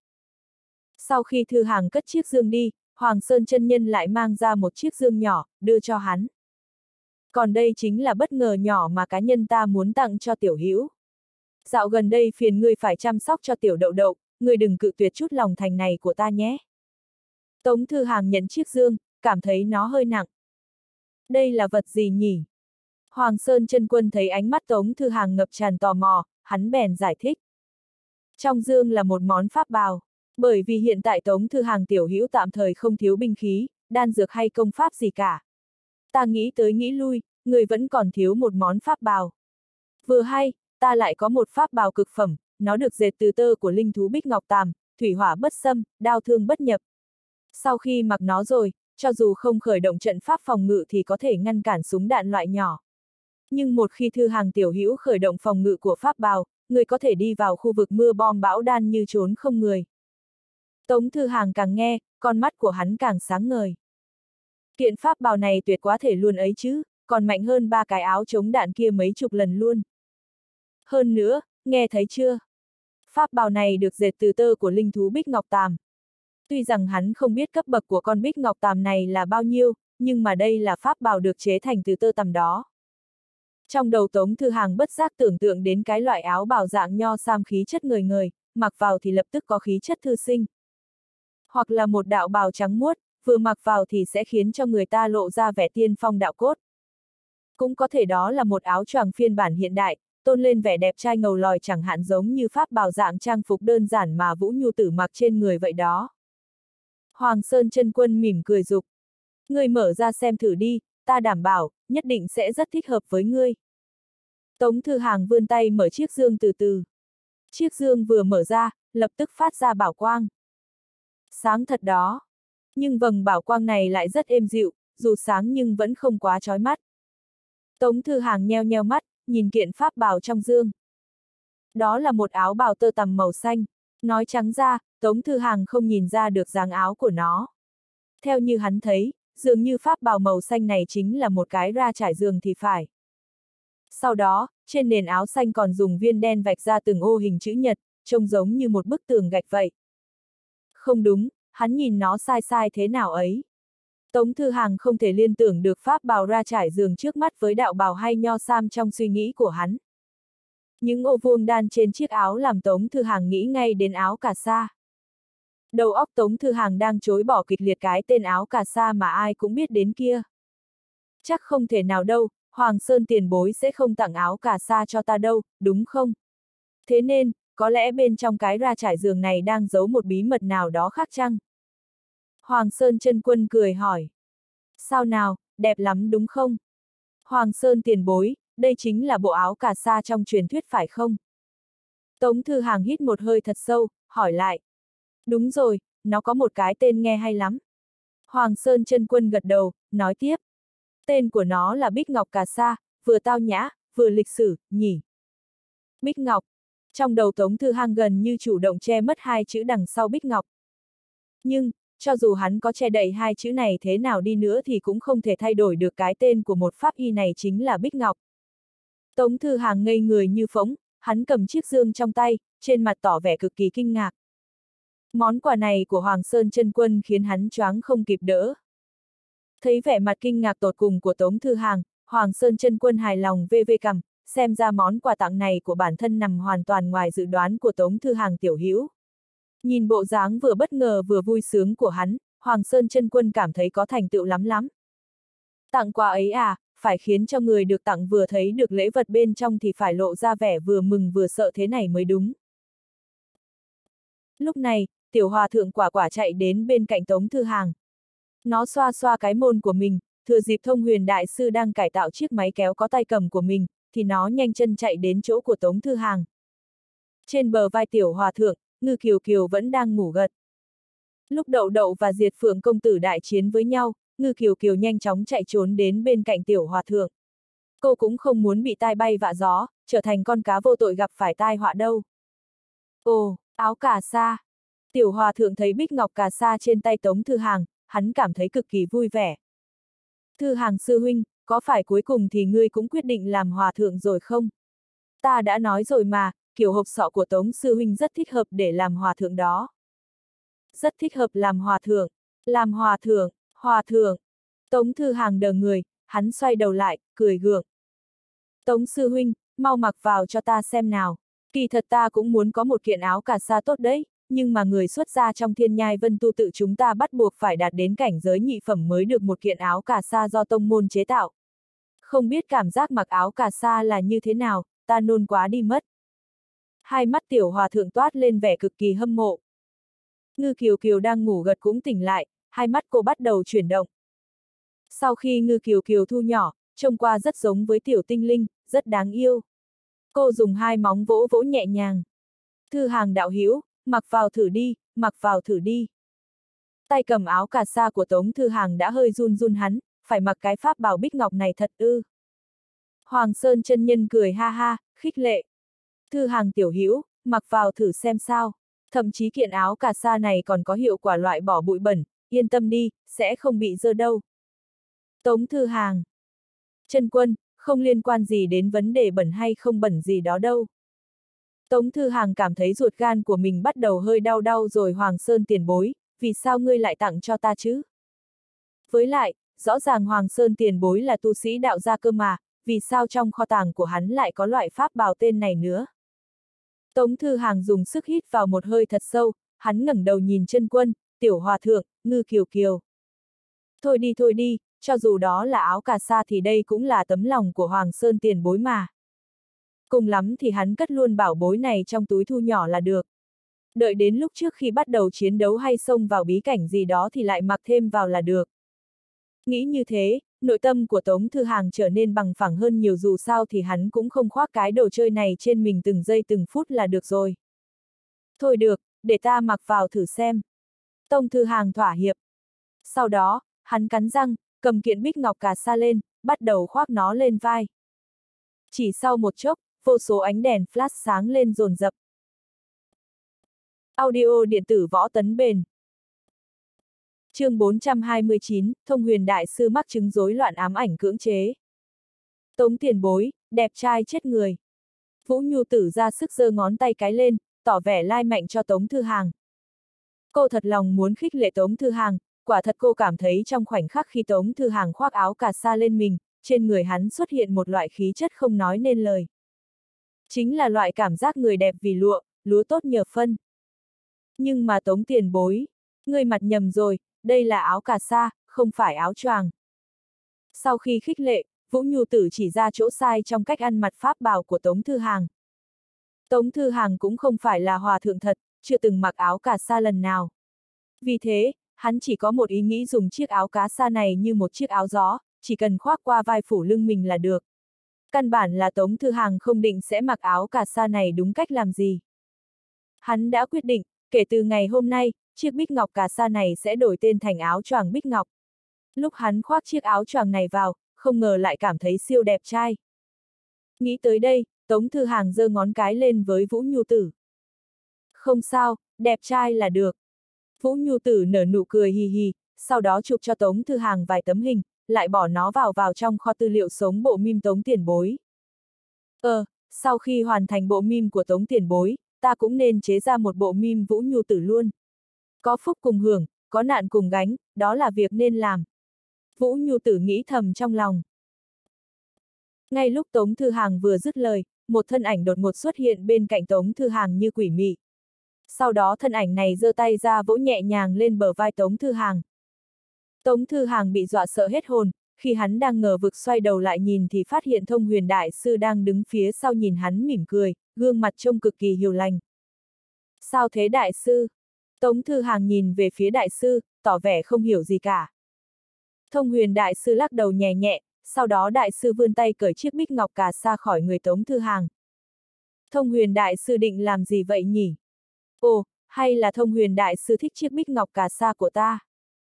Speaker 1: Sau khi Thư Hàng cất chiếc dương đi, Hoàng Sơn chân nhân lại mang ra một chiếc dương nhỏ, đưa cho hắn. Còn đây chính là bất ngờ nhỏ mà cá nhân ta muốn tặng cho tiểu hữu. Dạo gần đây phiền ngươi phải chăm sóc cho tiểu đậu đậu, ngươi đừng cự tuyệt chút lòng thành này của ta nhé. Tống Thư Hàng nhận chiếc dương, cảm thấy nó hơi nặng. Đây là vật gì nhỉ? Hoàng Sơn Chân Quân thấy ánh mắt Tống Thư Hàng ngập tràn tò mò, hắn bèn giải thích. Trong dương là một món pháp bào. Bởi vì hiện tại Tống Thư Hàng tiểu hữu tạm thời không thiếu binh khí, đan dược hay công pháp gì cả. Ta nghĩ tới nghĩ lui, người vẫn còn thiếu một món pháp bào. Vừa hay, ta lại có một pháp bào cực phẩm, nó được dệt từ tơ của linh thú Bích Ngọc Tàm, thủy hỏa bất xâm, đao thương bất nhập. Sau khi mặc nó rồi, cho dù không khởi động trận pháp phòng ngự thì có thể ngăn cản súng đạn loại nhỏ. Nhưng một khi Thư Hàng tiểu hữu khởi động phòng ngự của pháp bào, người có thể đi vào khu vực mưa bom bão đan như trốn không người. Tống Thư Hàng càng nghe, con mắt của hắn càng sáng ngời. Kiện pháp bào này tuyệt quá thể luôn ấy chứ, còn mạnh hơn ba cái áo chống đạn kia mấy chục lần luôn. Hơn nữa, nghe thấy chưa? Pháp bào này được dệt từ tơ của linh thú Bích Ngọc Tàm. Tuy rằng hắn không biết cấp bậc của con Bích Ngọc Tàm này là bao nhiêu, nhưng mà đây là pháp bào được chế thành từ tơ tằm đó. Trong đầu Tống Thư Hàng bất giác tưởng tượng đến cái loại áo bào dạng nho sam khí chất ngời ngời, mặc vào thì lập tức có khí chất thư sinh. Hoặc là một đạo bào trắng muốt, vừa mặc vào thì sẽ khiến cho người ta lộ ra vẻ tiên phong đạo cốt. Cũng có thể đó là một áo choàng phiên bản hiện đại, tôn lên vẻ đẹp trai ngầu lòi, chẳng hạn giống như pháp bào dạng trang phục đơn giản mà Vũ Nhu Tử mặc trên người vậy đó. Hoàng Sơn Chân Quân mỉm cười dục. Ngươi mở ra xem thử đi, ta đảm bảo, nhất định sẽ rất thích hợp với ngươi. Tống Thư Hàng vươn tay mở chiếc dương từ từ. Chiếc dương vừa mở ra, lập tức phát ra bảo quang. Sáng thật đó. Nhưng vầng bảo quang này lại rất êm dịu, dù sáng nhưng vẫn không quá chói mắt. Tống Thư Hàng nheo nheo mắt, nhìn kiện pháp bào trong dương. Đó là một áo bào tơ tằm màu xanh. Nói trắng ra, Tống Thư Hàng không nhìn ra được dáng áo của nó. Theo như hắn thấy, dường như pháp bào màu xanh này chính là một cái ra trải giường thì phải. Sau đó, trên nền áo xanh còn dùng viên đen vạch ra từng ô hình chữ nhật, trông giống như một bức tường gạch vậy. Không đúng, hắn nhìn nó sai sai thế nào ấy. Tống Thư Hàng không thể liên tưởng được pháp bào ra trải giường trước mắt với đạo bào hay nho sam trong suy nghĩ của hắn. Những ô vuông đan trên chiếc áo làm Tống Thư Hàng nghĩ ngay đến áo cà sa. Đầu óc Tống Thư Hàng đang chối bỏ kịch liệt cái tên áo cà sa mà ai cũng biết đến kia. Chắc không thể nào đâu, Hoàng Sơn tiền bối sẽ không tặng áo cà sa cho ta đâu, đúng không? Thế nên, có lẽ bên trong cái ra trải giường này đang giấu một bí mật nào đó khác chăng? Hoàng Sơn chân quân cười hỏi. Sao nào, đẹp lắm đúng không? Hoàng Sơn tiền bối, đây chính là bộ áo cà sa trong truyền thuyết phải không? Tống Thư Hàng hít một hơi thật sâu, hỏi lại. Đúng rồi, nó có một cái tên nghe hay lắm. Hoàng Sơn chân quân gật đầu, nói tiếp. Tên của nó là Bích Ngọc Cà Sa, vừa tao nhã, vừa lịch sử, nhỉ? Bích Ngọc. Trong đầu Tống Thư Hàng gần như chủ động che mất hai chữ đằng sau Bích Ngọc. Nhưng, cho dù hắn có che đậy hai chữ này thế nào đi nữa thì cũng không thể thay đổi được cái tên của một pháp y này chính là Bích Ngọc. Tống Thư Hàng ngây người như phỗng, hắn cầm chiếc dương trong tay, trên mặt tỏ vẻ cực kỳ kinh ngạc. Món quà này của Hoàng Sơn chân quân khiến hắn choáng không kịp đỡ. Thấy vẻ mặt kinh ngạc tột cùng của Tống Thư Hàng, Hoàng Sơn chân quân hài lòng vê vê cằm, xem ra món quà tặng này của bản thân nằm hoàn toàn ngoài dự đoán của Tống Thư Hàng tiểu hữu. Nhìn bộ dáng vừa bất ngờ vừa vui sướng của hắn, Hoàng Sơn chân quân cảm thấy có thành tựu lắm lắm. Tặng quà ấy à, phải khiến cho người được tặng vừa thấy được lễ vật bên trong thì phải lộ ra vẻ vừa mừng vừa sợ thế này mới đúng. Lúc này, tiểu hòa thượng quả quả chạy đến bên cạnh Tống Thư Hàng. Nó xoa xoa cái môn của mình, thừa dịp Thông Huyền Đại Sư đang cải tạo chiếc máy kéo có tay cầm của mình, thì nó nhanh chân chạy đến chỗ của Tống Thư Hàng. Trên bờ vai tiểu hòa thượng, Ngư Kiều Kiều vẫn đang ngủ gật. Lúc Đậu Đậu và Diệt Phượng công tử đại chiến với nhau, Ngư Kiều Kiều nhanh chóng chạy trốn đến bên cạnh tiểu hòa thượng. Cô cũng không muốn bị tai bay vạ gió, trở thành con cá vô tội gặp phải tai họa đâu. Ồ, áo cà sa. Tiểu hòa thượng thấy bích ngọc cà sa trên tay Tống Thư Hàng, hắn cảm thấy cực kỳ vui vẻ. Thư Hàng sư huynh, có phải cuối cùng thì ngươi cũng quyết định làm hòa thượng rồi không? Ta đã nói rồi mà, kiểu hộp sọ của Tống sư huynh rất thích hợp để làm hòa thượng đó. Rất thích hợp làm hòa thượng. Làm hòa thượng, hòa thượng. Tống Thư Hàng đờ người, hắn xoay đầu lại, cười gượng. Tống sư huynh, mau mặc vào cho ta xem nào. Kỳ thật ta cũng muốn có một kiện áo cà sa tốt đấy, nhưng mà người xuất gia trong Thiên Nhai Vân Tu tự chúng ta bắt buộc phải đạt đến cảnh giới nhị phẩm mới được một kiện áo cà sa do tông môn chế tạo. Không biết cảm giác mặc áo cà sa là như thế nào, ta nôn quá đi mất. Hai mắt tiểu hòa thượng toát lên vẻ cực kỳ hâm mộ. Ngư Kiều Kiều đang ngủ gật cũng tỉnh lại, hai mắt cô bắt đầu chuyển động. Sau khi Ngư Kiều Kiều thu nhỏ, trông qua rất giống với tiểu tinh linh, rất đáng yêu. Cô dùng hai móng vỗ vỗ nhẹ nhàng. Thư Hàng đạo hữu, mặc vào thử đi, mặc vào thử đi. Tay cầm áo cà sa của Tống Thư Hàng đã hơi run run hắn, phải mặc cái pháp bảo bích ngọc này thật ư. Hoàng Sơn chân nhân cười ha ha, khích lệ. Thư Hàng tiểu hữu, mặc vào thử xem sao. Thậm chí kiện áo cà sa này còn có hiệu quả loại bỏ bụi bẩn, yên tâm đi, sẽ không bị dơ đâu. Tống Thư Hàng. Chân quân, không liên quan gì đến vấn đề bẩn hay không bẩn gì đó đâu. Tống Thư Hàng cảm thấy ruột gan của mình bắt đầu hơi đau đau rồi. Hoàng Sơn tiền bối, vì sao ngươi lại tặng cho ta chứ? Với lại, rõ ràng Hoàng Sơn tiền bối là tu sĩ đạo gia cơ mà, vì sao trong kho tàng của hắn lại có loại pháp bào tên này nữa? Tống Thư Hàng dùng sức hít vào một hơi thật sâu, hắn ngẩng đầu nhìn chân quân, tiểu hòa thượng, Ngư Kiều Kiều. Thôi đi thôi đi, cho dù đó là áo cà sa thì đây cũng là tấm lòng của Hoàng Sơn tiền bối mà. Cùng lắm thì hắn cất luôn bảo bối này trong túi thu nhỏ là được. Đợi đến lúc trước khi bắt đầu chiến đấu hay xông vào bí cảnh gì đó thì lại mặc thêm vào là được. Nghĩ như thế, nội tâm của Tống Thư Hàng trở nên bằng phẳng hơn nhiều, dù sao thì hắn cũng không khoác cái đồ chơi này trên mình từng giây từng phút là được rồi. Thôi được, để ta mặc vào thử xem. Tống Thư Hàng thỏa hiệp. Sau đó, hắn cắn răng, cầm kiện bích ngọc cà sa lên, bắt đầu khoác nó lên vai. Chỉ sau một chốc, vô số ánh đèn flash sáng lên dồn dập. Audio điện tử võ tấn bền. Chương bốn trăm hai mươi chín, Thông Huyền Đại Sư mắc chứng rối loạn ám ảnh cưỡng chế. Tống tiền bối, đẹp trai chết người. Vũ Nhu Tử ra sức giơ ngón tay cái lên, tỏ vẻ lai mạnh cho Tống Thư Hàng. Cô thật lòng muốn khích lệ Tống Thư Hàng, quả thật cô cảm thấy trong khoảnh khắc khi Tống Thư Hàng khoác áo cà sa lên mình, trên người hắn xuất hiện một loại khí chất không nói nên lời. Chính là loại cảm giác người đẹp vì lụa, lúa tốt nhờ phân. Nhưng mà Tống tiền bối, người mặt nhầm rồi, đây là áo cà sa, không phải áo choàng. Sau khi khích lệ, Vũ Nhu Tử chỉ ra chỗ sai trong cách ăn mặc pháp bào của Tống Thư Hàng. Tống Thư Hàng cũng không phải là hòa thượng thật, chưa từng mặc áo cà sa lần nào. Vì thế, hắn chỉ có một ý nghĩ dùng chiếc áo cà sa này như một chiếc áo gió, chỉ cần khoác qua vai phủ lưng mình là được. Căn bản là Tống Thư Hàng không định sẽ mặc áo cà sa này đúng cách làm gì. Hắn đã quyết định, kể từ ngày hôm nay, chiếc bích ngọc cà sa này sẽ đổi tên thành áo choàng bích ngọc. Lúc hắn khoác chiếc áo choàng này vào, không ngờ lại cảm thấy siêu đẹp trai. Nghĩ tới đây, Tống Thư Hàng giơ ngón cái lên với Vũ Nhu Tử. Không sao, đẹp trai là được. Vũ Nhu Tử nở nụ cười hì hì, sau đó chụp cho Tống Thư Hàng vài tấm hình, lại bỏ nó vào vào trong kho tư liệu sống bộ meme Tống tiền bối. Ờ, sau khi hoàn thành bộ meme của Tống tiền bối, ta cũng nên chế ra một bộ meme Vũ Nhu Tử luôn. Có phúc cùng hưởng, có nạn cùng gánh, đó là việc nên làm. Vũ Nhu Tử nghĩ thầm trong lòng. Ngay lúc Tống Thư Hàng vừa dứt lời, một thân ảnh đột ngột xuất hiện bên cạnh Tống Thư Hàng như quỷ mị. Sau đó thân ảnh này giơ tay ra vỗ nhẹ nhàng lên bờ vai Tống Thư Hàng. Tống Thư Hàng bị dọa sợ hết hồn, khi hắn đang ngờ vực xoay đầu lại nhìn thì phát hiện Thông Huyền Đại Sư đang đứng phía sau nhìn hắn mỉm cười, gương mặt trông cực kỳ hiền lành. Sao thế Đại Sư? Tống Thư Hàng nhìn về phía Đại Sư, tỏ vẻ không hiểu gì cả. Thông Huyền Đại Sư lắc đầu nhẹ nhẹ, sau đó Đại Sư vươn tay cởi chiếc bích ngọc cà sa khỏi người Tống Thư Hàng. Thông Huyền Đại Sư định làm gì vậy nhỉ? Ồ, hay là Thông Huyền Đại Sư thích chiếc bích ngọc cà sa của ta?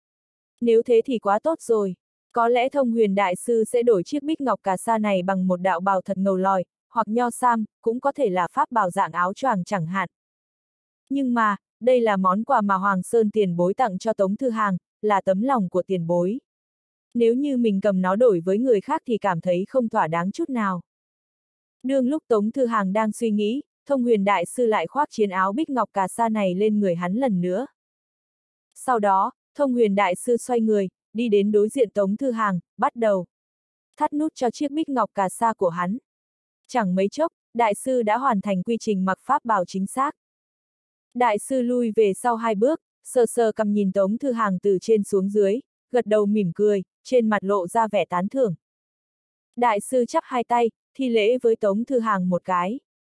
Speaker 1: Nếu thế thì quá tốt rồi. Có lẽ Thông Huyền Đại Sư sẽ đổi chiếc bích ngọc cà sa này bằng một đạo bào thật ngầu lòi, hoặc nho sam, cũng có thể là pháp bào dạng áo choàng chẳng hạn. Nhưng mà, đây là món quà mà Hoàng Sơn tiền bối tặng cho Tống Thư Hàng, là tấm lòng của tiền bối. Nếu như mình cầm nó đổi với người khác thì cảm thấy không thỏa đáng chút nào. Đương lúc Tống Thư Hàng đang suy nghĩ, Thông Huyền Đại Sư lại khoác chiến áo bích ngọc cà sa này lên người hắn lần nữa. Sau đó, Thông Huyền Đại Sư xoay người, đi đến đối diện Tống Thư Hàng, bắt đầu thắt nút cho chiếc bích ngọc cà sa của hắn. Chẳng mấy chốc, Đại Sư đã hoàn thành quy trình mặc pháp bào chính xác. Đại Sư lui về sau hai bước, sờ sờ cằm nhìn Tống Thư Hàng từ trên xuống dưới, gật đầu mỉm cười, trên mặt lộ ra vẻ tán thưởng. Đại Sư chắp hai tay, thi lễ với Tống Thư Hàng một cái.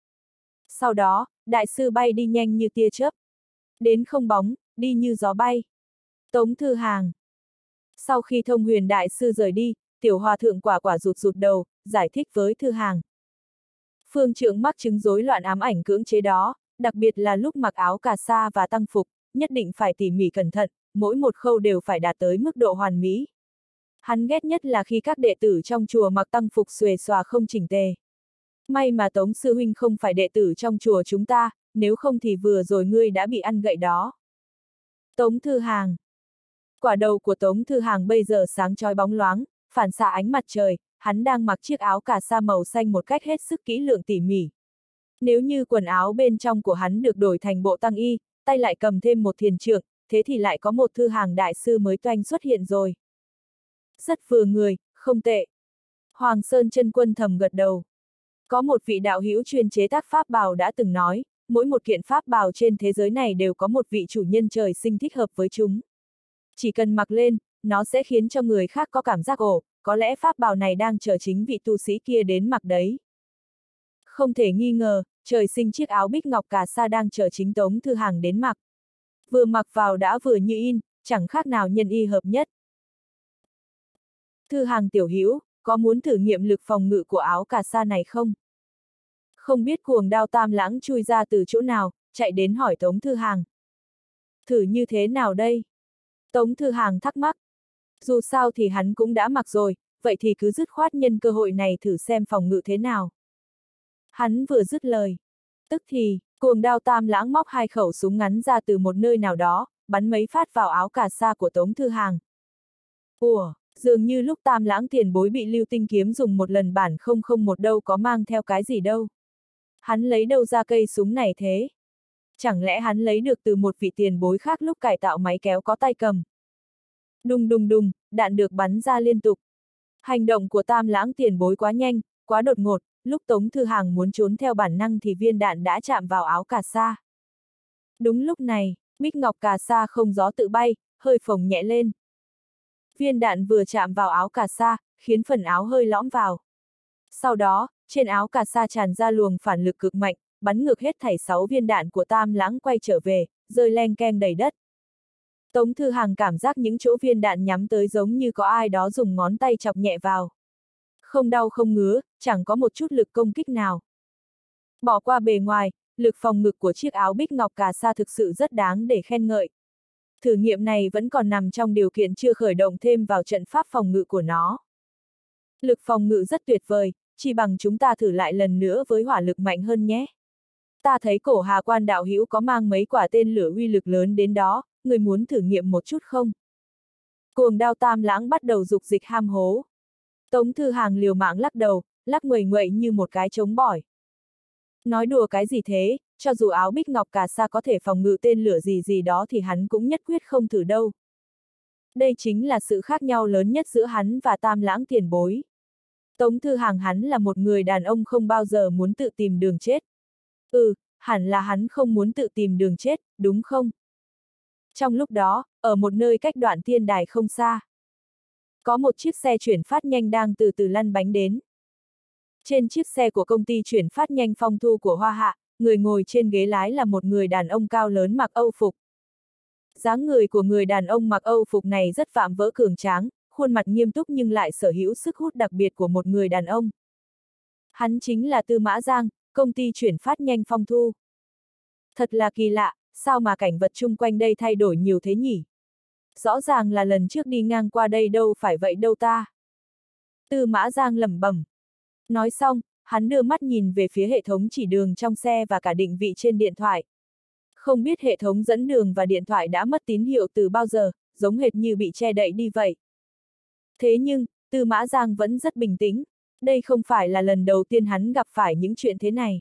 Speaker 1: Sau đó, Đại Sư bay đi nhanh như tia chớp. Đến không bóng, đi như gió bay. Tống Thư Hàng. Sau khi Thông Huyền Đại Sư rời đi, Tiểu Hòa Thượng quả quả rụt rụt đầu, giải thích với Thư Hàng. Phương Trượng mắc chứng rối loạn ám ảnh cưỡng chế đó, đặc biệt là lúc mặc áo cà sa và tăng phục, nhất định phải tỉ mỉ cẩn thận, mỗi một khâu đều phải đạt tới mức độ hoàn mỹ. Hắn ghét nhất là khi các đệ tử trong chùa mặc tăng phục xuề xòa không chỉnh tề. May mà Tống Sư Huynh không phải đệ tử trong chùa chúng ta, nếu không thì vừa rồi ngươi đã bị ăn gậy đó. Tống Thư Hàng. Quả đầu của Tống Thư Hàng bây giờ sáng chói bóng loáng, phản xạ ánh mặt trời, hắn đang mặc chiếc áo cà sa màu xanh một cách hết sức kỹ lưỡng tỉ mỉ. Nếu như quần áo bên trong của hắn được đổi thành bộ tăng y, tay lại cầm thêm một thiền trượng, thế thì lại có một Thư Hàng Đại Sư mới toanh xuất hiện rồi. Rất vừa người, không tệ. Hoàng Sơn Chân Quân thầm gật đầu. Có một vị đạo hữu chuyên chế tác pháp bào đã từng nói, mỗi một kiện pháp bào trên thế giới này đều có một vị chủ nhân trời sinh thích hợp với chúng. Chỉ cần mặc lên, nó sẽ khiến cho người khác có cảm giác ồ, có lẽ pháp bào này đang chờ chính vị tu sĩ kia đến mặc đấy. Không thể nghi ngờ, trời sinh chiếc áo bích ngọc cà sa đang chờ chính Tống Thư Hàng đến mặc. Vừa mặc vào đã vừa như in, chẳng khác nào nhân y hợp nhất. Thư Hàng tiểu hữu, có muốn thử nghiệm lực phòng ngự của áo cà sa này không? Không biết cuồng đao Tam Lãng chui ra từ chỗ nào, chạy đến hỏi Tống Thư Hàng. Thử như thế nào đây? Tống Thư Hàng thắc mắc. Dù sao thì hắn cũng đã mặc rồi, vậy thì cứ dứt khoát nhân cơ hội này thử xem phòng ngự thế nào. Hắn vừa dứt lời. Tức thì, cuồng đao Tam Lãng móc hai khẩu súng ngắn ra từ một nơi nào đó, bắn mấy phát vào áo cà sa của Tống Thư Hàng. Ủa, dường như lúc Tam Lãng tiền bối bị Lưu Tinh kiếm dùng một lần bản không không một đâu có mang theo cái gì đâu. Hắn lấy đâu ra cây súng này thế? Chẳng lẽ hắn lấy được từ một vị tiền bối khác lúc cải tạo máy kéo có tay cầm? Đùng đùng đùng, đạn được bắn ra liên tục. Hành động của Tam Lãng tiền bối quá nhanh, quá đột ngột, lúc Tống Thư Hàng muốn trốn theo bản năng thì viên đạn đã chạm vào áo cà sa. Đúng lúc này, bích ngọc cà sa không gió tự bay, hơi phồng nhẹ lên. Viên đạn vừa chạm vào áo cà sa, khiến phần áo hơi lõm vào. Sau đó, trên áo cà sa tràn ra luồng phản lực cực mạnh, bắn ngược hết thảy sáu viên đạn của Tam Lãng quay trở về, rơi leng keng đầy đất. Tống Thư Hàng cảm giác những chỗ viên đạn nhắm tới giống như có ai đó dùng ngón tay chọc nhẹ vào. Không đau không ngứa, chẳng có một chút lực công kích nào. Bỏ qua bề ngoài, lực phòng ngự của chiếc áo bích ngọc cà sa thực sự rất đáng để khen ngợi. Thử nghiệm này vẫn còn nằm trong điều kiện chưa khởi động thêm vào trận pháp phòng ngự của nó. Lực phòng ngự rất tuyệt vời, chỉ bằng chúng ta thử lại lần nữa với hỏa lực mạnh hơn nhé. Ta thấy cổ Hà Quan đạo hữu có mang mấy quả tên lửa uy lực lớn đến đó, người muốn thử nghiệm một chút không? Cuồng đao Tam Lãng bắt đầu dục dịch ham hố. Tống Thư Hàng liều mạng lắc đầu, lắc nguầy nguậy như một cái trống bỏi. Nói đùa cái gì thế, cho dù áo bích ngọc cà sa có thể phòng ngự tên lửa gì gì đó thì hắn cũng nhất quyết không thử đâu. Đây chính là sự khác nhau lớn nhất giữa hắn và Tam Lãng tiền bối. Tống Thư Hàng hắn là một người đàn ông không bao giờ muốn tự tìm đường chết. Ừ, hẳn là hắn không muốn tự tìm đường chết, đúng không? Trong lúc đó, ở một nơi cách đoạn thiên đài không xa, có một chiếc xe chuyển phát nhanh đang từ từ lăn bánh đến. Trên chiếc xe của công ty chuyển phát nhanh Phong Thu của Hoa Hạ, người ngồi trên ghế lái là một người đàn ông cao lớn mặc Âu phục. Dáng người của người đàn ông mặc Âu phục này rất vạm vỡ cường tráng, khuôn mặt nghiêm túc nhưng lại sở hữu sức hút đặc biệt của một người đàn ông. Hắn chính là Tư Mã Giang, công ty chuyển phát nhanh Phong Thu. Thật là kỳ lạ, sao mà cảnh vật chung quanh đây thay đổi nhiều thế nhỉ? Rõ ràng là lần trước đi ngang qua đây đâu phải vậy đâu ta. Tư Mã Giang lẩm bẩm. Nói xong, hắn đưa mắt nhìn về phía hệ thống chỉ đường trong xe và cả định vị trên điện thoại. Không biết hệ thống dẫn đường và điện thoại đã mất tín hiệu từ bao giờ, giống hệt như bị che đậy đi vậy. Thế nhưng, Tư Mã Giang vẫn rất bình tĩnh. Đây không phải là lần đầu tiên hắn gặp phải những chuyện thế này.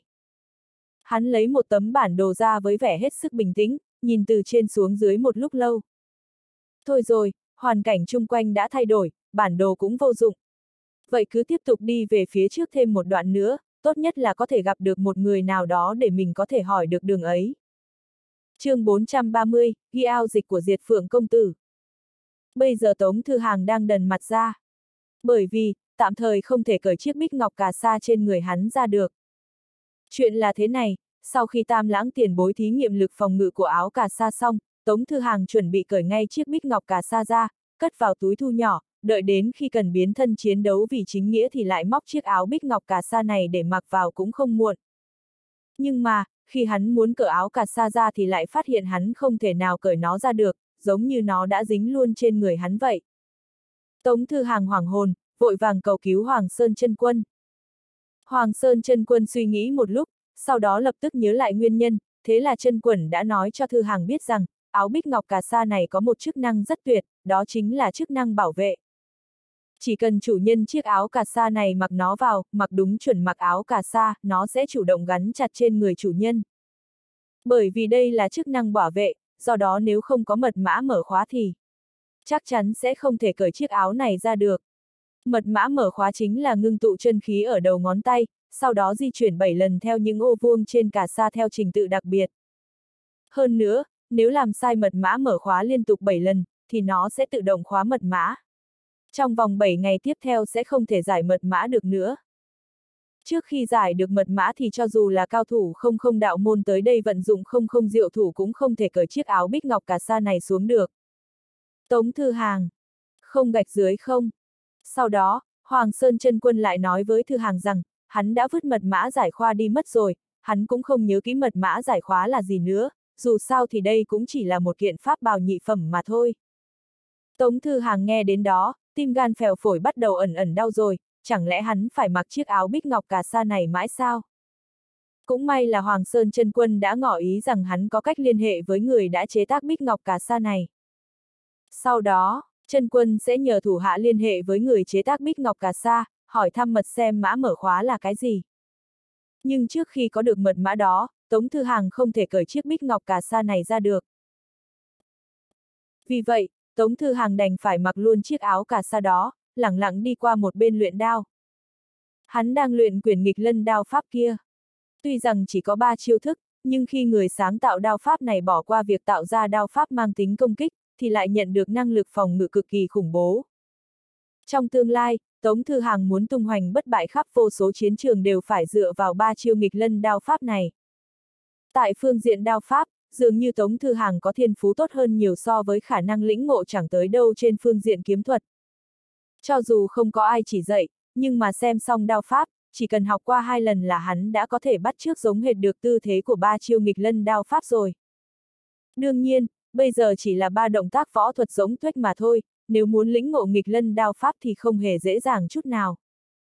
Speaker 1: Hắn lấy một tấm bản đồ ra với vẻ hết sức bình tĩnh, nhìn từ trên xuống dưới một lúc lâu. Thôi rồi, hoàn cảnh chung quanh đã thay đổi, bản đồ cũng vô dụng. Vậy cứ tiếp tục đi về phía trước thêm một đoạn nữa, tốt nhất là có thể gặp được một người nào đó để mình có thể hỏi được đường ấy. Chương bốn trăm ba mươi, ghi ao dịch của Diệt Phượng công tử. Bây giờ Tống Thư Hàng đang đần mặt ra. Bởi vì, tạm thời không thể cởi chiếc bích ngọc cà sa trên người hắn ra được. Chuyện là thế này, sau khi Tam Lãng tiền bối thí nghiệm lực phòng ngự của áo cà sa xong, Tống Thư Hàng chuẩn bị cởi ngay chiếc bích ngọc cà sa ra, cất vào túi thu nhỏ, đợi đến khi cần biến thân chiến đấu vì chính nghĩa thì lại móc chiếc áo bích ngọc cà sa này để mặc vào cũng không muộn. Nhưng mà, khi hắn muốn cởi áo cà sa ra thì lại phát hiện hắn không thể nào cởi nó ra được, giống như nó đã dính luôn trên người hắn vậy. Tống Thư Hàng hoảng hồn, vội vàng cầu cứu Hoàng Sơn Chân Quân. Hoàng Sơn Chân Quân suy nghĩ một lúc, sau đó lập tức nhớ lại nguyên nhân, thế là Chân Quân đã nói cho Thư Hàng biết rằng, áo bích ngọc cà sa này có một chức năng rất tuyệt, đó chính là chức năng bảo vệ. Chỉ cần chủ nhân chiếc áo cà sa này mặc nó vào, mặc đúng chuẩn mặc áo cà sa, nó sẽ chủ động gắn chặt trên người chủ nhân. Bởi vì đây là chức năng bảo vệ, do đó nếu không có mật mã mở khóa thì chắc chắn sẽ không thể cởi chiếc áo này ra được. Mật mã mở khóa chính là ngưng tụ chân khí ở đầu ngón tay, sau đó di chuyển bảy lần theo những ô vuông trên cà sa theo trình tự đặc biệt. Hơn nữa, nếu làm sai mật mã mở khóa liên tục bảy lần, thì nó sẽ tự động khóa mật mã. Trong vòng bảy ngày tiếp theo sẽ không thể giải mật mã được nữa. Trước khi giải được mật mã thì cho dù là cao thủ không không đạo môn tới đây vận dụng không không diệu thủ cũng không thể cởi chiếc áo bích ngọc cà sa này xuống được. Tống Thư Hàng. Không gạch dưới không. Sau đó, Hoàng Sơn Chân Quân lại nói với Thư Hàng rằng, hắn đã vứt mật mã giải khóa đi mất rồi, hắn cũng không nhớ kỹ mật mã giải khóa là gì nữa, dù sao thì đây cũng chỉ là một kiện pháp bào nhị phẩm mà thôi. Tống Thư Hàng nghe đến đó, tim gan phèo phổi bắt đầu ẩn ẩn đau rồi, chẳng lẽ hắn phải mặc chiếc áo bích ngọc cà sa này mãi sao? Cũng may là Hoàng Sơn Chân Quân đã ngỏ ý rằng hắn có cách liên hệ với người đã chế tác bích ngọc cà sa này. Sau đó, Chân Quân sẽ nhờ thủ hạ liên hệ với người chế tác bích ngọc cà sa, hỏi thăm mật xem mã mở khóa là cái gì. Nhưng trước khi có được mật mã đó, Tống Thư Hàng không thể cởi chiếc bích ngọc cà sa này ra được. Vì vậy, Tống Thư Hàng đành phải mặc luôn chiếc áo cà sa đó, lẳng lặng đi qua một bên luyện đao. Hắn đang luyện quyển nghịch lân đao pháp kia. Tuy rằng chỉ có ba chiêu thức, nhưng khi người sáng tạo đao pháp này bỏ qua việc tạo ra đao pháp mang tính công kích, thì lại nhận được năng lực phòng ngự cực kỳ khủng bố. Trong tương lai, Tống Thư Hàng muốn tung hoành bất bại khắp vô số chiến trường đều phải dựa vào ba chiêu nghịch lân đao pháp này. Tại phương diện đao pháp, dường như Tống Thư Hàng có thiên phú tốt hơn nhiều so với khả năng lĩnh ngộ chẳng tới đâu trên phương diện kiếm thuật. Cho dù không có ai chỉ dạy, nhưng mà xem xong đao pháp, chỉ cần học qua hai lần là hắn đã có thể bắt chước giống hệt được tư thế của ba chiêu nghịch lân đao pháp rồi. Đương nhiên, bây giờ chỉ là ba động tác võ thuật giống tuếch mà thôi, nếu muốn lĩnh ngộ nghịch lân đao pháp thì không hề dễ dàng chút nào.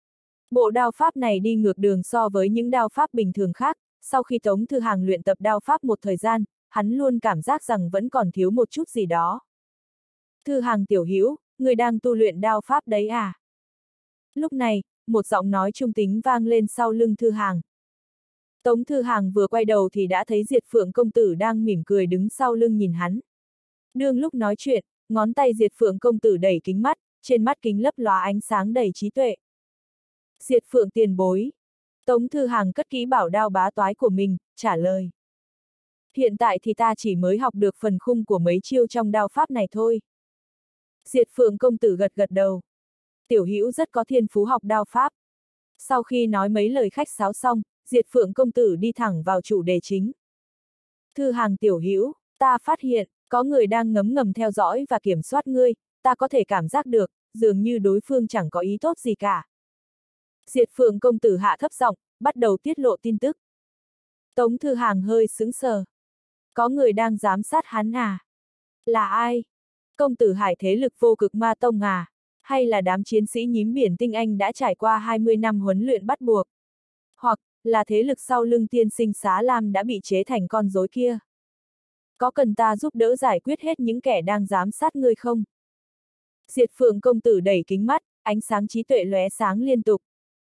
Speaker 1: Bộ đao pháp này đi ngược đường so với những đao pháp bình thường khác, sau khi Tống Thư Hàng luyện tập đao pháp một thời gian, hắn luôn cảm giác rằng vẫn còn thiếu một chút gì đó. Thư Hàng tiểu hữu, người đang tu luyện đao pháp đấy à? Lúc này, một giọng nói trung tính vang lên sau lưng Thư Hàng. Tống Thư Hàng vừa quay đầu thì đã thấy Diệt Phượng công tử đang mỉm cười đứng sau lưng nhìn hắn. Đương lúc nói chuyện, ngón tay Diệt Phượng công tử đẩy kính mắt, trên mắt kính lấp lóa ánh sáng đầy trí tuệ. Diệt Phượng tiền bối. Tống Thư Hàng cất kỹ bảo đao bá toái của mình, trả lời. Hiện tại thì ta chỉ mới học được phần khung của mấy chiêu trong đao pháp này thôi. Diệt Phượng công tử gật gật đầu. Tiểu hữu rất có thiên phú học đao pháp. Sau khi nói mấy lời khách sáo xong, Diệt Phượng công tử đi thẳng vào chủ đề chính. Thư Hàng tiểu hữu, ta phát hiện, có người đang ngấm ngầm theo dõi và kiểm soát ngươi, ta có thể cảm giác được, dường như đối phương chẳng có ý tốt gì cả. Diệt Phượng công tử hạ thấp giọng, bắt đầu tiết lộ tin tức. Tống Thư Hàng hơi sững sờ. Có người đang giám sát hắn à? Là ai? Công tử Hải thế lực vô cực ma tông à? Hay là đám chiến sĩ nhím biển tinh anh đã trải qua hai mươi năm huấn luyện bắt buộc? Hoặc là thế lực sau lưng tiên sinh Xá Lam đã bị chế thành con rối kia? Có cần ta giúp đỡ giải quyết hết những kẻ đang giám sát ngươi không? Diệt Phượng công tử đẩy kính mắt, ánh sáng trí tuệ lóe sáng liên tục.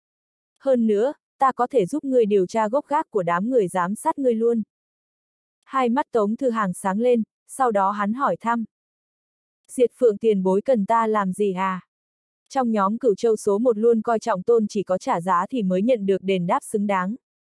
Speaker 1: Hơn nữa, ta có thể giúp ngươi điều tra gốc gác của đám người giám sát ngươi luôn. Hai mắt Tống Thư Hàng sáng lên, sau đó hắn hỏi thăm. Diệt Phượng tiền bối cần ta làm gì à? Trong nhóm Cửu Châu số một luôn coi trọng tôn chỉ có trả giá thì mới nhận được đền đáp xứng đáng.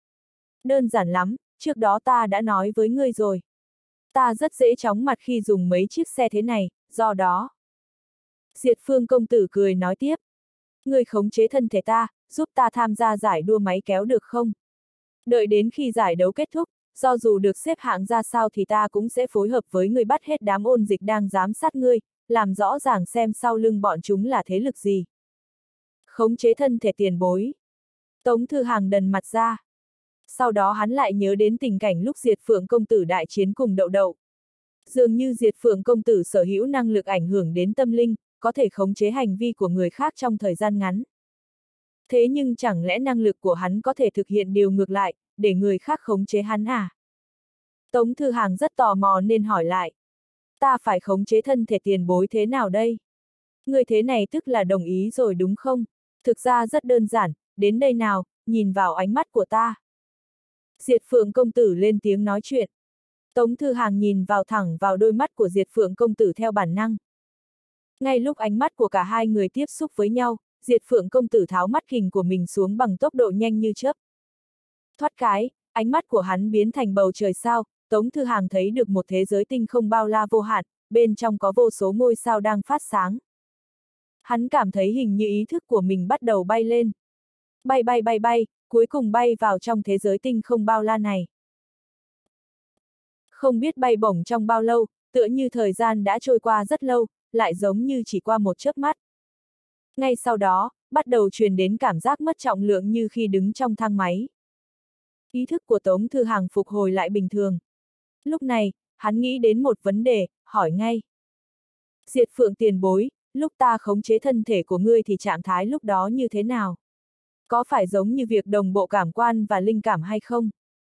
Speaker 1: Đơn giản lắm, trước đó ta đã nói với ngươi rồi. Ta rất dễ chóng mặt khi dùng mấy chiếc xe thế này, do đó. Diệt Phương công tử cười nói tiếp. Ngươi khống chế thân thể ta, giúp ta tham gia giải đua máy kéo được không? Đợi đến khi giải đấu kết thúc, do dù được xếp hạng ra sao thì ta cũng sẽ phối hợp với ngươi bắt hết đám ôn dịch đang giám sát ngươi, làm rõ ràng xem sau lưng bọn chúng là thế lực gì. Khống chế thân thể tiền bối. Tống Thư Hàng đần mặt ra. Sau đó hắn lại nhớ đến tình cảnh lúc Diệt Phượng công tử đại chiến cùng Đậu Đậu. Dường như Diệt Phượng công tử sở hữu năng lực ảnh hưởng đến tâm linh, có thể khống chế hành vi của người khác trong thời gian ngắn. Thế nhưng chẳng lẽ năng lực của hắn có thể thực hiện điều ngược lại, để người khác khống chế hắn à? Tống Thư Hàng rất tò mò nên hỏi lại. Ta phải khống chế thân thể tiền bối thế nào đây? Người thế này tức là đồng ý rồi đúng không? Thực ra rất đơn giản, đến đây nào, nhìn vào ánh mắt của ta. Diệt Phượng công tử lên tiếng nói chuyện. Tống Thư Hàng nhìn vào thẳng vào đôi mắt của Diệt Phượng công tử theo bản năng. Ngay lúc ánh mắt của cả hai người tiếp xúc với nhau, Diệt Phượng công tử tháo mắt kình của mình xuống bằng tốc độ nhanh như chớp. Thoát cái, ánh mắt của hắn biến thành bầu trời sao, Tống Thư Hàng thấy được một thế giới tinh không bao la vô hạn, bên trong có vô số ngôi sao đang phát sáng. Hắn cảm thấy hình như ý thức của mình bắt đầu bay lên. Bay bay bay bay, cuối cùng bay vào trong thế giới tinh không bao la này. Không biết bay bổng trong bao lâu, tựa như thời gian đã trôi qua rất lâu, lại giống như chỉ qua một chớp mắt. Ngay sau đó, bắt đầu truyền đến cảm giác mất trọng lượng như khi đứng trong thang máy. Ý thức của Tống Thư Hàng phục hồi lại bình thường. Lúc này, hắn nghĩ đến một vấn đề, hỏi ngay. Diệt Phượng tiền bối, lúc ta khống chế thân thể của ngươi thì trạng thái lúc đó như thế nào? Có phải giống như việc đồng bộ cảm quan và linh cảm hay không?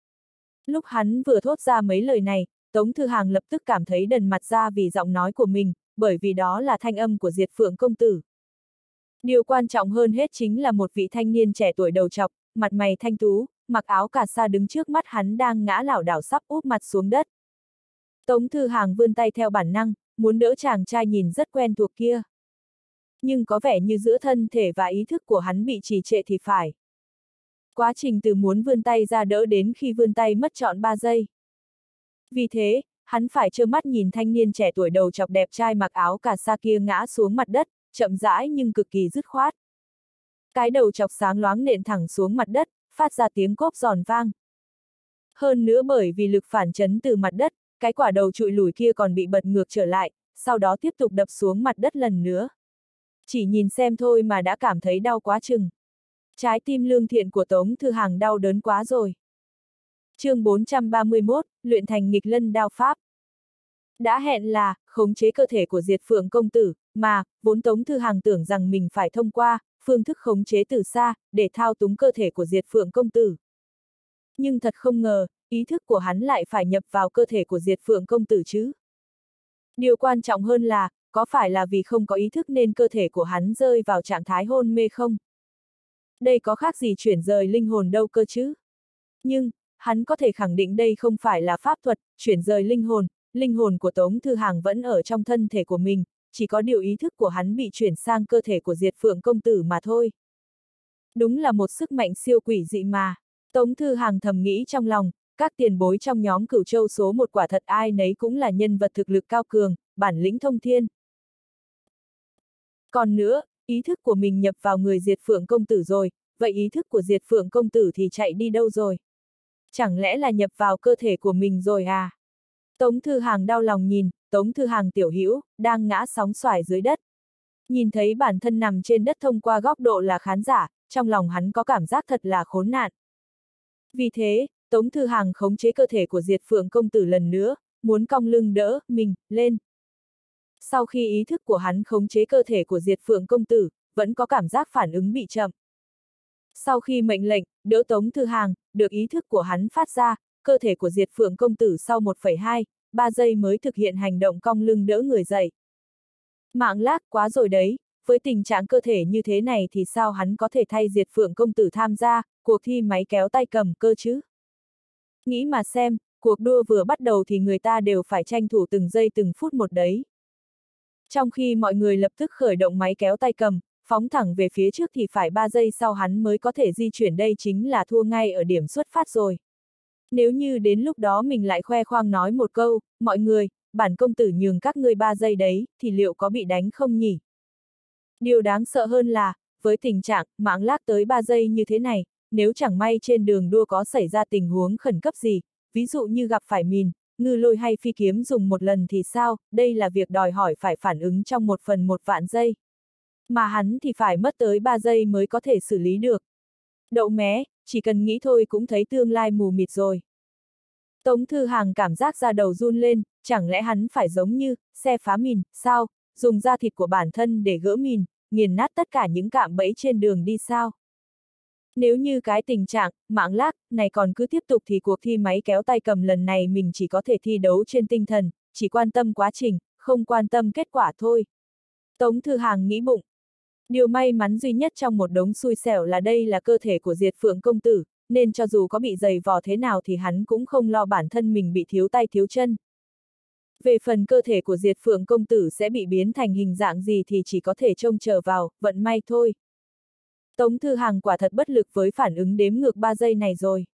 Speaker 1: Lúc hắn vừa thốt ra mấy lời này, Tống Thư Hàng lập tức cảm thấy đần mặt ra vì giọng nói của mình, bởi vì đó là thanh âm của Diệt Phượng công tử. Điều quan trọng hơn hết chính là một vị thanh niên trẻ tuổi đầu trọc, mặt mày thanh tú, mặc áo cà sa đứng trước mắt hắn đang ngã lảo đảo sắp úp mặt xuống đất. Tống Thư Hàng vươn tay theo bản năng, muốn đỡ chàng trai nhìn rất quen thuộc kia. Nhưng có vẻ như giữa thân thể và ý thức của hắn bị trì trệ thì phải. Quá trình từ muốn vươn tay ra đỡ đến khi vươn tay mất trọn ba giây. Vì thế, hắn phải trơ mắt nhìn thanh niên trẻ tuổi đầu chọc đẹp trai mặc áo cà sa kia ngã xuống mặt đất, chậm rãi nhưng cực kỳ dứt khoát. Cái đầu chọc sáng loáng nện thẳng xuống mặt đất, phát ra tiếng cốp giòn vang. Hơn nữa bởi vì lực phản chấn từ mặt đất, cái quả đầu trụi lủi kia còn bị bật ngược trở lại, sau đó tiếp tục đập xuống mặt đất lần nữa. Chỉ nhìn xem thôi mà đã cảm thấy đau quá chừng. Trái tim lương thiện của Tống Thư Hàng đau đớn quá rồi. Chương bốn trăm ba mươi mốt, luyện thành nghịch lân đao pháp. Đã hẹn là, khống chế cơ thể của Diệt Phượng công tử, mà, vốn Tống Thư Hàng tưởng rằng mình phải thông qua, phương thức khống chế từ xa, để thao túng cơ thể của Diệt Phượng công tử. Nhưng thật không ngờ, ý thức của hắn lại phải nhập vào cơ thể của Diệt Phượng công tử chứ. Điều quan trọng hơn là, có phải là vì không có ý thức nên cơ thể của hắn rơi vào trạng thái hôn mê không? Đây có khác gì chuyển rời linh hồn đâu cơ chứ? Nhưng, hắn có thể khẳng định đây không phải là pháp thuật, chuyển rời linh hồn, linh hồn của Tống Thư Hàng vẫn ở trong thân thể của mình, chỉ có điều ý thức của hắn bị chuyển sang cơ thể của Diệt Phượng công tử mà thôi. Đúng là một sức mạnh siêu quỷ dị mà. Tống Thư Hàng thầm nghĩ trong lòng, các tiền bối trong nhóm Cửu Châu số một quả thật ai nấy cũng là nhân vật thực lực cao cường, bản lĩnh thông thiên. Còn nữa, ý thức của mình nhập vào người Diệt Phượng công tử rồi, vậy ý thức của Diệt Phượng công tử thì chạy đi đâu rồi? Chẳng lẽ là nhập vào cơ thể của mình rồi à? Tống Thư Hàng đau lòng nhìn, Tống Thư Hàng tiểu hữu đang ngã sóng xoài dưới đất. Nhìn thấy bản thân nằm trên đất thông qua góc độ là khán giả, trong lòng hắn có cảm giác thật là khốn nạn. Vì thế, Tống Thư Hàng khống chế cơ thể của Diệt Phượng công tử lần nữa, muốn cong lưng đỡ mình lên. Sau khi ý thức của hắn khống chế cơ thể của Diệt Phượng công tử, vẫn có cảm giác phản ứng bị chậm. Sau khi mệnh lệnh, đỡ Tống Thư Hàng, được ý thức của hắn phát ra, cơ thể của Diệt Phượng công tử sau một phẩy hai, ba giây mới thực hiện hành động cong lưng đỡ người dậy. Mạng lác quá rồi đấy, với tình trạng cơ thể như thế này thì sao hắn có thể thay Diệt Phượng công tử tham gia cuộc thi máy kéo tay cầm cơ chứ? Nghĩ mà xem, cuộc đua vừa bắt đầu thì người ta đều phải tranh thủ từng giây từng phút một đấy. Trong khi mọi người lập tức khởi động máy kéo tay cầm, phóng thẳng về phía trước thì phải ba giây sau hắn mới có thể di chuyển, đây chính là thua ngay ở điểm xuất phát rồi. Nếu như đến lúc đó mình lại khoe khoang nói một câu, mọi người, bản công tử nhường các ngươi ba giây đấy, thì liệu có bị đánh không nhỉ? Điều đáng sợ hơn là, với tình trạng mãng lác tới ba giây như thế này, nếu chẳng may trên đường đua có xảy ra tình huống khẩn cấp gì, ví dụ như gặp phải mìn, ngư lôi hay phi kiếm dùng một lần thì sao, đây là việc đòi hỏi phải phản ứng trong một phần một vạn giây. Mà hắn thì phải mất tới ba giây mới có thể xử lý được. Đậu mé, chỉ cần nghĩ thôi cũng thấy tương lai mù mịt rồi. Tống Thư Hàng cảm giác da đầu run lên, chẳng lẽ hắn phải giống như xe phá mìn, sao, dùng da thịt của bản thân để gỡ mìn, nghiền nát tất cả những cạm bẫy trên đường đi sao? Nếu như cái tình trạng mãng lác này còn cứ tiếp tục thì cuộc thi máy kéo tay cầm lần này mình chỉ có thể thi đấu trên tinh thần, chỉ quan tâm quá trình, không quan tâm kết quả thôi. Tống Thư Hàng nghĩ bụng. Điều may mắn duy nhất trong một đống xui xẻo là đây là cơ thể của Diệt Phượng công tử, nên cho dù có bị dày vò thế nào thì hắn cũng không lo bản thân mình bị thiếu tay thiếu chân. Về phần cơ thể của Diệt Phượng công tử sẽ bị biến thành hình dạng gì thì chỉ có thể trông chờ vào, vận may thôi. Tống Thư Hàng quả thật bất lực với phản ứng đếm ngược ba giây này rồi.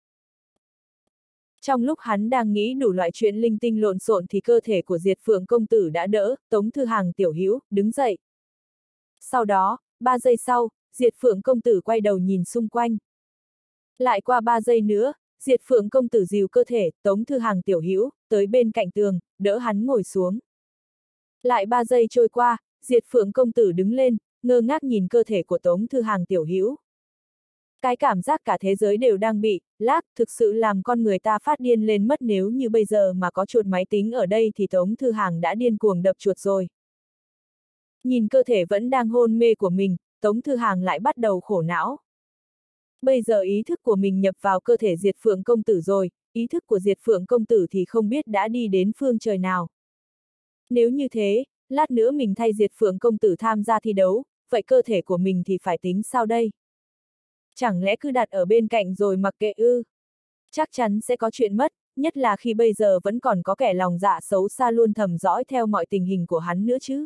Speaker 1: Trong lúc hắn đang nghĩ đủ loại chuyện linh tinh lộn xộn thì cơ thể của Diệt Phượng công tử đã đỡ Tống Thư Hàng tiểu hữu đứng dậy. Sau đó, ba giây sau, Diệt Phượng công tử quay đầu nhìn xung quanh. Lại qua ba giây nữa, Diệt Phượng công tử dìu cơ thể Tống Thư Hàng tiểu hữu tới bên cạnh tường, đỡ hắn ngồi xuống. Lại ba giây trôi qua, Diệt Phượng công tử đứng lên, ngơ ngác nhìn cơ thể của Tống Thư Hàng tiểu hữu. Cái cảm giác cả thế giới đều đang bị lác thực sự làm con người ta phát điên lên mất, nếu như bây giờ mà có chuột máy tính ở đây thì Tống Thư Hàng đã điên cuồng đập chuột rồi. Nhìn cơ thể vẫn đang hôn mê của mình, Tống Thư Hàng lại bắt đầu khổ não. Bây giờ ý thức của mình nhập vào cơ thể Diệt Phượng công tử rồi, ý thức của Diệt Phượng công tử thì không biết đã đi đến phương trời nào. Nếu như thế, lát nữa mình thay Diệt Phượng công tử tham gia thi đấu, vậy cơ thể của mình thì phải tính sao đây? Chẳng lẽ cứ đặt ở bên cạnh rồi mặc kệ ư? Chắc chắn sẽ có chuyện mất, nhất là khi bây giờ vẫn còn có kẻ lòng dạ xấu xa luôn thầm dõi theo mọi tình hình của hắn nữa chứ.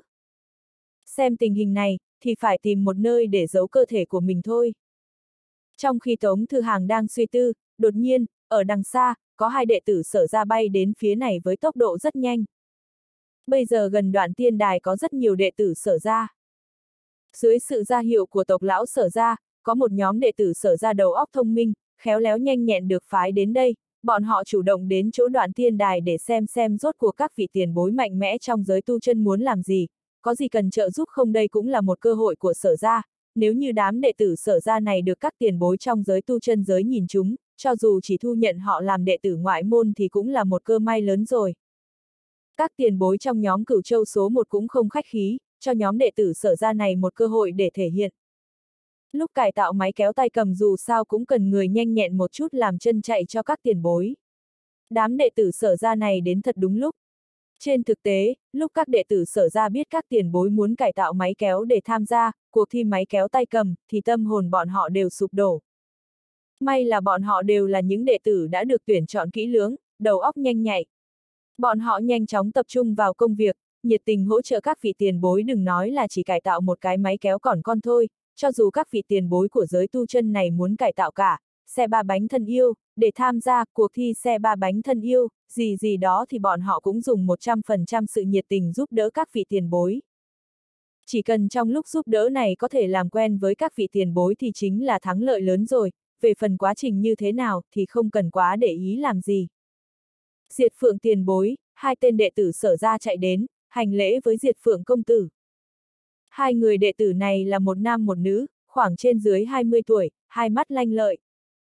Speaker 1: Xem tình hình này, thì phải tìm một nơi để giấu cơ thể của mình thôi. Trong khi Tống Thư Hàng đang suy tư, đột nhiên, ở đằng xa, có hai đệ tử Sở Gia bay đến phía này với tốc độ rất nhanh. Bây giờ gần Đoạn Tiên Đài có rất nhiều đệ tử Sở Gia. Dưới sự ra hiệu của tộc lão Sở Gia, có một nhóm đệ tử Sở Gia đầu óc thông minh, khéo léo nhanh nhẹn được phái đến đây, bọn họ chủ động đến chỗ Đoạn Tiên Đài để xem xem rốt cuộc các vị tiền bối mạnh mẽ trong giới tu chân muốn làm gì, có gì cần trợ giúp không, đây cũng là một cơ hội của Sở Gia. Nếu như đám đệ tử Sở Gia này được các tiền bối trong giới tu chân giới nhìn chúng, cho dù chỉ thu nhận họ làm đệ tử ngoại môn thì cũng là một cơ may lớn rồi. Các tiền bối trong nhóm Cửu Châu số một cũng không khách khí, cho nhóm đệ tử Sở Gia này một cơ hội để thể hiện. Lúc cải tạo máy kéo tay cầm dù sao cũng cần người nhanh nhẹn một chút làm chân chạy cho các tiền bối. Đám đệ tử Sở Gia này đến thật đúng lúc. Trên thực tế, lúc các đệ tử Sở Gia biết các tiền bối muốn cải tạo máy kéo để tham gia cuộc thi máy kéo tay cầm, thì tâm hồn bọn họ đều sụp đổ. May là bọn họ đều là những đệ tử đã được tuyển chọn kỹ lưỡng, đầu óc nhanh nhạy. Bọn họ nhanh chóng tập trung vào công việc, nhiệt tình hỗ trợ các vị tiền bối, đừng nói là chỉ cải tạo một cái máy kéo còn con thôi, cho dù các vị tiền bối của giới tu chân này muốn cải tạo cả xe ba bánh thân yêu, để tham gia cuộc thi xe ba bánh thân yêu, gì gì đó thì bọn họ cũng dùng một trăm phần trăm sự nhiệt tình giúp đỡ các vị tiền bối. Chỉ cần trong lúc giúp đỡ này có thể làm quen với các vị tiền bối thì chính là thắng lợi lớn rồi, về phần quá trình như thế nào thì không cần quá để ý làm gì. Diệt Phượng tiền bối, hai tên đệ tử Sở Gia chạy đến, hành lễ với Diệt Phượng công tử. Hai người đệ tử này là một nam một nữ, khoảng trên dưới hai mươi tuổi, hai mắt lanh lợi.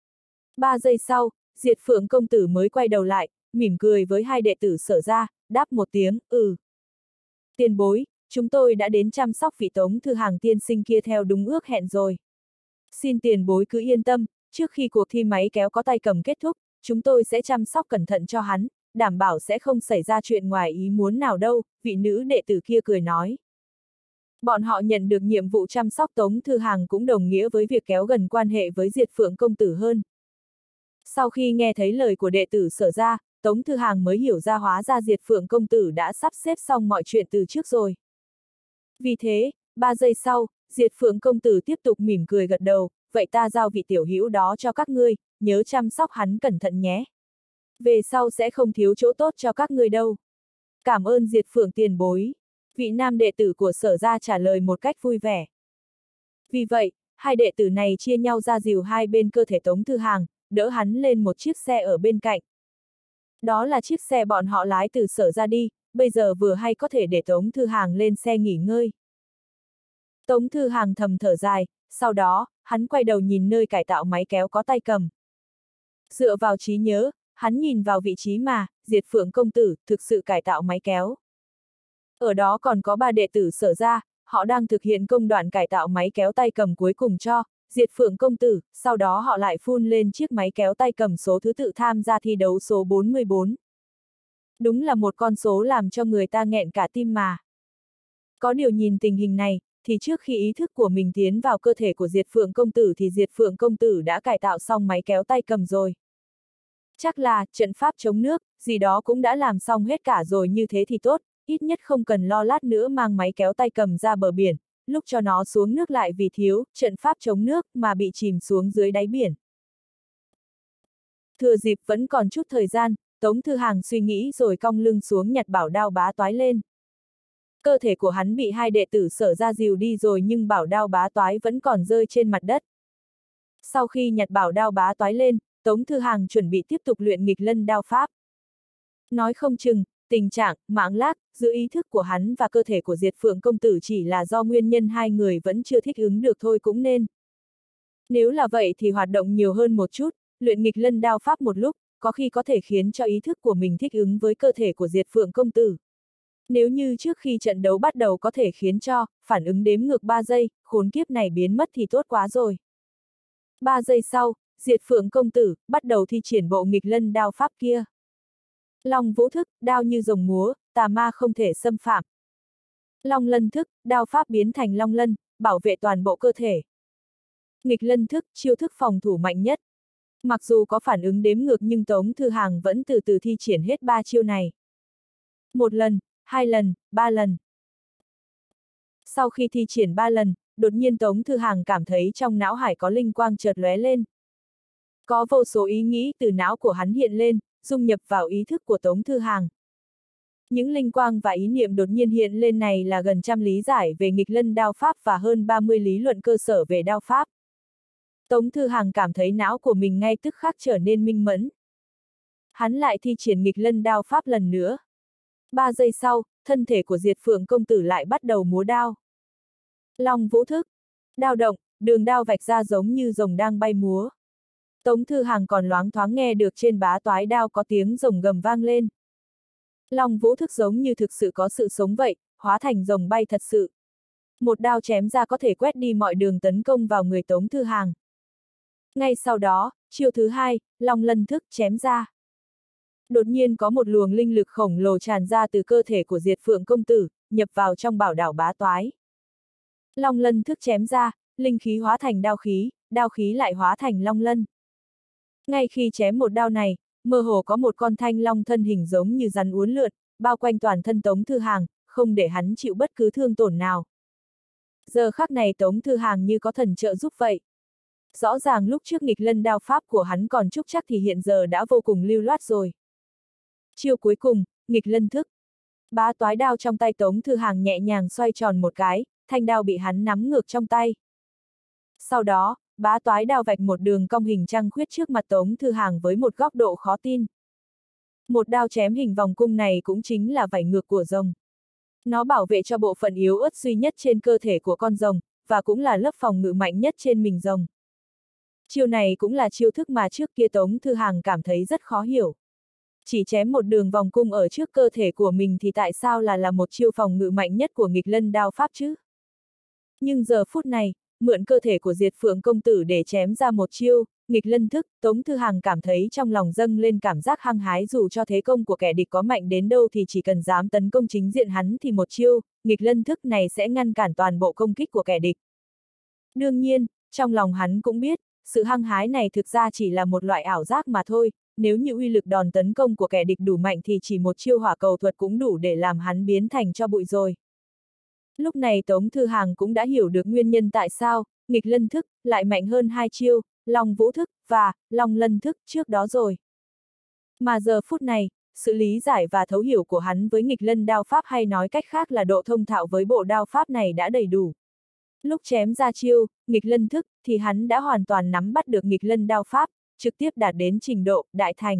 Speaker 1: Ba giây sau, Diệt Phượng công tử mới quay đầu lại, mỉm cười với hai đệ tử Sở Gia, đáp một tiếng, ừ. Tiền bối, chúng tôi đã đến chăm sóc vị Tống Thư Hàng tiên sinh kia theo đúng ước hẹn rồi. Xin tiền bối cứ yên tâm, trước khi cuộc thi máy kéo có tay cầm kết thúc, chúng tôi sẽ chăm sóc cẩn thận cho hắn, đảm bảo sẽ không xảy ra chuyện ngoài ý muốn nào đâu, vị nữ đệ tử kia cười nói. Bọn họ nhận được nhiệm vụ chăm sóc Tống Thư Hàng cũng đồng nghĩa với việc kéo gần quan hệ với Diệt Phượng công tử hơn. Sau khi nghe thấy lời của đệ tử Sở Gia, Tống Thư Hàng mới hiểu ra hóa ra Diệt Phượng công tử đã sắp xếp xong mọi chuyện từ trước rồi. Vì thế, ba giây sau, Diệt Phượng công tử tiếp tục mỉm cười gật đầu, vậy ta giao vị tiểu hữu đó cho các ngươi, nhớ chăm sóc hắn cẩn thận nhé. Về sau sẽ không thiếu chỗ tốt cho các ngươi đâu. Cảm ơn Diệt Phượng tiền bối. Vị nam đệ tử của Sở Gia trả lời một cách vui vẻ. Vì vậy, hai đệ tử này chia nhau ra dìu hai bên cơ thể Tống Thư Hàng, đỡ hắn lên một chiếc xe ở bên cạnh. Đó là chiếc xe bọn họ lái từ Sở Gia đi, bây giờ vừa hay có thể để Tống Thư Hàng lên xe nghỉ ngơi. Tống Thư Hàng thầm thở dài, sau đó, hắn quay đầu nhìn nơi cải tạo máy kéo có tay cầm. Dựa vào trí nhớ, hắn nhìn vào vị trí mà Diệt Phượng công tử thực sự cải tạo máy kéo. Ở đó còn có ba đệ tử Sở Gia, họ đang thực hiện công đoạn cải tạo máy kéo tay cầm cuối cùng cho Diệt Phượng công tử, sau đó họ lại phun lên chiếc máy kéo tay cầm số thứ tự tham gia thi đấu số bốn mươi bốn. Đúng là một con số làm cho người ta nghẹn cả tim mà. Có điều nhìn tình hình này, thì trước khi ý thức của mình tiến vào cơ thể của Diệt Phượng công tử thì Diệt Phượng công tử đã cải tạo xong máy kéo tay cầm rồi. Chắc là trận pháp chống nước, gì đó cũng đã làm xong hết cả rồi, như thế thì tốt, ít nhất không cần lo lát nữa mang máy kéo tay cầm ra bờ biển, lúc cho nó xuống nước lại vì thiếu trận pháp chống nước mà bị chìm xuống dưới đáy biển. Thừa dịp vẫn còn chút thời gian, Tống Thư Hàng suy nghĩ rồi cong lưng xuống nhặt bảo đao bá toái lên. Cơ thể của hắn bị hai đệ tử Sở Gia dìu đi rồi nhưng bảo đao bá toái vẫn còn rơi trên mặt đất. Sau khi nhặt bảo đao bá toái lên, Tống Thư Hàng chuẩn bị tiếp tục luyện nghịch lân đao pháp. Nói không chừng, tình trạng mãng lác giữa ý thức của hắn và cơ thể của Diệt Phượng công tử chỉ là do nguyên nhân hai người vẫn chưa thích ứng được thôi cũng nên. Nếu là vậy thì hoạt động nhiều hơn một chút, luyện nghịch lân đao pháp một lúc, có khi có thể khiến cho ý thức của mình thích ứng với cơ thể của Diệt Phượng công tử. Nếu như trước khi trận đấu bắt đầu có thể khiến cho phản ứng đếm ngược ba giây, khốn kiếp này biến mất thì tốt quá rồi. ba giây sau, Diệt Phượng công tử, bắt đầu thi triển bộ nghịch lân đao pháp kia. Long vũ thức, đao như rồng múa, tà ma không thể xâm phạm. Long lân thức, đao pháp biến thành long lân, bảo vệ toàn bộ cơ thể. Nghịch lân thức, chiêu thức phòng thủ mạnh nhất. Mặc dù có phản ứng đếm ngược nhưng Tống Thư Hàng vẫn từ từ thi triển hết ba chiêu này. Một lần, hai lần, ba lần. Sau khi thi triển ba lần, đột nhiên Tống Thư Hàng cảm thấy trong não hải có linh quang chợt lóe lên. Có vô số ý nghĩ từ não của hắn hiện lên, dung nhập vào ý thức của Tống Thư Hàng. Những linh quang và ý niệm đột nhiên hiện lên này là gần trăm lý giải về nghịch lân đao pháp và hơn ba mươi lý luận cơ sở về đao pháp. Tống Thư Hàng cảm thấy não của mình ngay tức khắc trở nên minh mẫn. Hắn lại thi triển nghịch lân đao pháp lần nữa. Ba giây sau, thân thể của Diệt Phượng công tử lại bắt đầu múa đao. Long vũ thức. Đao động, đường đao vạch ra giống như rồng đang bay múa. Tống Thư Hàng còn loáng thoáng nghe được trên bá toái đao có tiếng rồng gầm vang lên. Long vũ thức giống như thực sự có sự sống vậy, hóa thành rồng bay thật sự. Một đao chém ra có thể quét đi mọi đường tấn công vào người Tống Thư Hàng. Ngay sau đó, chiêu thứ hai, Long lân thức chém ra. Đột nhiên có một luồng linh lực khổng lồ tràn ra từ cơ thể của Diệt Phượng công tử, nhập vào trong bảo đảo bá toái. Long lân thức chém ra, linh khí hóa thành đao khí, đao khí lại hóa thành long lân. Ngay khi chém một đao này, mơ hồ có một con thanh long thân hình giống như rắn uốn lượn, bao quanh toàn thân Tống Thư Hàng, không để hắn chịu bất cứ thương tổn nào. Giờ khắc này Tống Thư Hàng như có thần trợ giúp vậy. Rõ ràng lúc trước nghịch lân đao pháp của hắn còn trúc chắc thì hiện giờ đã vô cùng lưu loát rồi. Chiêu cuối cùng, nghịch lân thức. Bá toái đao trong tay Tống Thư Hàng nhẹ nhàng xoay tròn một cái, thanh đao bị hắn nắm ngược trong tay. Sau đó, bá toái đao vạch một đường cong hình trăng khuyết trước mặt Tống Thư Hàng với một góc độ khó tin. Một đao chém hình vòng cung này cũng chính là vảy ngược của rồng. Nó bảo vệ cho bộ phận yếu ớt duy nhất trên cơ thể của con rồng, và cũng là lớp phòng ngự mạnh nhất trên mình rồng. Chiêu này cũng là chiêu thức mà trước kia Tống Thư Hàng cảm thấy rất khó hiểu. Chỉ chém một đường vòng cung ở trước cơ thể của mình thì tại sao là là một chiêu phòng ngự mạnh nhất của nghịch lân đao pháp chứ? Nhưng giờ phút này, mượn cơ thể của Diệt Phượng công tử để chém ra một chiêu, nghịch lân thức, Tống Thư Hàng cảm thấy trong lòng dâng lên cảm giác hăng hái, dù cho thế công của kẻ địch có mạnh đến đâu thì chỉ cần dám tấn công chính diện hắn thì một chiêu, nghịch lân thức này sẽ ngăn cản toàn bộ công kích của kẻ địch. Đương nhiên, trong lòng hắn cũng biết, sự hăng hái này thực ra chỉ là một loại ảo giác mà thôi, nếu như uy lực đòn tấn công của kẻ địch đủ mạnh thì chỉ một chiêu hỏa cầu thuật cũng đủ để làm hắn biến thành tro bụi rồi. Lúc này Tống Thư Hàng cũng đã hiểu được nguyên nhân tại sao, nghịch lân thức, lại mạnh hơn hai chiêu, long vũ thức, và, long lân thức trước đó rồi. Mà giờ phút này, sự lý giải và thấu hiểu của hắn với nghịch lân đao pháp hay nói cách khác là độ thông thạo với bộ đao pháp này đã đầy đủ. Lúc chém ra chiêu, nghịch lân thức, thì hắn đã hoàn toàn nắm bắt được nghịch lân đao pháp, trực tiếp đạt đến trình độ, đại thành.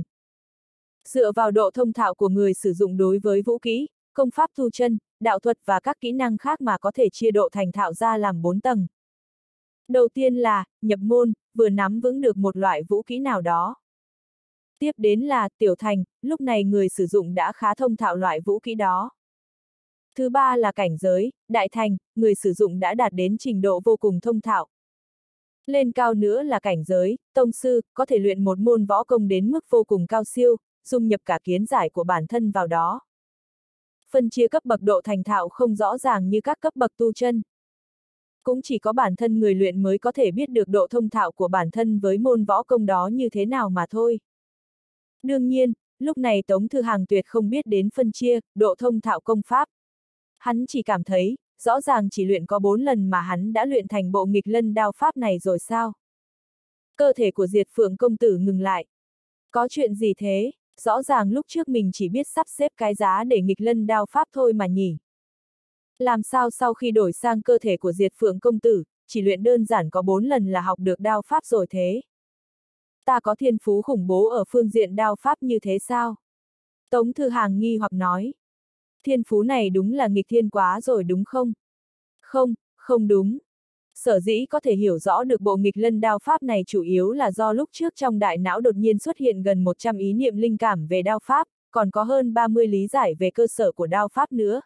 Speaker 1: Dựa vào độ thông thạo của người sử dụng đối với vũ kỹ, công pháp tu chân, đạo thuật và các kỹ năng khác mà có thể chia độ thành thạo ra làm bốn tầng. Đầu tiên là, nhập môn, vừa nắm vững được một loại vũ kỹ nào đó. Tiếp đến là, tiểu thành, lúc này người sử dụng đã khá thông thạo loại vũ kỹ đó. Thứ ba là cảnh giới, đại thành, người sử dụng đã đạt đến trình độ vô cùng thông thạo. Lên cao nữa là cảnh giới, tông sư, có thể luyện một môn võ công đến mức vô cùng cao siêu, dung nhập cả kiến giải của bản thân vào đó. Phân chia cấp bậc độ thành thạo không rõ ràng như các cấp bậc tu chân. Cũng chỉ có bản thân người luyện mới có thể biết được độ thông thạo của bản thân với môn võ công đó như thế nào mà thôi. Đương nhiên, lúc này Tống Thư Hàng tuyệt không biết đến phân chia, độ thông thạo công pháp. Hắn chỉ cảm thấy, rõ ràng chỉ luyện có bốn lần mà hắn đã luyện thành bộ nghịch lân đao pháp này rồi sao? Cơ thể của Diệt Phượng công tử ngừng lại. Có chuyện gì thế? Rõ ràng lúc trước mình chỉ biết sắp xếp cái giá để nghịch lân đao pháp thôi mà nhỉ? Làm sao sau khi đổi sang cơ thể của Diệt Phượng công tử, chỉ luyện đơn giản có bốn lần là học được đao pháp rồi thế? Ta có thiên phú khủng bố ở phương diện đao pháp như thế sao? Tống Thư Hàng nghi hoặc nói. Thiên phú này đúng là nghịch thiên quá rồi đúng không? Không, không đúng. Sở dĩ có thể hiểu rõ được bộ nghịch lân đao pháp này chủ yếu là do lúc trước trong đại não đột nhiên xuất hiện gần một trăm ý niệm linh cảm về đao pháp, còn có hơn ba mươi lý giải về cơ sở của đao pháp nữa.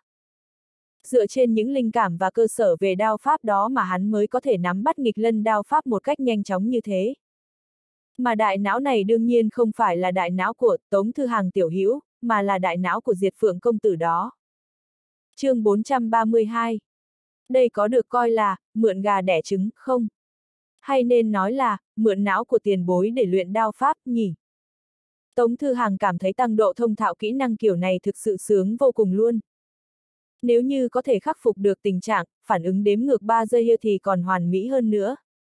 Speaker 1: Dựa trên những linh cảm và cơ sở về đao pháp đó mà hắn mới có thể nắm bắt nghịch lân đao pháp một cách nhanh chóng như thế. Mà đại não này đương nhiên không phải là đại não của Tống Thư Hàng tiểu hữu, mà là đại não của Diệt Phượng công tử đó. Chương bốn trăm ba mươi hai. Đây có được coi là mượn gà đẻ trứng không? Hay nên nói là mượn não của tiền bối để luyện đao pháp nhỉ? Tống Thư Hàng cảm thấy tăng độ thông thạo kỹ năng kiểu này thực sự sướng vô cùng luôn. Nếu như có thể khắc phục được tình trạng phản ứng đếm ngược ba giây thì còn hoàn mỹ hơn nữa.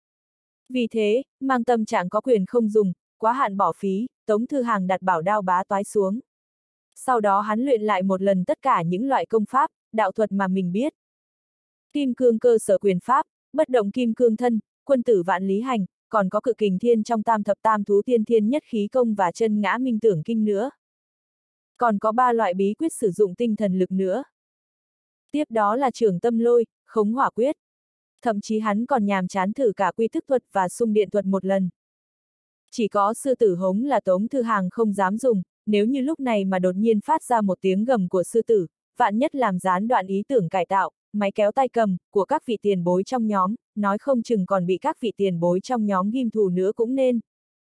Speaker 1: Vì thế, mang tâm trạng có quyền không dùng, quá hạn bỏ phí, Tống Thư Hàng đặt bảo đao bá toái xuống. Sau đó hắn luyện lại một lần tất cả những loại công pháp, đạo thuật mà mình biết. Kim cương cơ sở quyền pháp, bất động kim cương thân, quân tử vạn lý hành, còn có cự kình thiên trong tam thập tam thú tiên thiên nhất khí công và chân ngã minh tưởng kinh nữa. Còn có ba loại bí quyết sử dụng tinh thần lực nữa. Tiếp đó là trường tâm lôi, khống hỏa quyết. Thậm chí hắn còn nhàm chán thử cả quy thức thuật và xung điện thuật một lần. Chỉ có sư tử hống là Tống Thư Hàng không dám dùng, nếu như lúc này mà đột nhiên phát ra một tiếng gầm của sư tử, vạn nhất làm gián đoạn ý tưởng cải tạo, máy kéo tay cầm, của các vị tiền bối trong nhóm, nói không chừng còn bị các vị tiền bối trong nhóm ghim thù nữa cũng nên.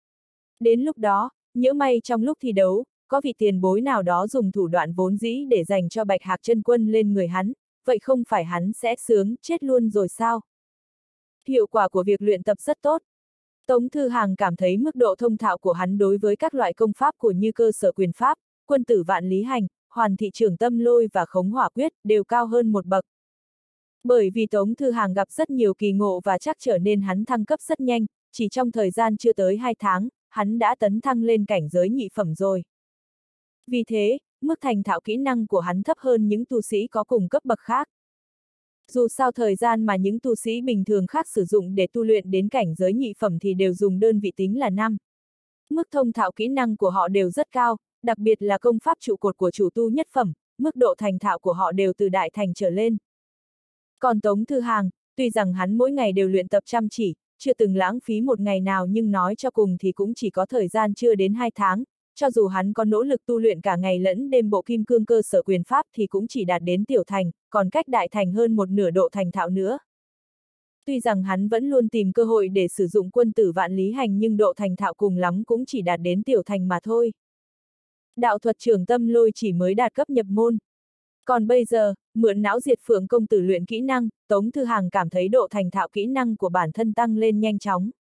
Speaker 1: Đến lúc đó, nhỡ may trong lúc thi đấu, có vị tiền bối nào đó dùng thủ đoạn vốn dĩ để dành cho Bạch Hạc chân quân lên người hắn, vậy không phải hắn sẽ sướng chết luôn rồi sao? Hiệu quả của việc luyện tập rất tốt. Tống Thư Hàng cảm thấy mức độ thông thạo của hắn đối với các loại công pháp của như cơ sở quyền pháp, quân tử vạn lý hành, hoàn thị trường tâm lôi và khống hỏa quyết đều cao hơn một bậc. Bởi vì Tống Thư Hàng gặp rất nhiều kỳ ngộ và chắc trở nên hắn thăng cấp rất nhanh, chỉ trong thời gian chưa tới hai tháng, hắn đã tấn thăng lên cảnh giới nhị phẩm rồi. Vì thế, mức thành thạo kỹ năng của hắn thấp hơn những tu sĩ có cùng cấp bậc khác. Dù sao thời gian mà những tu sĩ bình thường khác sử dụng để tu luyện đến cảnh giới nhị phẩm thì đều dùng đơn vị tính là năm. Mức thông thạo kỹ năng của họ đều rất cao, đặc biệt là công pháp trụ cột của chủ tu nhất phẩm, mức độ thành thạo của họ đều từ đại thành trở lên. Còn Tống Thư Hàng, tuy rằng hắn mỗi ngày đều luyện tập chăm chỉ, chưa từng lãng phí một ngày nào nhưng nói cho cùng thì cũng chỉ có thời gian chưa đến hai tháng, cho dù hắn có nỗ lực tu luyện cả ngày lẫn đêm bộ kim cương cơ sở quyền pháp thì cũng chỉ đạt đến tiểu thành, còn cách đại thành hơn một nửa độ thành thạo nữa. Tuy rằng hắn vẫn luôn tìm cơ hội để sử dụng quân tử vạn lý hành nhưng độ thành thạo cùng lắm cũng chỉ đạt đến tiểu thành mà thôi. Đạo thuật trường tâm lôi chỉ mới đạt cấp nhập môn. Còn bây giờ, mượn não Diệt Phượng công tử luyện kỹ năng, Tống Thư Hàng cảm thấy độ thành thạo kỹ năng của bản thân tăng lên nhanh chóng.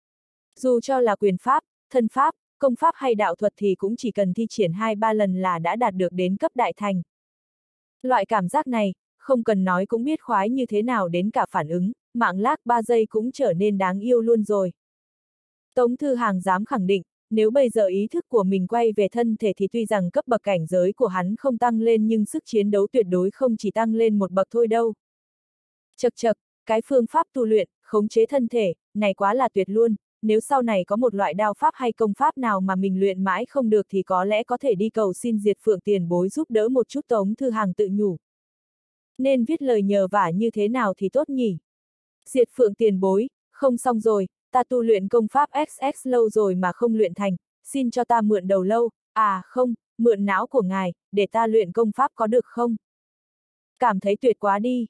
Speaker 1: Dù cho là quyền pháp, thân pháp, công pháp hay đạo thuật thì cũng chỉ cần thi triển hai ba lần là đã đạt được đến cấp đại thành. Loại cảm giác này, không cần nói cũng biết khoái như thế nào đến cả phản ứng, mạng lag ba giây cũng trở nên đáng yêu luôn rồi. Tống Thư Hàng dám khẳng định, nếu bây giờ ý thức của mình quay về thân thể thì tuy rằng cấp bậc cảnh giới của hắn không tăng lên nhưng sức chiến đấu tuyệt đối không chỉ tăng lên một bậc thôi đâu. Chậc chậc, cái phương pháp tu luyện, khống chế thân thể, này quá là tuyệt luôn, nếu sau này có một loại đao pháp hay công pháp nào mà mình luyện mãi không được thì có lẽ có thể đi cầu xin Diệt Phượng tiền bối giúp đỡ một chút. Tống Thư Hàng tự nhủ. Nên viết lời nhờ vả như thế nào thì tốt nhỉ? Diệt Phượng tiền bối, không xong rồi, ta tu luyện công pháp ích ích lâu rồi mà không luyện thành, xin cho ta mượn đầu lâu, à không, mượn não của ngài, để ta luyện công pháp có được không? Cảm thấy tuyệt quá đi.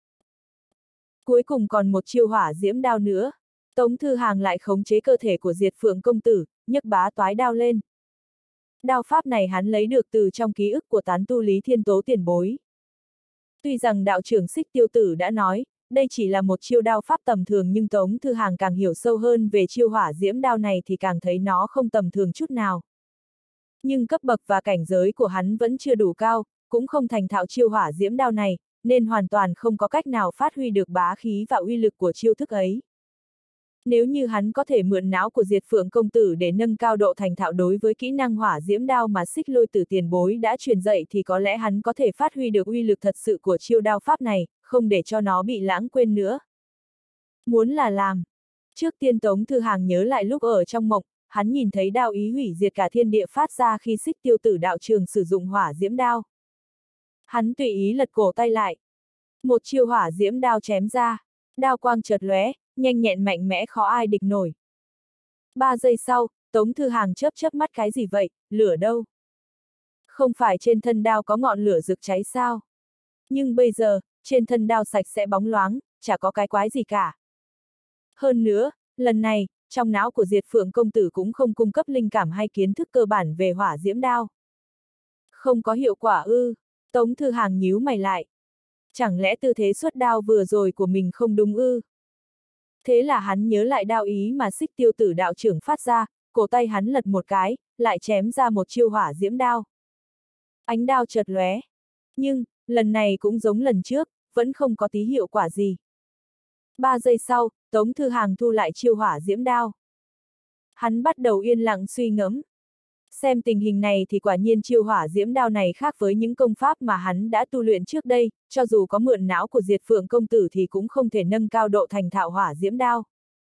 Speaker 1: Cuối cùng còn một chiêu hỏa diễm đao nữa. Tống Thư Hàng lại khống chế cơ thể của Diệt Phượng công tử, nhấc bá toái đao lên. Đao pháp này hắn lấy được từ trong ký ức của tán tu Lý Thiên Tố tiền bối. Tuy rằng đạo trưởng Xích Tiêu Tử đã nói, đây chỉ là một chiêu đao pháp tầm thường nhưng Tống Thư Hàng càng hiểu sâu hơn về chiêu hỏa diễm đao này thì càng thấy nó không tầm thường chút nào. Nhưng cấp bậc và cảnh giới của hắn vẫn chưa đủ cao, cũng không thành thạo chiêu hỏa diễm đao này, nên hoàn toàn không có cách nào phát huy được bá khí và uy lực của chiêu thức ấy. Nếu như hắn có thể mượn não của Diệt Phượng công tử để nâng cao độ thành thạo đối với kỹ năng hỏa diễm đao mà Xích Lôi Tử tiền bối đã truyền dạy thì có lẽ hắn có thể phát huy được uy lực thật sự của chiêu đao pháp này, không để cho nó bị lãng quên nữa. Muốn là làm. Trước tiên Tống Thư Hàng nhớ lại lúc ở trong mộng, hắn nhìn thấy đao ý hủy diệt cả thiên địa phát ra khi Xích Tiêu Tử đạo trường sử dụng hỏa diễm đao. Hắn tùy ý lật cổ tay lại. Một chiêu hỏa diễm đao chém ra, đao quang chợt lóe, nhanh nhẹn mạnh mẽ khó ai địch nổi. Ba giây sau, Tống Thư Hàng chớp chớp mắt cái gì vậy, lửa đâu? Không phải trên thân đao có ngọn lửa rực cháy sao? Nhưng bây giờ, trên thân đao sạch sẽ bóng loáng, chả có cái quái gì cả. Hơn nữa, lần này, trong não của Diệt Phượng công tử cũng không cung cấp linh cảm hay kiến thức cơ bản về hỏa diễm đao. Không có hiệu quả ư? Tống Thư Hàng nhíu mày lại. Chẳng lẽ tư thế xuất đao vừa rồi của mình không đúng ư? Thế là hắn nhớ lại đao ý mà Xích Tiêu Tử đạo trưởng phát ra, cổ tay hắn lật một cái, lại chém ra một chiêu hỏa diễm đao. Ánh đao chợt lóe. Nhưng, lần này cũng giống lần trước, vẫn không có tí hiệu quả gì. Ba giây sau, Tống Thư Hàng thu lại chiêu hỏa diễm đao. Hắn bắt đầu yên lặng suy ngẫm. Xem tình hình này thì quả nhiên chiêu hỏa diễm đao này khác với những công pháp mà hắn đã tu luyện trước đây, cho dù có mượn não của Diệt Phượng công tử thì cũng không thể nâng cao độ thành thạo hỏa diễm đao.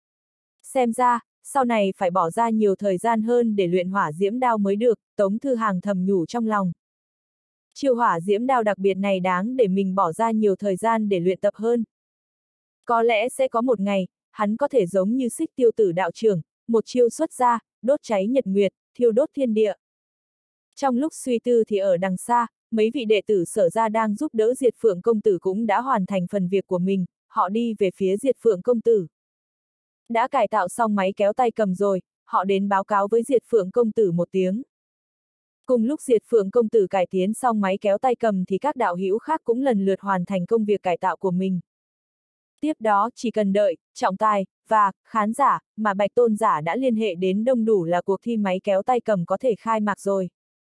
Speaker 1: Xem ra, sau này phải bỏ ra nhiều thời gian hơn để luyện hỏa diễm đao mới được, Tống Thư Hàng thầm nhủ trong lòng. Chiêu hỏa diễm đao đặc biệt này đáng để mình bỏ ra nhiều thời gian để luyện tập hơn. Có lẽ sẽ có một ngày, hắn có thể giống như Xích Tiêu Tử đạo trưởng, một chiêu xuất ra, đốt cháy nhật nguyệt, thiêu đốt thiên địa. Trong lúc suy tư thì ở đằng xa, mấy vị đệ tử Sở gia đang giúp đỡ Diệt Phượng công tử cũng đã hoàn thành phần việc của mình, họ đi về phía Diệt Phượng công tử. Đã cải tạo xong máy kéo tay cầm rồi, họ đến báo cáo với Diệt Phượng công tử một tiếng. Cùng lúc Diệt Phượng công tử cải tiến xong máy kéo tay cầm thì các đạo hữu khác cũng lần lượt hoàn thành công việc cải tạo của mình. Tiếp đó, chỉ cần đợi, trọng tài, và, khán giả, mà Bạch Tôn giả đã liên hệ đến đông đủ là cuộc thi máy kéo tay cầm có thể khai mạc rồi.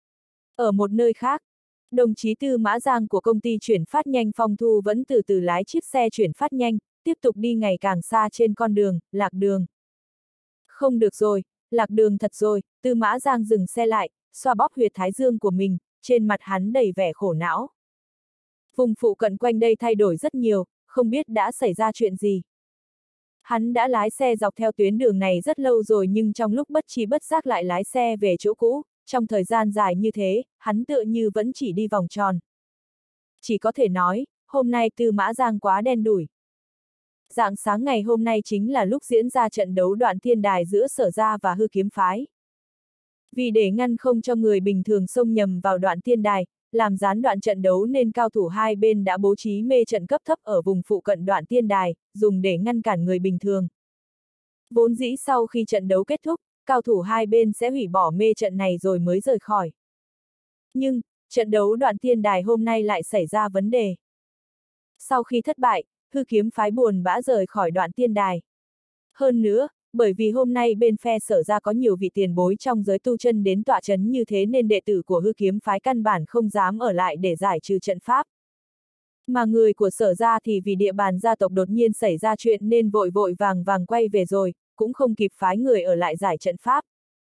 Speaker 1: Ở một nơi khác, đồng chí Tư Mã Giang của công ty chuyển phát nhanh Phong Thu vẫn từ từ lái chiếc xe chuyển phát nhanh, tiếp tục đi ngày càng xa trên con đường, lạc đường. Không được rồi, lạc đường thật rồi, Tư Mã Giang dừng xe lại, xoa bóp huyệt thái dương của mình, trên mặt hắn đầy vẻ khổ não. Vùng phụ cận quanh đây thay đổi rất nhiều, không biết đã xảy ra chuyện gì. Hắn đã lái xe dọc theo tuyến đường này rất lâu rồi nhưng trong lúc bất tri bất giác lại lái xe về chỗ cũ, trong thời gian dài như thế, hắn tựa như vẫn chỉ đi vòng tròn. Chỉ có thể nói, hôm nay Tư Mã Giang quá đen đủi. Rạng sáng ngày hôm nay chính là lúc diễn ra trận đấu Đoạn Thiên Đài giữa Sở gia và Hư Kiếm phái. Vì để ngăn không cho người bình thường xông nhầm vào Đoạn Thiên Đài, làm gián đoạn trận đấu nên cao thủ hai bên đã bố trí mê trận cấp thấp ở vùng phụ cận Đoạn Thiên Đài, dùng để ngăn cản người bình thường. Vốn dĩ sau khi trận đấu kết thúc, cao thủ hai bên sẽ hủy bỏ mê trận này rồi mới rời khỏi. Nhưng, trận đấu Đoạn Thiên Đài hôm nay lại xảy ra vấn đề. Sau khi thất bại, Hư Kiếm phái buồn bã rời khỏi Đoạn Thiên Đài. Hơn nữa, bởi vì hôm nay bên phe Sở gia có nhiều vị tiền bối trong giới tu chân đến tọa chấn như thế nên đệ tử của Hư Kiếm phái căn bản không dám ở lại để giải trừ trận pháp. Mà người của Sở gia thì vì địa bàn gia tộc đột nhiên xảy ra chuyện nên vội vội vàng vàng quay về rồi, cũng không kịp phái người ở lại giải trận pháp.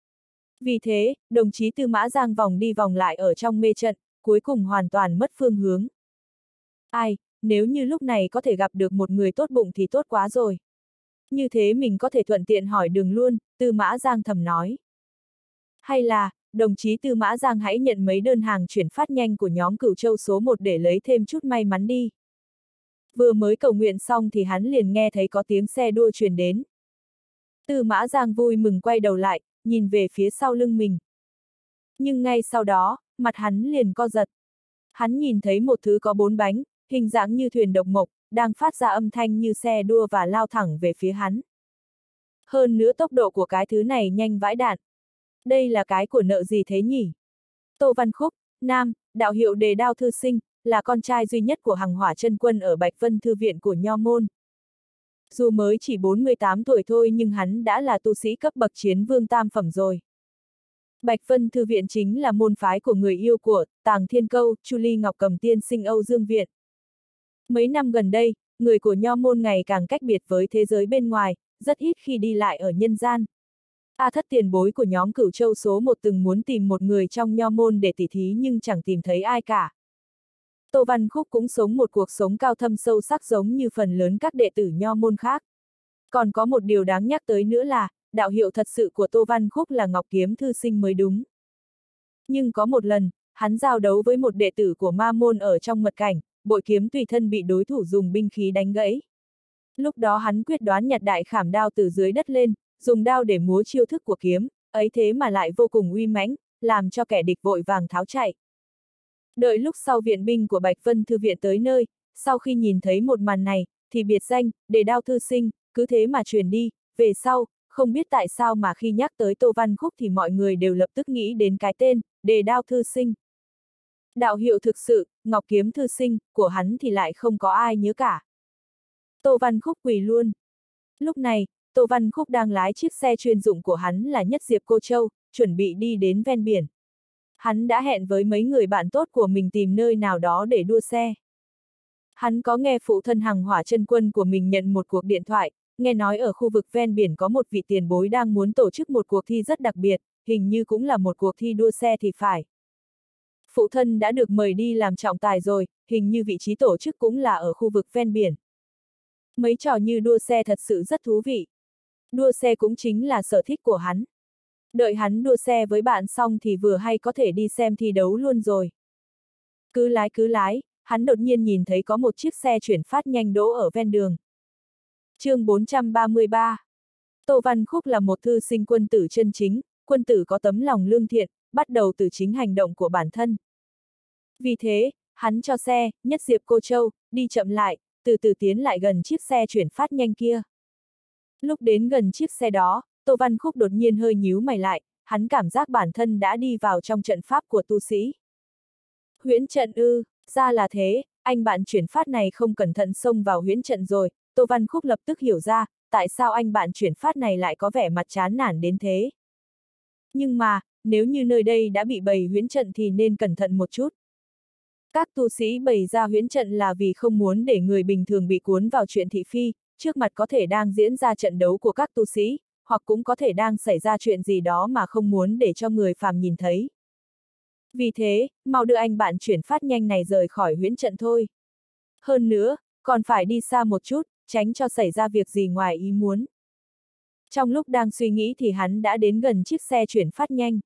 Speaker 1: Vì thế, đồng chí Tư Mã Giang vòng đi vòng lại ở trong mê trận, cuối cùng hoàn toàn mất phương hướng. Ai, nếu như lúc này có thể gặp được một người tốt bụng thì tốt quá rồi. Như thế mình có thể thuận tiện hỏi đường luôn, Tư Mã Giang thầm nói. Hay là, đồng chí Tư Mã Giang hãy nhận mấy đơn hàng chuyển phát nhanh của nhóm Cửu Châu số một để lấy thêm chút may mắn đi. Vừa mới cầu nguyện xong thì hắn liền nghe thấy có tiếng xe đua truyền đến. Tư Mã Giang vui mừng quay đầu lại, nhìn về phía sau lưng mình. Nhưng ngay sau đó, mặt hắn liền co giật. Hắn nhìn thấy một thứ có bốn bánh, hình dạng như thuyền độc mộc, đang phát ra âm thanh như xe đua và lao thẳng về phía hắn. Hơn nữa tốc độ của cái thứ này nhanh vãi đạn. Đây là cái của nợ gì thế nhỉ? Tô Văn Khúc, nam, đạo hiệu Đề Đao thư sinh, là con trai duy nhất của Hằng Hỏa Chân Quân ở Bạch Vân Thư viện của Nho môn. Dù mới chỉ bốn mươi tám tuổi thôi nhưng hắn đã là tu sĩ cấp bậc chiến vương tam phẩm rồi. Bạch Vân Thư viện chính là môn phái của người yêu của Tàng Thiên Câu, Chu Ly Ngọc Cầm tiên sinh Âu Dương Viện. Mấy năm gần đây, người của Nho môn ngày càng cách biệt với thế giới bên ngoài, rất ít khi đi lại ở nhân gian. A Thất tiền bối của nhóm Cửu Châu số một từng muốn tìm một người trong Nho môn để tỉ thí nhưng chẳng tìm thấy ai cả. Tô Văn Khúc cũng sống một cuộc sống cao thâm sâu sắc giống như phần lớn các đệ tử Nho môn khác. Còn có một điều đáng nhắc tới nữa là, đạo hiệu thật sự của Tô Văn Khúc là Ngọc Kiếm thư sinh mới đúng. Nhưng có một lần, hắn giao đấu với một đệ tử của Ma môn ở trong mật cảnh, bội kiếm tùy thân bị đối thủ dùng binh khí đánh gãy. Lúc đó hắn quyết đoán nhặt đại khảm đao từ dưới đất lên, dùng đao để múa chiêu thức của kiếm, ấy thế mà lại vô cùng uy mãnh, làm cho kẻ địch vội vàng tháo chạy. Đợi lúc sau viện binh của Bạch Vân Thư viện tới nơi, sau khi nhìn thấy một màn này, thì biệt danh, Đề Đao thư sinh, cứ thế mà truyền đi, về sau, không biết tại sao mà khi nhắc tới Tô Văn Khúc thì mọi người đều lập tức nghĩ đến cái tên, Đề Đao Thư Sinh. Đạo hiệu thực sự, Ngọc Kiếm Thư Sinh, của hắn thì lại không có ai nhớ cả. Tô Văn Khúc quỳ luôn. Lúc này, Tô Văn Khúc đang lái chiếc xe chuyên dụng của hắn là Nhất Diệp Cô Châu, chuẩn bị đi đến ven biển. Hắn đã hẹn với mấy người bạn tốt của mình tìm nơi nào đó để đua xe. Hắn có nghe phụ thân Hằng Hỏa Chân Quân của mình nhận một cuộc điện thoại, nghe nói ở khu vực ven biển có một vị tiền bối đang muốn tổ chức một cuộc thi rất đặc biệt, hình như cũng là một cuộc thi đua xe thì phải. Phụ thân đã được mời đi làm trọng tài rồi, hình như vị trí tổ chức cũng là ở khu vực ven biển. Mấy trò như đua xe thật sự rất thú vị. Đua xe cũng chính là sở thích của hắn. Đợi hắn đua xe với bạn xong thì vừa hay có thể đi xem thi đấu luôn rồi. Cứ lái cứ lái, hắn đột nhiên nhìn thấy có một chiếc xe chuyển phát nhanh đỗ ở ven đường. Chương bốn trăm ba mươi ba. Tô Văn Khúc là một thư sinh quân tử chân chính, quân tử có tấm lòng lương thiện, bắt đầu từ chính hành động của bản thân. Vì thế, hắn cho xe, Nhất Diệp Cô Châu, đi chậm lại, từ từ tiến lại gần chiếc xe chuyển phát nhanh kia. Lúc đến gần chiếc xe đó, Tô Văn Khúc đột nhiên hơi nhíu mày lại, hắn cảm giác bản thân đã đi vào trong trận pháp của tu sĩ. Huyễn trận ư, ra là thế, anh bạn chuyển phát này không cẩn thận xông vào huyễn trận rồi. Tô Văn Khúc lập tức hiểu ra, tại sao anh bạn chuyển phát này lại có vẻ mặt chán nản đến thế. Nhưng mà, nếu như nơi đây đã bị bày huyễn trận thì nên cẩn thận một chút. Các tu sĩ bày ra huyễn trận là vì không muốn để người bình thường bị cuốn vào chuyện thị phi, trước mặt có thể đang diễn ra trận đấu của các tu sĩ, hoặc cũng có thể đang xảy ra chuyện gì đó mà không muốn để cho người phàm nhìn thấy. Vì thế, mau đưa anh bạn chuyển phát nhanh này rời khỏi huyễn trận thôi. Hơn nữa, còn phải đi xa một chút, tránh cho xảy ra việc gì ngoài ý muốn. Trong lúc đang suy nghĩ thì hắn đã đến gần chiếc xe chuyển phát nhanh.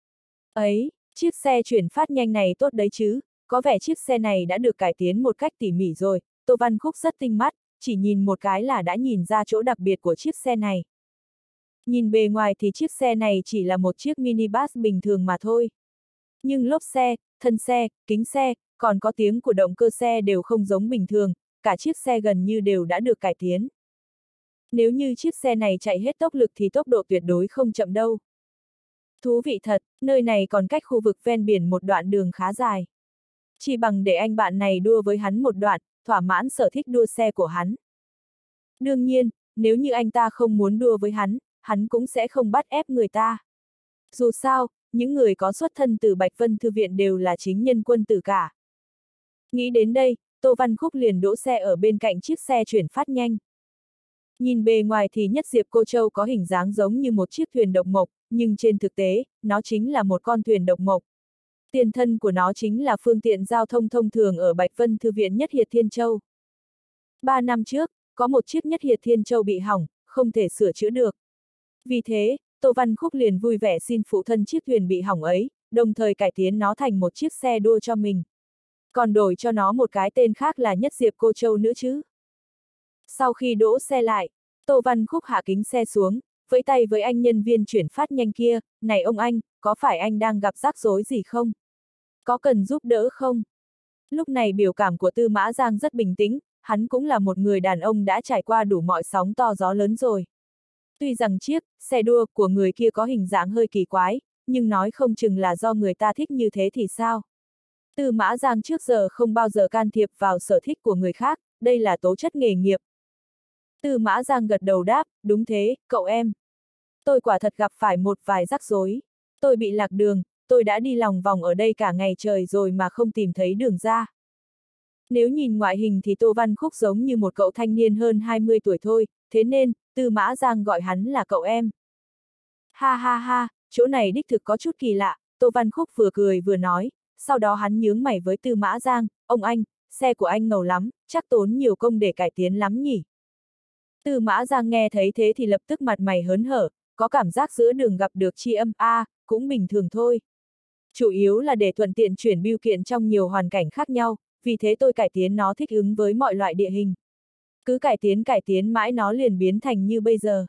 Speaker 1: Ấy, chiếc xe chuyển phát nhanh này tốt đấy chứ, có vẻ chiếc xe này đã được cải tiến một cách tỉ mỉ rồi. Tô Văn Khúc rất tinh mắt, chỉ nhìn một cái là đã nhìn ra chỗ đặc biệt của chiếc xe này. Nhìn bề ngoài thì chiếc xe này chỉ là một chiếc minibus bình thường mà thôi. Nhưng lốp xe, thân xe, kính xe, còn có tiếng của động cơ xe đều không giống bình thường, cả chiếc xe gần như đều đã được cải tiến. Nếu như chiếc xe này chạy hết tốc lực thì tốc độ tuyệt đối không chậm đâu. Thú vị thật, nơi này còn cách khu vực ven biển một đoạn đường khá dài. Chỉ bằng để anh bạn này đua với hắn một đoạn, thỏa mãn sở thích đua xe của hắn. Đương nhiên, nếu như anh ta không muốn đua với hắn, hắn cũng sẽ không bắt ép người ta. Dù sao, những người có xuất thân từ Bạch Vân Thư Viện đều là chính nhân quân tử cả. Nghĩ đến đây, Tô Văn Khúc liền đỗ xe ở bên cạnh chiếc xe chuyển phát nhanh. Nhìn bề ngoài thì Nhất Diệp Cô Châu có hình dáng giống như một chiếc thuyền độc mộc, nhưng trên thực tế, nó chính là một con thuyền độc mộc. Tiền thân của nó chính là phương tiện giao thông thông thường ở Bạch Vân Thư Viện Nhất Hiệt Thiên Châu. Ba năm trước, có một chiếc Nhất Hiệt Thiên Châu bị hỏng, không thể sửa chữa được. Vì thế, Tô Văn Khúc liền vui vẻ xin phụ thân chiếc thuyền bị hỏng ấy, đồng thời cải tiến nó thành một chiếc xe đua cho mình. Còn đổi cho nó một cái tên khác là Nhất Diệp Cô Châu nữa chứ. Sau khi đỗ xe lại, Tô Văn Khúc hạ kính xe xuống, vẫy tay với anh nhân viên chuyển phát nhanh kia, này ông anh, có phải anh đang gặp rắc rối gì không? Có cần giúp đỡ không? Lúc này biểu cảm của Tư Mã Giang rất bình tĩnh, hắn cũng là một người đàn ông đã trải qua đủ mọi sóng to gió lớn rồi. Tuy rằng chiếc xe đua của người kia có hình dạng hơi kỳ quái, nhưng nói không chừng là do người ta thích như thế thì sao? Tư Mã Giang trước giờ không bao giờ can thiệp vào sở thích của người khác, đây là tố chất nghề nghiệp. Tư Mã Giang gật đầu đáp, đúng thế, cậu em. Tôi quả thật gặp phải một vài rắc rối. Tôi bị lạc đường, tôi đã đi lòng vòng ở đây cả ngày trời rồi mà không tìm thấy đường ra. Nếu nhìn ngoại hình thì Tô Văn Khúc giống như một cậu thanh niên hơn hai mươi tuổi thôi, thế nên, Tư Mã Giang gọi hắn là cậu em. Ha ha ha, chỗ này đích thực có chút kỳ lạ, Tô Văn Khúc vừa cười vừa nói, sau đó hắn nhướng mày với Tư Mã Giang, ông anh, xe của anh ngầu lắm, chắc tốn nhiều công để cải tiến lắm nhỉ. Tư Mã Giang nghe thấy thế thì lập tức mặt mày hớn hở, có cảm giác giữa đường gặp được tri âm, a, à, cũng bình thường thôi. Chủ yếu là để thuận tiện chuyển bưu kiện trong nhiều hoàn cảnh khác nhau, vì thế tôi cải tiến nó thích ứng với mọi loại địa hình. Cứ cải tiến cải tiến mãi nó liền biến thành như bây giờ.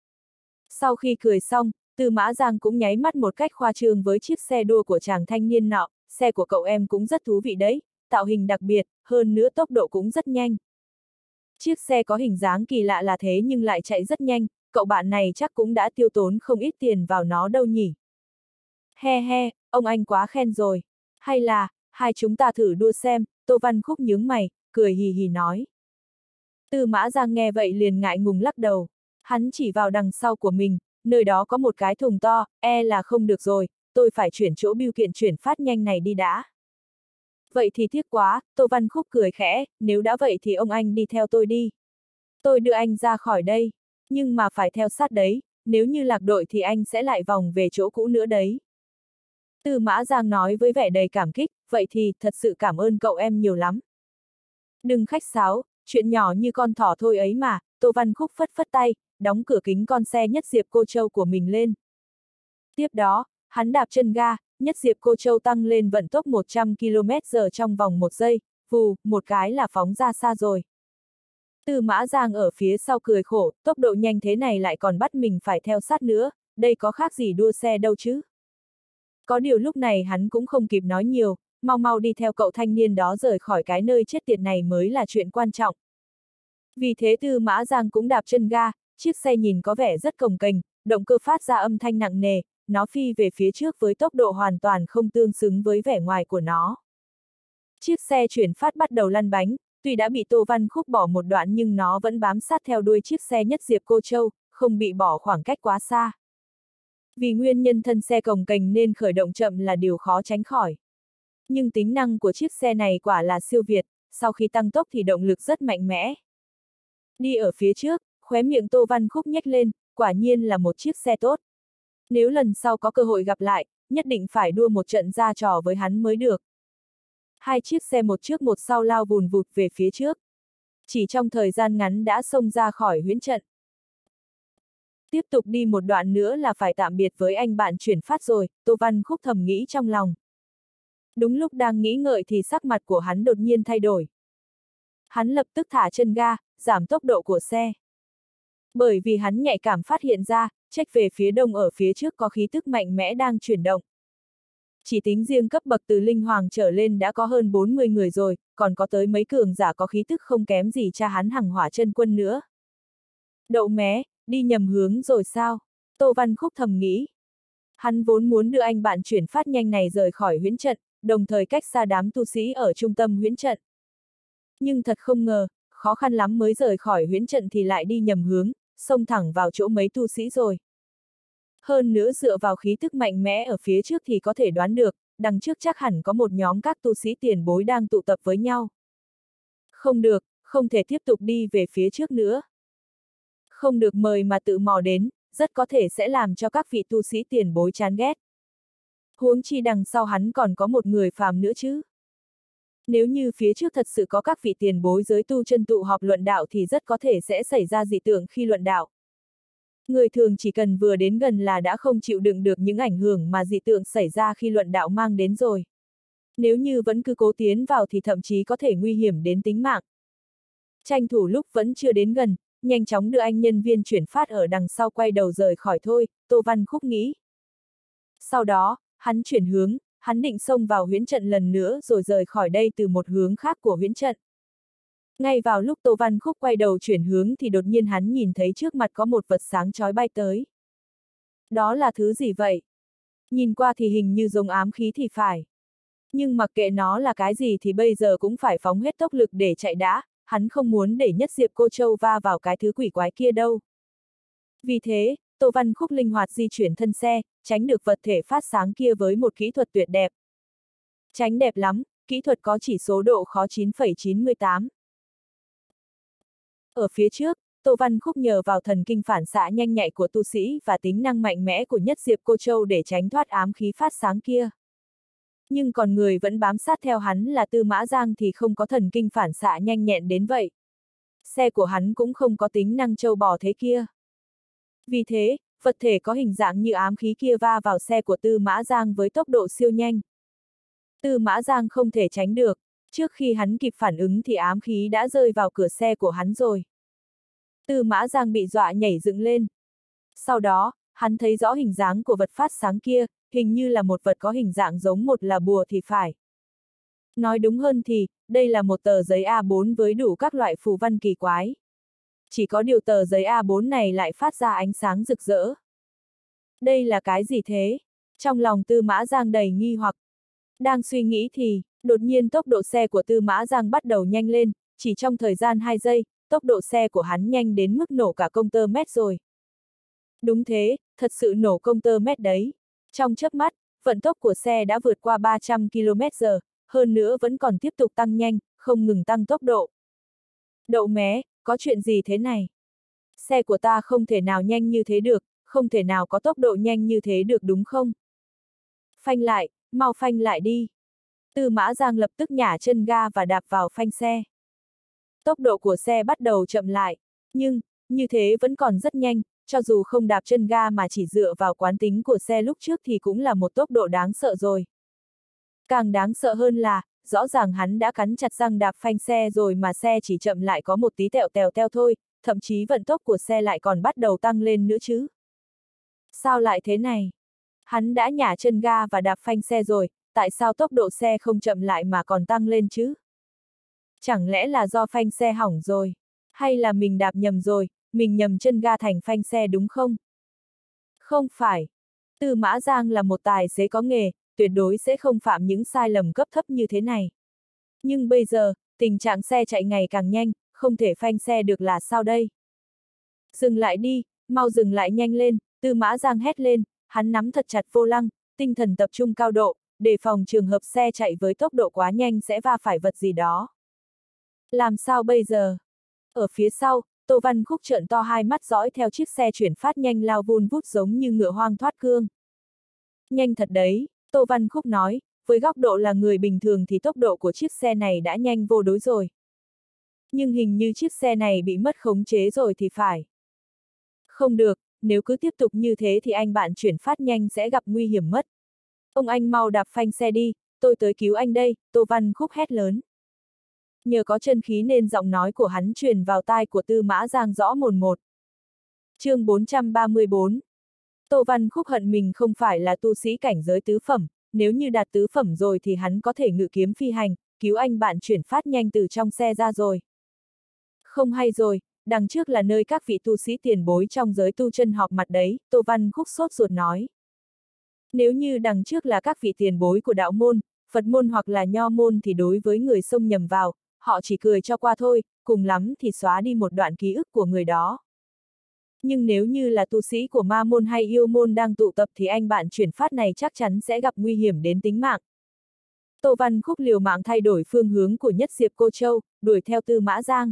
Speaker 1: Sau khi cười xong, Tư Mã Giang cũng nháy mắt một cách khoa trương với chiếc xe đua của chàng thanh niên nọ, xe của cậu em cũng rất thú vị đấy, tạo hình đặc biệt, hơn nữa tốc độ cũng rất nhanh. Chiếc xe có hình dáng kỳ lạ là thế nhưng lại chạy rất nhanh, cậu bạn này chắc cũng đã tiêu tốn không ít tiền vào nó đâu nhỉ. He he, ông anh quá khen rồi. Hay là, hai chúng ta thử đua xem, Tô Văn Khúc nhướng mày, cười hì hì nói. Tư Mã Giang nghe vậy liền ngại ngùng lắc đầu. Hắn chỉ vào đằng sau của mình, nơi đó có một cái thùng to, e là không được rồi, tôi phải chuyển chỗ bưu kiện chuyển phát nhanh này đi đã. Vậy thì tiếc quá, Tô Văn Khúc cười khẽ, nếu đã vậy thì ông anh đi theo tôi đi. Tôi đưa anh ra khỏi đây, nhưng mà phải theo sát đấy, nếu như lạc đội thì anh sẽ lại vòng về chỗ cũ nữa đấy. Tư Mã Giang nói với vẻ đầy cảm kích, vậy thì thật sự cảm ơn cậu em nhiều lắm. Đừng khách sáo, chuyện nhỏ như con thỏ thôi ấy mà, Tô Văn Khúc phất phất tay, đóng cửa kính con xe Nhất Diệp Cô Châu của mình lên. Tiếp đó, hắn đạp chân ga, Nhất Diệp Cô Châu tăng lên vận tốc một trăm ki lô mét giờ trong vòng một giây, vù, một cái là phóng ra xa rồi. Tư Mã Giang ở phía sau cười khổ, tốc độ nhanh thế này lại còn bắt mình phải theo sát nữa, đây có khác gì đua xe đâu chứ. Có điều lúc này hắn cũng không kịp nói nhiều, mau mau đi theo cậu thanh niên đó rời khỏi cái nơi chết tiệt này mới là chuyện quan trọng. Vì thế Tư Mã Giang cũng đạp chân ga, chiếc xe nhìn có vẻ rất cồng kềnh, động cơ phát ra âm thanh nặng nề, nó phi về phía trước với tốc độ hoàn toàn không tương xứng với vẻ ngoài của nó. Chiếc xe chuyển phát bắt đầu lăn bánh, tuy đã bị Tô Văn Khúc bỏ một đoạn nhưng nó vẫn bám sát theo đuôi chiếc xe Nhất Diệp Cô Châu, không bị bỏ khoảng cách quá xa. Vì nguyên nhân thân xe cồng kềnh nên khởi động chậm là điều khó tránh khỏi. Nhưng tính năng của chiếc xe này quả là siêu việt, sau khi tăng tốc thì động lực rất mạnh mẽ. Đi ở phía trước, khóe miệng Tô Văn Khúc nhếch lên, quả nhiên là một chiếc xe tốt. Nếu lần sau có cơ hội gặp lại, nhất định phải đua một trận ra trò với hắn mới được. Hai chiếc xe một trước một sau lao vùn vụt về phía trước. Chỉ trong thời gian ngắn đã xông ra khỏi huyễn trận. Tiếp tục đi một đoạn nữa là phải tạm biệt với anh bạn chuyển phát rồi, Tô Văn Khúc thầm nghĩ trong lòng. Đúng lúc đang nghĩ ngợi thì sắc mặt của hắn đột nhiên thay đổi. Hắn lập tức thả chân ga, giảm tốc độ của xe. Bởi vì hắn nhạy cảm phát hiện ra, trách về phía đông ở phía trước có khí tức mạnh mẽ đang chuyển động. Chỉ tính riêng cấp bậc từ linh hoàng trở lên đã có hơn bốn mươi người rồi, còn có tới mấy cường giả có khí tức không kém gì cha hắn Hằng Hỏa Chân Quân nữa. Đậu mé, đi nhầm hướng rồi sao? Tô Văn Khúc thầm nghĩ. Hắn vốn muốn đưa anh bạn chuyển phát nhanh này rời khỏi huyễn trận, đồng thời cách xa đám tu sĩ ở trung tâm huyễn trận. Nhưng thật không ngờ, khó khăn lắm mới rời khỏi huyễn trận thì lại đi nhầm hướng, xông thẳng vào chỗ mấy tu sĩ rồi. Hơn nữa dựa vào khí tức mạnh mẽ ở phía trước thì có thể đoán được, đằng trước chắc hẳn có một nhóm các tu sĩ tiền bối đang tụ tập với nhau. Không được, không thể tiếp tục đi về phía trước nữa. Không được mời mà tự mò đến, rất có thể sẽ làm cho các vị tu sĩ tiền bối chán ghét. Huống chi đằng sau hắn còn có một người phàm nữa chứ. Nếu như phía trước thật sự có các vị tiền bối giới tu chân tụ họp luận đạo thì rất có thể sẽ xảy ra dị tượng khi luận đạo. Người thường chỉ cần vừa đến gần là đã không chịu đựng được những ảnh hưởng mà dị tượng xảy ra khi luận đạo mang đến rồi. Nếu như vẫn cứ cố tiến vào thì thậm chí có thể nguy hiểm đến tính mạng. Tranh thủ lúc vẫn chưa đến gần, nhanh chóng đưa anh nhân viên chuyển phát ở đằng sau quay đầu rời khỏi thôi, Tô Văn Khúc nghĩ. Sau đó, hắn chuyển hướng, hắn định xông vào huyễn trận lần nữa rồi rời khỏi đây từ một hướng khác của huyễn trận. Ngay vào lúc Tô Văn Khúc quay đầu chuyển hướng thì đột nhiên hắn nhìn thấy trước mặt có một vật sáng chói bay tới. Đó là thứ gì vậy? Nhìn qua thì hình như giống ám khí thì phải. Nhưng mặc kệ nó là cái gì thì bây giờ cũng phải phóng hết tốc lực để chạy đã, hắn không muốn để Nhất Diệp Cô Châu va vào cái thứ quỷ quái kia đâu. Vì thế, Tô Văn Khúc linh hoạt di chuyển thân xe, tránh được vật thể phát sáng kia với một kỹ thuật tuyệt đẹp. Tránh đẹp lắm, kỹ thuật có chỉ số độ khó chín phẩy chín mươi tám. Ở phía trước, Tô Văn Khúc nhờ vào thần kinh phản xạ nhanh nhạy của tu sĩ và tính năng mạnh mẽ của Nhất Diệp Cô Châu để tránh thoát ám khí phát sáng kia. Nhưng còn người vẫn bám sát theo hắn là Tư Mã Giang thì không có thần kinh phản xạ nhanh nhẹn đến vậy. Xe của hắn cũng không có tính năng trâu bò thế kia. Vì thế, vật thể có hình dạng như ám khí kia va vào xe của Tư Mã Giang với tốc độ siêu nhanh. Tư Mã Giang không thể tránh được, trước khi hắn kịp phản ứng thì ám khí đã rơi vào cửa xe của hắn rồi. Tư Mã Giang bị dọa nhảy dựng lên. Sau đó, hắn thấy rõ hình dáng của vật phát sáng kia, hình như là một vật có hình dạng giống một là bùa thì phải. Nói đúng hơn thì, đây là một tờ giấy A bốn với đủ các loại phù văn kỳ quái. Chỉ có điều tờ giấy A bốn này lại phát ra ánh sáng rực rỡ. Đây là cái gì thế? Trong lòng Tư Mã Giang đầy nghi hoặc. Đang suy nghĩ thì, đột nhiên tốc độ xe của Tư Mã Giang bắt đầu nhanh lên, chỉ trong thời gian hai giây, tốc độ xe của hắn nhanh đến mức nổ cả công tơ mét rồi. Đúng thế, thật sự nổ công tơ mét đấy. Trong chớp mắt, vận tốc của xe đã vượt qua ba trăm ki lô mét giờ, hơn nữa vẫn còn tiếp tục tăng nhanh, không ngừng tăng tốc độ. Đậu mé, có chuyện gì thế này? Xe của ta không thể nào nhanh như thế được, không thể nào có tốc độ nhanh như thế được đúng không? Phanh lại, mau phanh lại đi. Tư Mã Giang lập tức nhả chân ga và đạp vào phanh xe. Tốc độ của xe bắt đầu chậm lại, nhưng, như thế vẫn còn rất nhanh, cho dù không đạp chân ga mà chỉ dựa vào quán tính của xe lúc trước thì cũng là một tốc độ đáng sợ rồi. Càng đáng sợ hơn là, rõ ràng hắn đã cắn chặt răng đạp phanh xe rồi mà xe chỉ chậm lại có một tí tẹo tèo teo thôi, thậm chí vận tốc của xe lại còn bắt đầu tăng lên nữa chứ. Sao lại thế này? Hắn đã nhả chân ga và đạp phanh xe rồi, tại sao tốc độ xe không chậm lại mà còn tăng lên chứ? Chẳng lẽ là do phanh xe hỏng rồi? Hay là mình đạp nhầm rồi, mình nhầm chân ga thành phanh xe đúng không? Không phải. Tư Mã Giang là một tài xế có nghề, tuyệt đối sẽ không phạm những sai lầm cấp thấp như thế này. Nhưng bây giờ, tình trạng xe chạy ngày càng nhanh, không thể phanh xe được là sao đây? Dừng lại đi, mau dừng lại nhanh lên, Tư Mã Giang hét lên, hắn nắm thật chặt vô lăng, tinh thần tập trung cao độ, đề phòng trường hợp xe chạy với tốc độ quá nhanh sẽ va phải vật gì đó. Làm sao bây giờ? Ở phía sau, Tô Văn Khúc trợn to hai mắt dõi theo chiếc xe chuyển phát nhanh lao vun vút giống như ngựa hoang thoát cương. Nhanh thật đấy, Tô Văn Khúc nói, với góc độ là người bình thường thì tốc độ của chiếc xe này đã nhanh vô đối rồi. Nhưng hình như chiếc xe này bị mất khống chế rồi thì phải. Không được, nếu cứ tiếp tục như thế thì anh bạn chuyển phát nhanh sẽ gặp nguy hiểm mất. Ông anh mau đạp phanh xe đi, tôi tới cứu anh đây, Tô Văn Khúc hét lớn. Nhờ có chân khí nên giọng nói của hắn truyền vào tai của Tư Mã Giang rõ mồn một. Chương bốn trăm ba mươi bốn. Tô Văn Khúc hận mình không phải là tu sĩ cảnh giới tứ phẩm, nếu như đạt tứ phẩm rồi thì hắn có thể ngự kiếm phi hành, cứu anh bạn chuyển phát nhanh từ trong xe ra rồi. Không hay rồi, đằng trước là nơi các vị tu sĩ tiền bối trong giới tu chân họp mặt đấy, Tô Văn Khúc sốt ruột nói. Nếu như đằng trước là các vị tiền bối của đạo môn, Phật môn hoặc là nho môn thì đối với người xông nhầm vào, họ chỉ cười cho qua thôi, cùng lắm thì xóa đi một đoạn ký ức của người đó. Nhưng nếu như là tu sĩ của ma môn hay yêu môn đang tụ tập thì anh bạn chuyển phát này chắc chắn sẽ gặp nguy hiểm đến tính mạng. Tô Văn Khúc liều mạng thay đổi phương hướng của Nhất Diệp Cô Châu, đuổi theo Tư Mã Giang.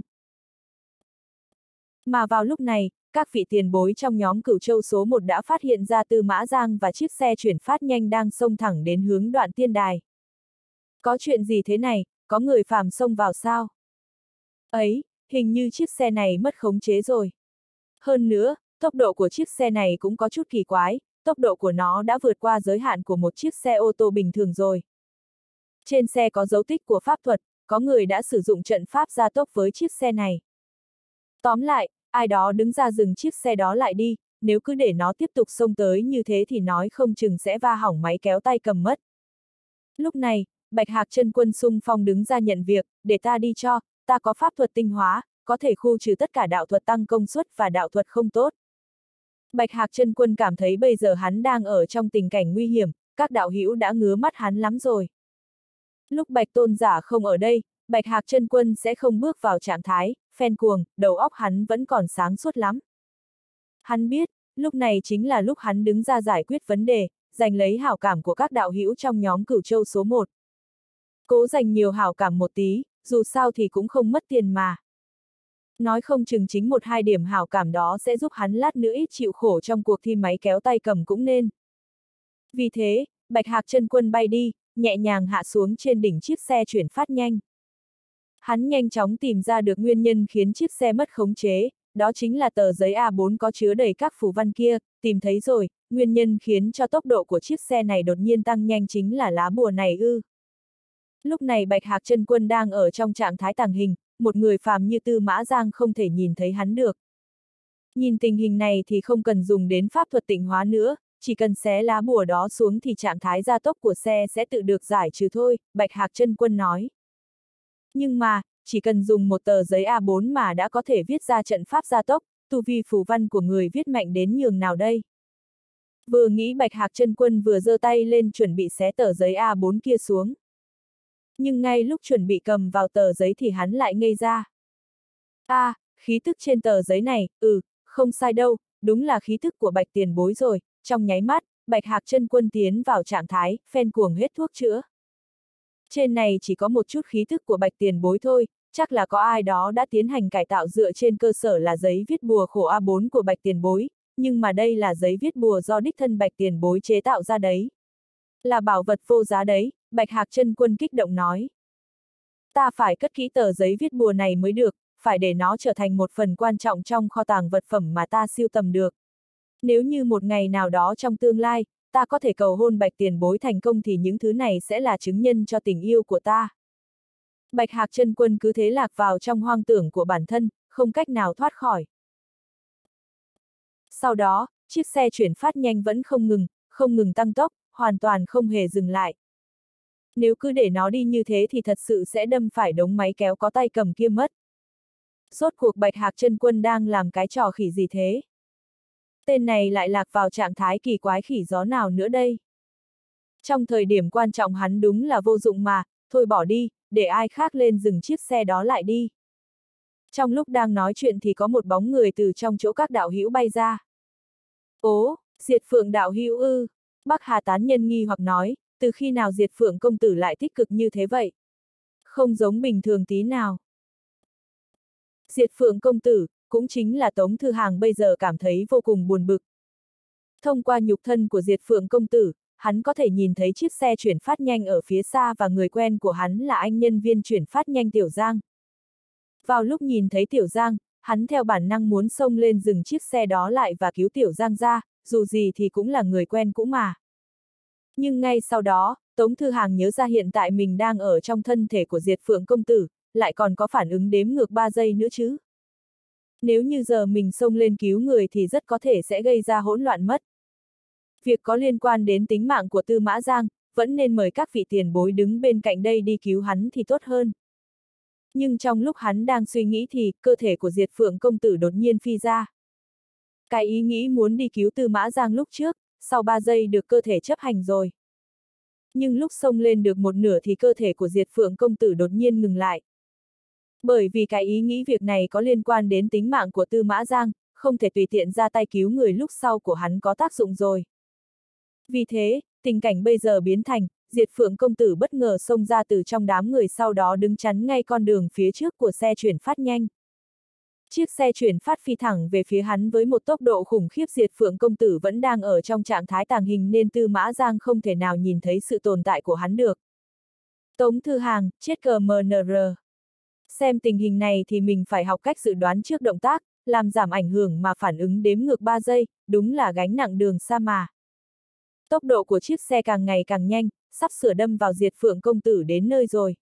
Speaker 1: Mà vào lúc này, các vị tiền bối trong nhóm Cửu Châu số một đã phát hiện ra Tư Mã Giang và chiếc xe chuyển phát nhanh đang xông thẳng đến hướng Đoạn Tiên Đài. Có chuyện gì thế này, có người phàm xông vào sao? Ấy, hình như chiếc xe này mất khống chế rồi. Hơn nữa, tốc độ của chiếc xe này cũng có chút kỳ quái, tốc độ của nó đã vượt qua giới hạn của một chiếc xe ô tô bình thường rồi. Trên xe có dấu tích của pháp thuật, có người đã sử dụng trận pháp gia tốc với chiếc xe này. Tóm lại, ai đó đứng ra dừng chiếc xe đó lại đi, nếu cứ để nó tiếp tục xông tới như thế thì nói không chừng sẽ va hỏng máy kéo tay cầm mất. Lúc này, Bạch Hạc Chân Quân xung phong đứng ra nhận việc, để ta đi cho, ta có pháp thuật tinh hóa, có thể khu trừ tất cả đạo thuật tăng công suất và đạo thuật không tốt. Bạch Hạc Chân Quân cảm thấy bây giờ hắn đang ở trong tình cảnh nguy hiểm, các đạo hữu đã ngứa mắt hắn lắm rồi. Lúc Bạch Tôn giả không ở đây, Bạch Hạc Chân Quân sẽ không bước vào trạng thái phen cuồng, đầu óc hắn vẫn còn sáng suốt lắm. Hắn biết, lúc này chính là lúc hắn đứng ra giải quyết vấn đề, giành lấy hảo cảm của các đạo hữu trong nhóm Cửu Châu số một. Cố dành nhiều hảo cảm một tí, dù sao thì cũng không mất tiền mà. Nói không chừng chính một hai điểm hảo cảm đó sẽ giúp hắn lát nữa ít chịu khổ trong cuộc thi máy kéo tay cầm cũng nên. Vì thế, Bạch Hạc Chân Quân bay đi, nhẹ nhàng hạ xuống trên đỉnh chiếc xe chuyển phát nhanh. Hắn nhanh chóng tìm ra được nguyên nhân khiến chiếc xe mất khống chế, đó chính là tờ giấy A bốn có chứa đầy các phù văn kia, tìm thấy rồi, nguyên nhân khiến cho tốc độ của chiếc xe này đột nhiên tăng nhanh chính là lá bùa này ư. Lúc này Bạch Hạc Chân Quân đang ở trong trạng thái tàng hình, một người phàm như Tư Mã Giang không thể nhìn thấy hắn được. Nhìn tình hình này thì không cần dùng đến pháp thuật tịnh hóa nữa, chỉ cần xé lá bùa đó xuống thì trạng thái gia tốc của xe sẽ tự được giải trừ thôi, Bạch Hạc Chân Quân nói. Nhưng mà, chỉ cần dùng một tờ giấy A bốn mà đã có thể viết ra trận pháp gia tốc, tu vi phù văn của người viết mạnh đến nhường nào đây. Vừa nghĩ Bạch Hạc Chân Quân vừa giơ tay lên chuẩn bị xé tờ giấy A bốn kia xuống. Nhưng ngay lúc chuẩn bị cầm vào tờ giấy thì hắn lại ngây ra. A, à, khí tức trên tờ giấy này, ừ, không sai đâu, đúng là khí tức của Bạch tiền bối rồi. Trong nháy mắt, Bạch Hạc Chân Quân tiến vào trạng thái, phen cuồng hết thuốc chữa. Trên này chỉ có một chút khí tức của Bạch tiền bối thôi, chắc là có ai đó đã tiến hành cải tạo dựa trên cơ sở là giấy viết bùa khổ A bốn của Bạch tiền bối, nhưng mà đây là giấy viết bùa do đích thân Bạch tiền bối chế tạo ra đấy. Là bảo vật vô giá đấy, Bạch Hạc Chân Quân kích động nói. Ta phải cất kỹ tờ giấy viết bùa này mới được, phải để nó trở thành một phần quan trọng trong kho tàng vật phẩm mà ta sưu tầm được. Nếu như một ngày nào đó trong tương lai, ta có thể cầu hôn Bạch tiền bối thành công thì những thứ này sẽ là chứng nhân cho tình yêu của ta. Bạch Hạc Chân Quân cứ thế lạc vào trong hoang tưởng của bản thân, không cách nào thoát khỏi. Sau đó, chiếc xe chuyển phát nhanh vẫn không ngừng, không ngừng tăng tốc, hoàn toàn không hề dừng lại. Nếu cứ để nó đi như thế thì thật sự sẽ đâm phải đống máy kéo có tay cầm kia mất. Rốt cuộc Bạch Hạc Chân Quân đang làm cái trò khỉ gì thế? Tên này lại lạc vào trạng thái kỳ quái khỉ gió nào nữa đây? Trong thời điểm quan trọng hắn đúng là vô dụng mà, thôi bỏ đi, để ai khác lên dừng chiếc xe đó lại đi. Trong lúc đang nói chuyện thì có một bóng người từ trong chỗ các đạo hữu bay ra. Ố, Diệt Phượng đạo hữu ư? Bắc Hà tán nhân nghi hoặc nói, từ khi nào Diệt Phượng công tử lại tích cực như thế vậy? Không giống bình thường tí nào. Diệt Phượng công tử, cũng chính là Tống Thư Hàng bây giờ cảm thấy vô cùng buồn bực. Thông qua nhục thân của Diệt Phượng công tử, hắn có thể nhìn thấy chiếc xe chuyển phát nhanh ở phía xa và người quen của hắn là anh nhân viên chuyển phát nhanh Tiểu Giang. Vào lúc nhìn thấy Tiểu Giang, hắn theo bản năng muốn xông lên dừng chiếc xe đó lại và cứu Tiểu Giang ra, dù gì thì cũng là người quen cũ mà. Nhưng ngay sau đó, Tống Thư Hàng nhớ ra hiện tại mình đang ở trong thân thể của Diệt Phượng công tử, lại còn có phản ứng đếm ngược ba giây nữa chứ. Nếu như giờ mình xông lên cứu người thì rất có thể sẽ gây ra hỗn loạn mất. Việc có liên quan đến tính mạng của Tư Mã Giang, vẫn nên mời các vị tiền bối đứng bên cạnh đây đi cứu hắn thì tốt hơn. Nhưng trong lúc hắn đang suy nghĩ thì, cơ thể của Diệt Phượng công tử đột nhiên phi ra. Cái ý nghĩ muốn đi cứu Tư Mã Giang lúc trước, sau ba giây được cơ thể chấp hành rồi. Nhưng lúc xông lên được một nửa thì cơ thể của Diệt Phượng công tử đột nhiên ngừng lại. Bởi vì cái ý nghĩ việc này có liên quan đến tính mạng của Tư Mã Giang, không thể tùy tiện ra tay cứu người lúc sau của hắn có tác dụng rồi. Vì thế, tình cảnh bây giờ biến thành, Diệt Phượng công tử bất ngờ xông ra từ trong đám người sau đó đứng chắn ngay con đường phía trước của xe chuyển phát nhanh. Chiếc xe chuyển phát phi thẳng về phía hắn với một tốc độ khủng khiếp. Diệt Phượng công tử vẫn đang ở trong trạng thái tàng hình nên Tư Mã Giang không thể nào nhìn thấy sự tồn tại của hắn được. Tống Thư Hàng, chết cờ mờ nờ rờ. Xem tình hình này thì mình phải học cách dự đoán trước động tác, làm giảm ảnh hưởng mà phản ứng đếm ngược ba giây, đúng là gánh nặng đường xa mà. Tốc độ của chiếc xe càng ngày càng nhanh, sắp sửa đâm vào Diệt Phượng công tử đến nơi rồi.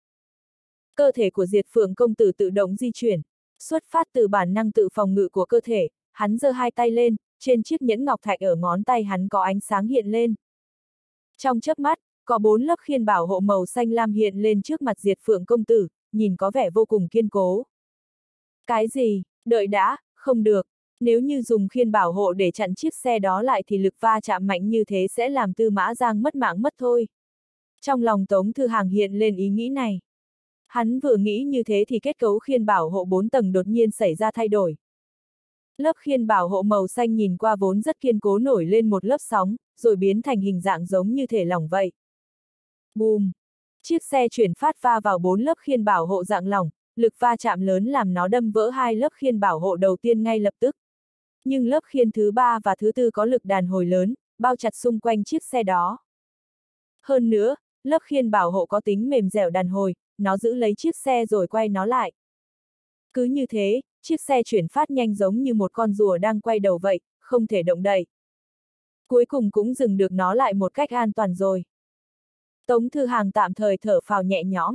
Speaker 1: Cơ thể của Diệt Phượng công tử tự động di chuyển, xuất phát từ bản năng tự phòng ngự của cơ thể, hắn giơ hai tay lên, trên chiếc nhẫn ngọc thạch ở ngón tay hắn có ánh sáng hiện lên. Trong chớp mắt, có bốn lớp khiên bảo hộ màu xanh lam hiện lên trước mặt Diệt Phượng công tử, nhìn có vẻ vô cùng kiên cố. Cái gì? Đợi đã, không được. Nếu như dùng khiên bảo hộ để chặn chiếc xe đó lại thì lực va chạm mạnh như thế sẽ làm Tư Mã Giang mất mạng mất thôi. Trong lòng Tống Thư Hàng hiện lên ý nghĩ này. Hắn vừa nghĩ như thế thì kết cấu khiên bảo hộ bốn tầng đột nhiên xảy ra thay đổi. Lớp khiên bảo hộ màu xanh nhìn qua vốn rất kiên cố nổi lên một lớp sóng, rồi biến thành hình dạng giống như thể lỏng vậy. Bùm! Chiếc xe chuyển phát va vào bốn lớp khiên bảo hộ dạng lỏng, lực va chạm lớn làm nó đâm vỡ hai lớp khiên bảo hộ đầu tiên ngay lập tức. Nhưng lớp khiên thứ ba và thứ tư có lực đàn hồi lớn, bao chặt xung quanh chiếc xe đó. Hơn nữa, lớp khiên bảo hộ có tính mềm dẻo đàn hồi, nó giữ lấy chiếc xe rồi quay nó lại. Cứ như thế, chiếc xe chuyển phát nhanh giống như một con rùa đang quay đầu vậy, không thể động đậy. Cuối cùng cũng dừng được nó lại một cách an toàn rồi. Tống Thư Hàng tạm thời thở phào nhẹ nhõm.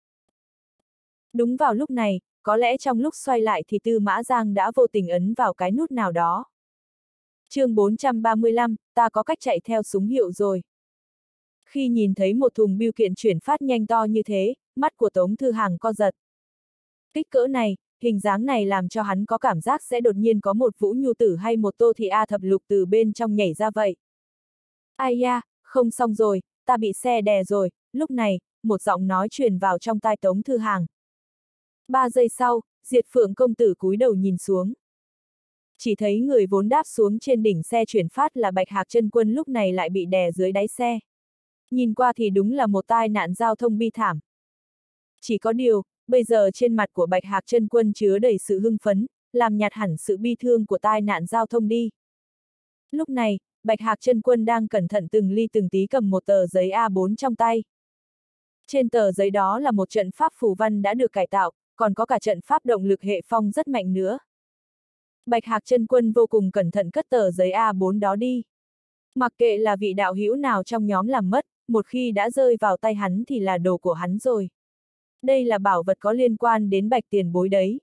Speaker 1: Đúng vào lúc này, có lẽ trong lúc xoay lại thì Tư Mã Giang đã vô tình ấn vào cái nút nào đó. chương bốn trăm ba mươi lăm, ta có cách chạy theo súng hiệu rồi. Khi nhìn thấy một thùng bưu kiện chuyển phát nhanh to như thế, mắt của Tống Thư Hàng co giật. Kích cỡ này, hình dáng này làm cho hắn có cảm giác sẽ đột nhiên có một Vũ Nhu Tử hay một Tô Thị A Thập Lục từ bên trong nhảy ra vậy. Ai da, không xong rồi, ta bị xe đè rồi, lúc này, một giọng nói truyền vào trong tai Tống Thư Hàng. Ba giây sau, Diệt Phượng công tử cúi đầu nhìn xuống. Chỉ thấy người vốn đáp xuống trên đỉnh xe chuyển phát là Bạch Hạc Chân Quân lúc này lại bị đè dưới đáy xe. Nhìn qua thì đúng là một tai nạn giao thông bi thảm. Chỉ có điều, bây giờ trên mặt của Bạch Hạc Chân Quân chứa đầy sự hưng phấn, làm nhạt hẳn sự bi thương của tai nạn giao thông đi. Lúc này, Bạch Hạc Chân Quân đang cẩn thận từng ly từng tí cầm một tờ giấy A bốn trong tay. Trên tờ giấy đó là một trận pháp phù văn đã được cải tạo, còn có cả trận pháp động lực hệ phong rất mạnh nữa. Bạch Hạc Chân Quân vô cùng cẩn thận cất tờ giấy A bốn đó đi. Mặc kệ là vị đạo hữu nào trong nhóm làm mất, một khi đã rơi vào tay hắn thì là đồ của hắn rồi. Đây là bảo vật có liên quan đến Bạch tiền bối đấy.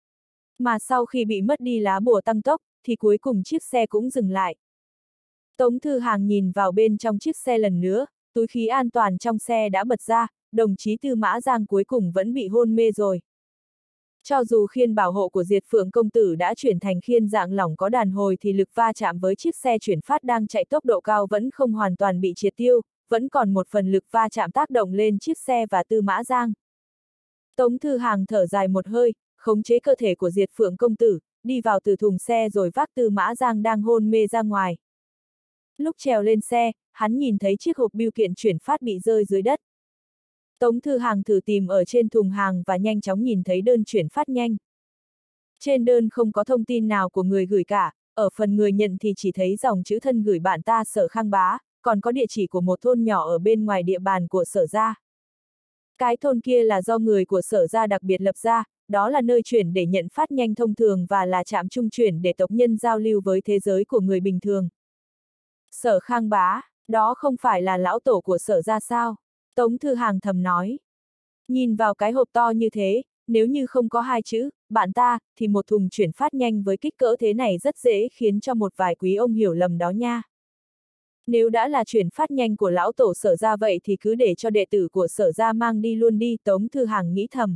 Speaker 1: Mà sau khi bị mất đi lá bùa tăng tốc, thì cuối cùng chiếc xe cũng dừng lại. Tống Thư Hàng nhìn vào bên trong chiếc xe lần nữa, túi khí an toàn trong xe đã bật ra, đồng chí Tư Mã Giang cuối cùng vẫn bị hôn mê rồi. Cho dù khiên bảo hộ của Diệt Phượng công tử đã chuyển thành khiên dạng lỏng có đàn hồi thì lực va chạm với chiếc xe chuyển phát đang chạy tốc độ cao vẫn không hoàn toàn bị triệt tiêu, vẫn còn một phần lực va chạm tác động lên chiếc xe và Tư Mã Giang. Tống Thư Hàng thở dài một hơi, khống chế cơ thể của Diệt Phượng công tử, đi vào từ thùng xe rồi vác Tư Mã Giang đang hôn mê ra ngoài. Lúc trèo lên xe, hắn nhìn thấy chiếc hộp bưu kiện chuyển phát bị rơi dưới đất. Tống Thư Hàng thử tìm ở trên thùng hàng và nhanh chóng nhìn thấy đơn chuyển phát nhanh. Trên đơn không có thông tin nào của người gửi cả, ở phần người nhận thì chỉ thấy dòng chữ thân gửi bạn ta Sở Khang Bá, còn có địa chỉ của một thôn nhỏ ở bên ngoài địa bàn của Sở gia. Cái thôn kia là do người của Sở gia đặc biệt lập ra, đó là nơi chuyển để nhận phát nhanh thông thường và là trạm trung chuyển để tộc nhân giao lưu với thế giới của người bình thường. Sở Khang Bá, đó không phải là lão tổ của Sở gia sao? Tống Thư Hàng thầm nói. Nhìn vào cái hộp to như thế, nếu như không có hai chữ, bạn ta, thì một thùng chuyển phát nhanh với kích cỡ thế này rất dễ khiến cho một vài quý ông hiểu lầm đó nha. Nếu đã là chuyển phát nhanh của lão tổ Sở gia vậy thì cứ để cho đệ tử của Sở gia mang đi luôn đi, Tống Thư Hàng nghĩ thầm.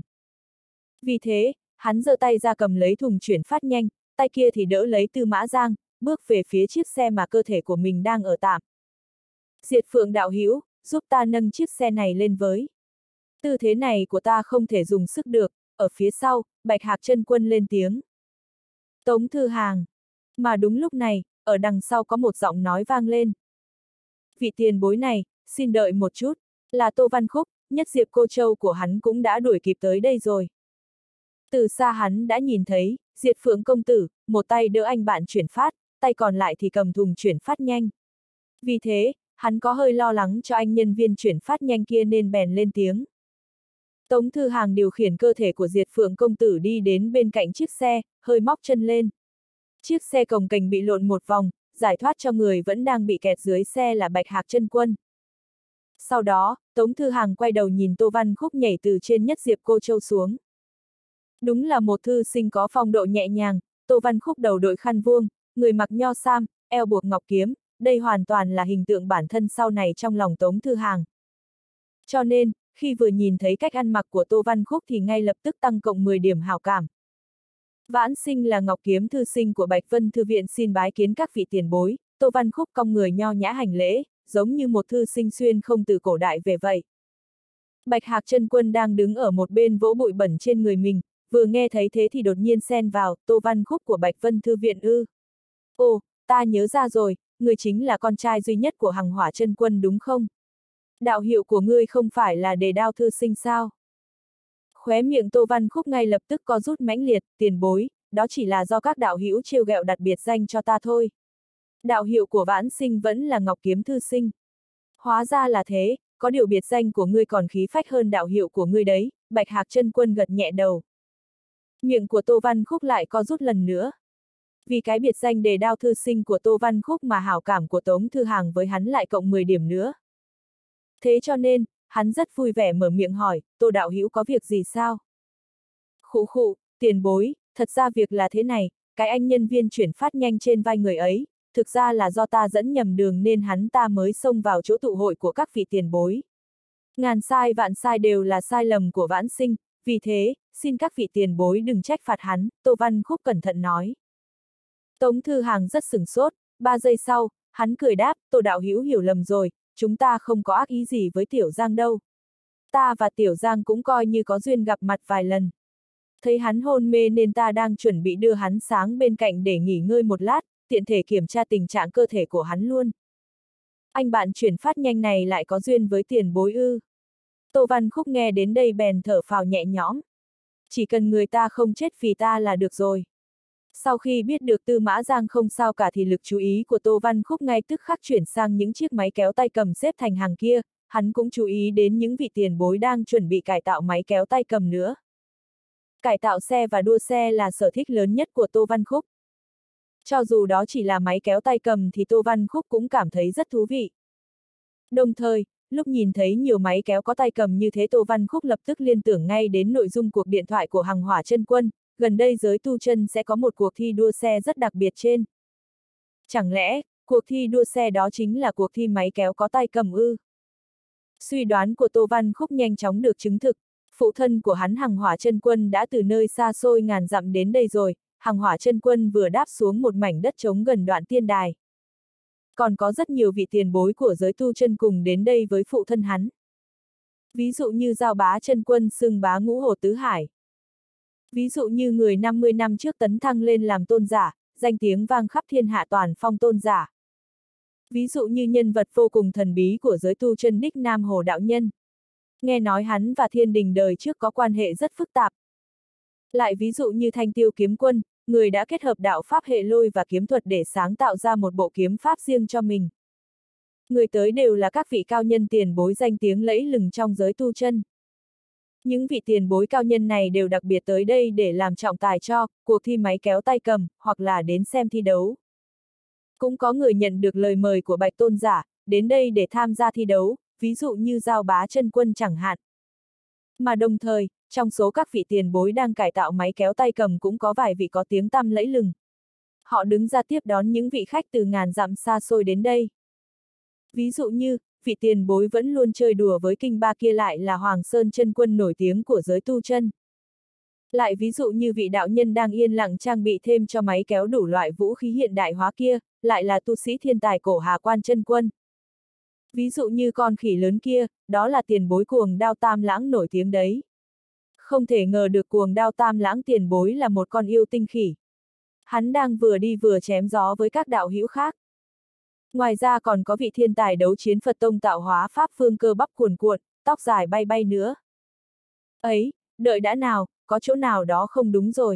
Speaker 1: Vì thế, hắn giơ tay ra cầm lấy thùng chuyển phát nhanh, tay kia thì đỡ lấy Tư Mã Giang, bước về phía chiếc xe mà cơ thể của mình đang ở tạm. Diệt Phượng đạo hữu, giúp ta nâng chiếc xe này lên với. Tư thế này của ta không thể dùng sức được, ở phía sau, Bạch Hạc Chân Quân lên tiếng. Tống Thư Hàng. Mà đúng lúc này, ở đằng sau có một giọng nói vang lên. Vị tiền bối này, xin đợi một chút, là Tô Văn Khúc, nhất diệp cô châu của hắn cũng đã đuổi kịp tới đây rồi. Từ xa hắn đã nhìn thấy, Diệt Phượng công tử, một tay đỡ anh bạn chuyển phát, tay còn lại thì cầm thùng chuyển phát nhanh. Vì thế, hắn có hơi lo lắng cho anh nhân viên chuyển phát nhanh kia nên bèn lên tiếng. Tống Thư Hàng điều khiển cơ thể của Diệt Phượng công tử đi đến bên cạnh chiếc xe, hơi móc chân lên. Chiếc xe cồng kềnh bị lộn một vòng, giải thoát cho người vẫn đang bị kẹt dưới xe là Bạch Hạc Chân Quân. Sau đó, Tống Thư Hàng quay đầu nhìn Tô Văn Khúc nhảy từ trên nhất diệp cô châu xuống. Đúng là một thư sinh có phong độ nhẹ nhàng, Tô Văn Khúc đầu đội khăn vuông, người mặc nho sam, eo buộc ngọc kiếm, đây hoàn toàn là hình tượng bản thân sau này trong lòng Tống Thư Hàng. Cho nên, khi vừa nhìn thấy cách ăn mặc của Tô Văn Khúc thì ngay lập tức tăng cộng mười điểm hảo cảm. Vãn sinh là ngọc kiếm thư sinh của Bạch Vân Thư viện, xin bái kiến các vị tiền bối. Tô Văn Khúc cong người nho nhã hành lễ, giống như một thư sinh xuyên không từ cổ đại về vậy. Bạch Hạc Chân Quân đang đứng ở một bên vỗ bụi bẩn trên người mình, vừa nghe thấy thế thì đột nhiên xen vào, Tô Văn Khúc của Bạch Vân Thư viện ư. Ồ, ta nhớ ra rồi, người chính là con trai duy nhất của Hằng Hỏa Chân Quân đúng không? Đạo hiệu của ngươi không phải là Đề Đao thư sinh sao? Khóe miệng Tô Văn Khúc ngay lập tức co rút mãnh liệt, tiền bối, đó chỉ là do các đạo hữu trêu ghẹo đặt biệt danh cho ta thôi. Đạo hiệu của Vãn sinh vẫn là Ngọc Kiếm thư sinh. Hóa ra là thế, có điều biệt danh của ngươi còn khí phách hơn đạo hiệu của ngươi đấy, Bạch Hạc Chân Quân gật nhẹ đầu. Miệng của Tô Văn Khúc lại co rút lần nữa. Vì cái biệt danh Đề Đao thư sinh của Tô Văn Khúc mà hảo cảm của Tống Thư Hàng với hắn lại cộng mười điểm nữa. Thế cho nên, hắn rất vui vẻ mở miệng hỏi, Tô đạo hữu có việc gì sao? Khụ khụ, tiền bối, thật ra việc là thế này, cái anh nhân viên chuyển phát nhanh trên vai người ấy, thực ra là do ta dẫn nhầm đường nên hắn ta mới xông vào chỗ tụ hội của các vị tiền bối. Ngàn sai vạn sai đều là sai lầm của Vãn sinh, vì thế, xin các vị tiền bối đừng trách phạt hắn, Tô Văn Khúc cẩn thận nói. Tống Thư Hàng rất sửng sốt, ba giây sau, hắn cười đáp, Tô đạo hữu hiểu lầm rồi, chúng ta không có ác ý gì với Tiểu Giang đâu. Ta và Tiểu Giang cũng coi như có duyên gặp mặt vài lần. Thấy hắn hôn mê nên ta đang chuẩn bị đưa hắn sáng bên cạnh để nghỉ ngơi một lát, tiện thể kiểm tra tình trạng cơ thể của hắn luôn. Anh bạn chuyển phát nhanh này lại có duyên với tiền bối ư. Tô Văn Khúc nghe đến đây bèn thở phào nhẹ nhõm. Chỉ cần người ta không chết vì ta là được rồi. Sau khi biết được Tư Mã Giang không sao cả thì lực chú ý của Tô Văn Khúc ngay tức khắc chuyển sang những chiếc máy kéo tay cầm xếp thành hàng kia, hắn cũng chú ý đến những vị tiền bối đang chuẩn bị cải tạo máy kéo tay cầm nữa. Cải tạo xe và đua xe là sở thích lớn nhất của Tô Văn Khúc. Cho dù đó chỉ là máy kéo tay cầm thì Tô Văn Khúc cũng cảm thấy rất thú vị. Đồng thời, lúc nhìn thấy nhiều máy kéo có tay cầm như thế Tô Văn Khúc lập tức liên tưởng ngay đến nội dung cuộc điện thoại của Hằng Hỏa Chân Quân, gần đây giới tu chân sẽ có một cuộc thi đua xe rất đặc biệt trên. Chẳng lẽ, cuộc thi đua xe đó chính là cuộc thi máy kéo có tay cầm ư? Suy đoán của Tô Văn Khúc nhanh chóng được chứng thực, phụ thân của hắn Hằng Hỏa Chân Quân đã từ nơi xa xôi ngàn dặm đến đây rồi, Hằng Hỏa Chân Quân vừa đáp xuống một mảnh đất trống gần Đoạn Tiên Đài. Còn có rất nhiều vị tiền bối của giới tu chân cùng đến đây với phụ thân hắn. Ví dụ như Giao Bá Chân Quân xưng bá ngũ hồ tứ hải. Ví dụ như người năm mươi năm trước tấn thăng lên làm tôn giả, danh tiếng vang khắp thiên hạ toàn phong tôn giả. Ví dụ như nhân vật vô cùng thần bí của giới tu chân Đích Nam Hồ Đạo Nhân. Nghe nói hắn và thiên đình đời trước có quan hệ rất phức tạp. Lại ví dụ như Thanh Tiêu Kiếm Quân, người đã kết hợp đạo pháp hệ lôi và kiếm thuật để sáng tạo ra một bộ kiếm pháp riêng cho mình. Người tới đều là các vị cao nhân tiền bối danh tiếng lẫy lừng trong giới tu chân. Những vị tiền bối cao nhân này đều đặc biệt tới đây để làm trọng tài cho cuộc thi máy kéo tay cầm, hoặc là đến xem thi đấu. Cũng có người nhận được lời mời của Bạch Tôn giả, đến đây để tham gia thi đấu, ví dụ như Giao Bá Chân Quân chẳng hạn. Mà đồng thời, trong số các vị tiền bối đang cải tạo máy kéo tay cầm cũng có vài vị có tiếng tăm lẫy lừng. Họ đứng ra tiếp đón những vị khách từ ngàn dặm xa xôi đến đây. Ví dụ như, vị tiền bối vẫn luôn chơi đùa với kinh ba kia lại là Hoàng Sơn Chân Quân nổi tiếng của giới tu chân. Lại ví dụ như vị đạo nhân đang yên lặng trang bị thêm cho máy kéo đủ loại vũ khí hiện đại hóa kia, lại là tu sĩ thiên tài cổ Hà Quan Chân Quân. Ví dụ như con khỉ lớn kia, đó là tiền bối Cuồng Đao Tam Lãng nổi tiếng đấy. Không thể ngờ được Cuồng Đao Tam Lãng tiền bối là một con yêu tinh khỉ. Hắn đang vừa đi vừa chém gió với các đạo hữu khác. Ngoài ra còn có vị thiên tài đấu chiến Phật Tông tạo hóa Pháp Phương cơ bắp cuồn cuộn, tóc dài bay bay nữa. Ấy, đợi đã nào, có chỗ nào đó không đúng rồi.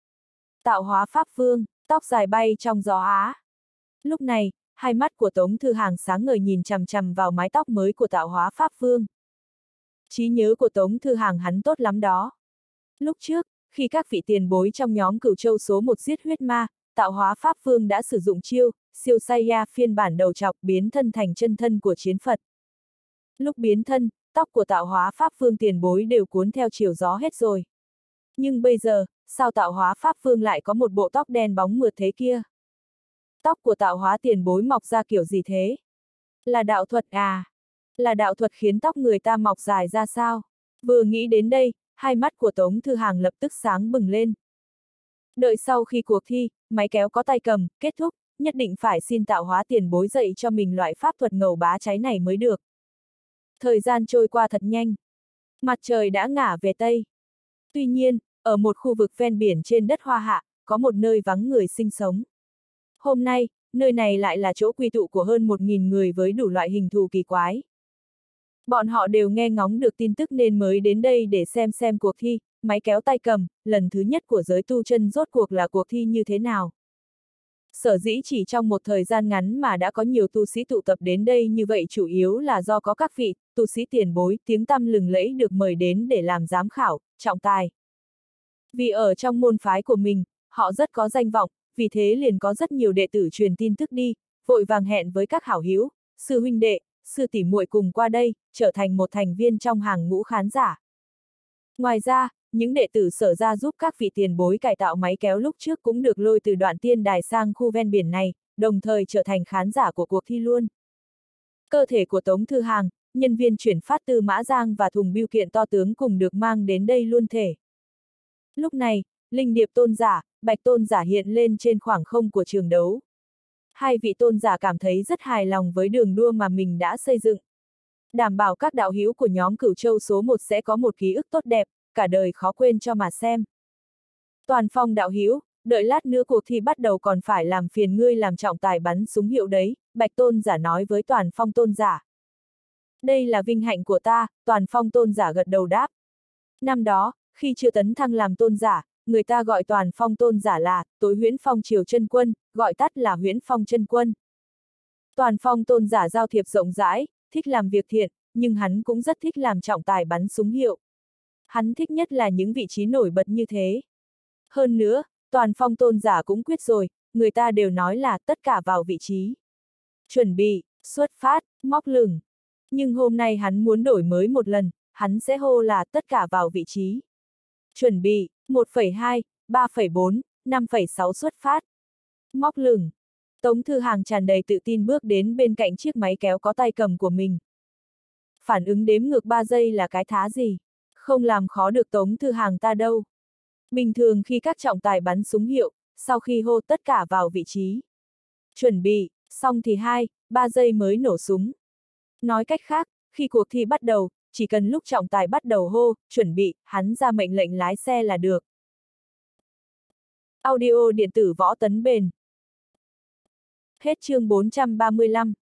Speaker 1: Tạo hóa Pháp Phương, tóc dài bay trong gió á. Lúc này, hai mắt của Tống Thư Hàng sáng ngời nhìn chằm chằm vào mái tóc mới của tạo hóa Pháp Phương. Trí nhớ của Tống Thư Hàng hắn tốt lắm đó. Lúc trước, khi các vị tiền bối trong nhóm Cửu Châu số một giết huyết ma, tạo hóa Pháp Phương đã sử dụng chiêu, siêu Saya phiên bản đầu trọc biến thân thành chân thân của chiến Phật. Lúc biến thân, tóc của tạo hóa Pháp Phương tiền bối đều cuốn theo chiều gió hết rồi. Nhưng bây giờ, sao tạo hóa Pháp Phương lại có một bộ tóc đen bóng mượt thế kia? Tóc của tạo hóa tiền bối mọc ra kiểu gì thế? Là đạo thuật à? Là đạo thuật khiến tóc người ta mọc dài ra sao? Vừa nghĩ đến đây, hai mắt của Tống Thư Hàng lập tức sáng bừng lên. Đợi sau khi cuộc thi, máy kéo có tay cầm, kết thúc, nhất định phải xin tạo hóa tiền bối dạy cho mình loại pháp thuật ngầu bá cháy này mới được. Thời gian trôi qua thật nhanh. Mặt trời đã ngả về Tây. Tuy nhiên, ở một khu vực ven biển trên đất Hoa Hạ, có một nơi vắng người sinh sống. Hôm nay, nơi này lại là chỗ quy tụ của hơn một nghìn người với đủ loại hình thù kỳ quái. Bọn họ đều nghe ngóng được tin tức nên mới đến đây để xem xem cuộc thi, máy kéo tay cầm, lần thứ nhất của giới tu chân rốt cuộc là cuộc thi như thế nào. Sở dĩ chỉ trong một thời gian ngắn mà đã có nhiều tu sĩ tụ tập đến đây như vậy chủ yếu là do có các vị, tu sĩ tiền bối, tiếng tăm lừng lẫy được mời đến để làm giám khảo, trọng tài. Vì ở trong môn phái của mình, họ rất có danh vọng, vì thế liền có rất nhiều đệ tử truyền tin tức đi, vội vàng hẹn với các hảo hữu, sư huynh đệ, sư tỷ muội cùng qua đây, trở thành một thành viên trong hàng ngũ khán giả. Ngoài ra, những đệ tử Sở ra giúp các vị tiền bối cải tạo máy kéo lúc trước cũng được lôi từ Đoạn Tiên Đài sang khu ven biển này, đồng thời trở thành khán giả của cuộc thi luôn. Cơ thể của Tống Thư Hàng, nhân viên chuyển phát từ Mã Giang và thùng bưu kiện to tướng cùng được mang đến đây luôn thể. Lúc này, Linh Điệp tôn giả, Bạch tôn giả hiện lên trên khoảng không của trường đấu. Hai vị tôn giả cảm thấy rất hài lòng với đường đua mà mình đã xây dựng. Đảm bảo các đạo hữu của nhóm Cửu Châu số một sẽ có một ký ức tốt đẹp, cả đời khó quên cho mà xem. Toàn Phong đạo hữu, đợi lát nữa cuộc thi bắt đầu còn phải làm phiền ngươi làm trọng tài bắn súng hiệu đấy, Bạch tôn giả nói với Toàn Phong tôn giả. Đây là vinh hạnh của ta, Toàn Phong tôn giả gật đầu đáp. Năm đó, khi chưa tấn thăng làm tôn giả, người ta gọi Toàn Phong tôn giả là Tối Huyễn Phong Triều Chân Quân, gọi tắt là Huyễn Phong Chân Quân. Toàn Phong tôn giả giao thiệp rộng rãi, thích làm việc thiện, nhưng hắn cũng rất thích làm trọng tài bắn súng hiệu. Hắn thích nhất là những vị trí nổi bật như thế. Hơn nữa, Toàn Phong tôn giả cũng quyết rồi, người ta đều nói là tất cả vào vị trí. Chuẩn bị, xuất phát, móc lửng. Nhưng hôm nay hắn muốn đổi mới một lần, hắn sẽ hô là tất cả vào vị trí. Chuẩn bị, một phẩy hai, ba phẩy bốn, năm phẩy sáu xuất phát. Móc lửng. Tống Thư Hàng tràn đầy tự tin bước đến bên cạnh chiếc máy kéo có tay cầm của mình. Phản ứng đếm ngược ba giây là cái thá gì? Không làm khó được Tống Thư Hàng ta đâu. Bình thường khi các trọng tài bắn súng hiệu, sau khi hô tất cả vào vị trí. Chuẩn bị, xong thì hai, ba giây mới nổ súng. Nói cách khác, khi cuộc thi bắt đầu, chỉ cần lúc trọng tài bắt đầu hô, chuẩn bị, hắn ra mệnh lệnh lái xe là được. Audio điện tử Võ Tấn Bền. Hết chương bốn trăm ba mươi lăm.